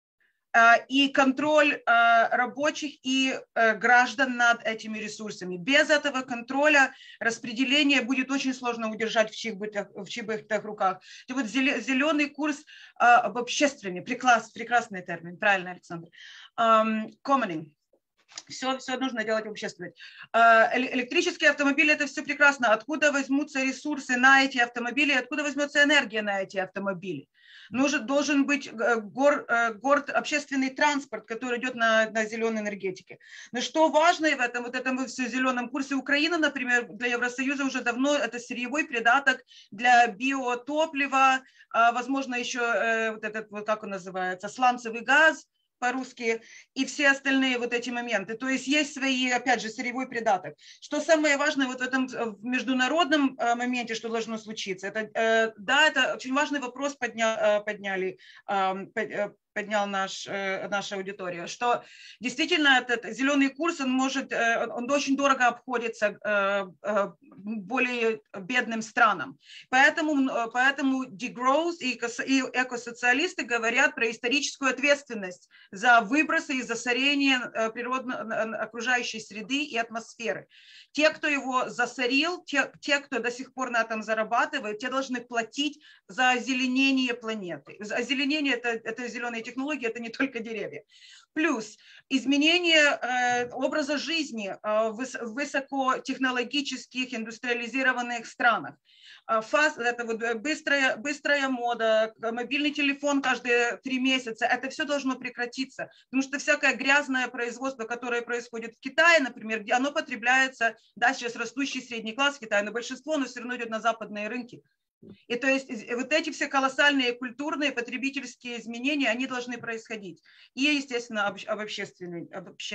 и контроль рабочих и граждан над этими ресурсами. Без этого контроля распределение будет очень сложно удержать в чьих-то руках. И вот зеленый курс об общественном, прекрасный термин, правильно, Александр, commoning. Все нужно делать общественно. Электрические автомобили – это все прекрасно. Откуда возьмутся ресурсы на эти автомобили, откуда возьмется энергия на эти автомобили? Должен быть общественный транспорт, который идет на зеленой энергетике. Но что важно в этом зеленом курсе, Украина, например, для Евросоюза уже давно это сырьевой придаток для биотоплива, возможно, еще как он называется, сланцевый газ, по-русски, и все остальные вот эти моменты. То есть свои, опять же, сырьевой придаток. Что самое важное вот в этом международном моменте, что должно случиться, это очень важный вопрос подняла наша аудитория, что действительно этот зеленый курс, он очень дорого обходится более бедным странам. Поэтому degrowth и экосоциалисты говорят про историческую ответственность за выбросы и засорение окружающей среды и атмосферы. Те, кто его засорил, те, кто до сих пор на этом зарабатывает, те должны платить за озеленение планеты. Озеленение – это зеленые технологии, это не только деревья. Плюс изменение образа жизни в высокотехнологических, индустриализированных странах. Это вот быстрая мода, мобильный телефон каждые 3 месяца, это все должно прекратиться. Потому что всякое грязное производство, которое происходит в Китае, например, где оно потребляется, да, сейчас растущий средний класс в Китае, но большинство, оно все равно идет на западные рынки. И то есть вот эти все колоссальные культурные, потребительские изменения, они должны происходить. И, естественно, обобществление.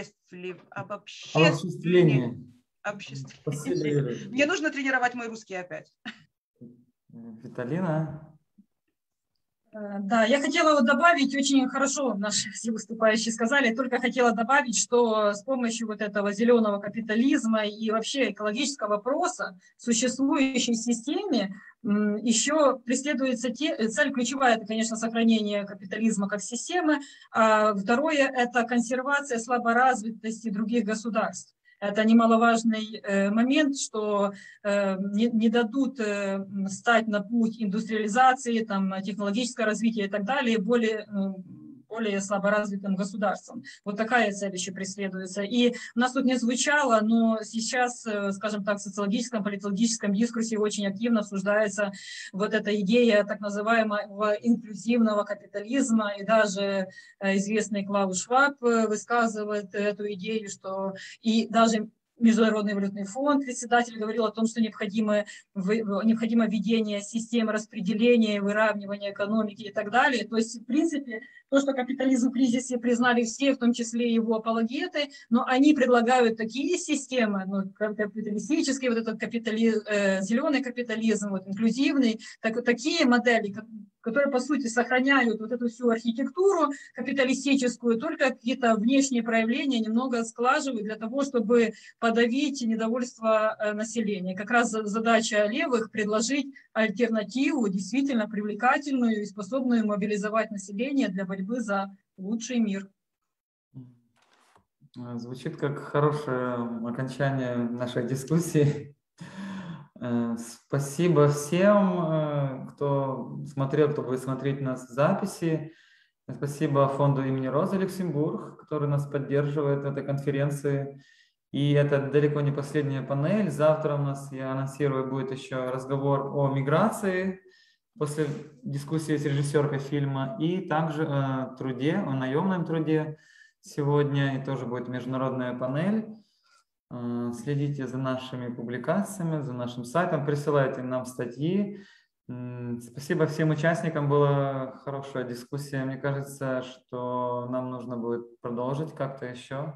Спасибо, Ира. Мне нужно тренировать мой русский опять. Виталина. Да, я хотела вот добавить, очень хорошо наши все выступающие сказали, только хотела добавить, что с помощью вот этого зеленого капитализма и вообще экологического вопроса в существующей системе еще преследуется цель ключевая, это, конечно, сохранение капитализма как системы, а второе – это консервация слаборазвитости других государств. Это немаловажный момент, что не дадут стать на путь индустриализации, там, технологического развития и так далее более слаборазвитым государством. Вот такая цель еще преследуется. И у нас тут не звучало, но сейчас, скажем так, в социологическом, политологическом дискурсе очень активно обсуждается вот эта идея так называемого инклюзивного капитализма. И даже известный Клаус Шваб высказывает эту идею, что и даже Международный валютный фонд, председатель, говорил о том, что необходимо введение системы распределения, выравнивания экономики и так далее. То есть, в принципе, то, что капитализм в кризисе признали все, в том числе его апологеты, но они предлагают такие системы, капиталистический, вот этот зеленый капитализм, вот, инклюзивный, такие модели, которые, по сути, сохраняют вот эту всю архитектуру капиталистическую, только какие-то внешние проявления немного сглаживают для того, чтобы подавить недовольство населения. Как раз задача левых – предложить альтернативу, действительно привлекательную и способную мобилизовать население для борьбы за лучший мир. Звучит как хорошее окончание нашей дискуссии. Спасибо всем, кто смотрел, кто будет смотреть нас в записи. Спасибо фонду имени Розы Люксембург, который нас поддерживает в этой конференции. И это далеко не последняя панель. Завтра у нас, я анонсирую, будет еще разговор о миграции после дискуссии с режиссеркой фильма. И также о труде, о наемном труде сегодня. И тоже будет международная панель. Следите за нашими публикациями, за нашим сайтом, присылайте нам статьи. Спасибо всем участникам, была хорошая дискуссия. Мне кажется, что нам нужно будет продолжить как-то еще.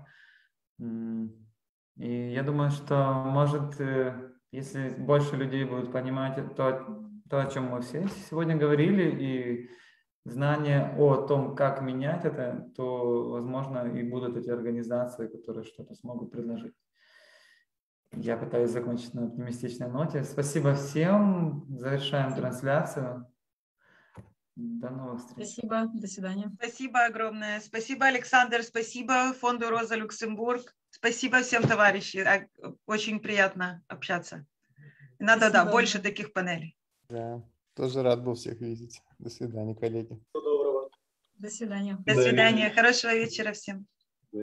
И я думаю, что, может, если больше людей будут понимать то, о чем мы все сегодня говорили, и знание о том, как менять это, то, возможно, и будут эти организации, которые что-то смогут предложить. Я пытаюсь закончить на оптимистичной ноте. Спасибо всем. Завершаем трансляцию. До новых встреч. Спасибо. До свидания. Спасибо огромное. Спасибо, Александр. Спасибо фонду Роза Люксембург. Спасибо всем, товарищи. Очень приятно общаться. Надо, да, больше таких панелей. Да, тоже рад был всех видеть. До свидания, коллеги. Всего доброго. До свидания. До свидания. Хорошего вечера всем.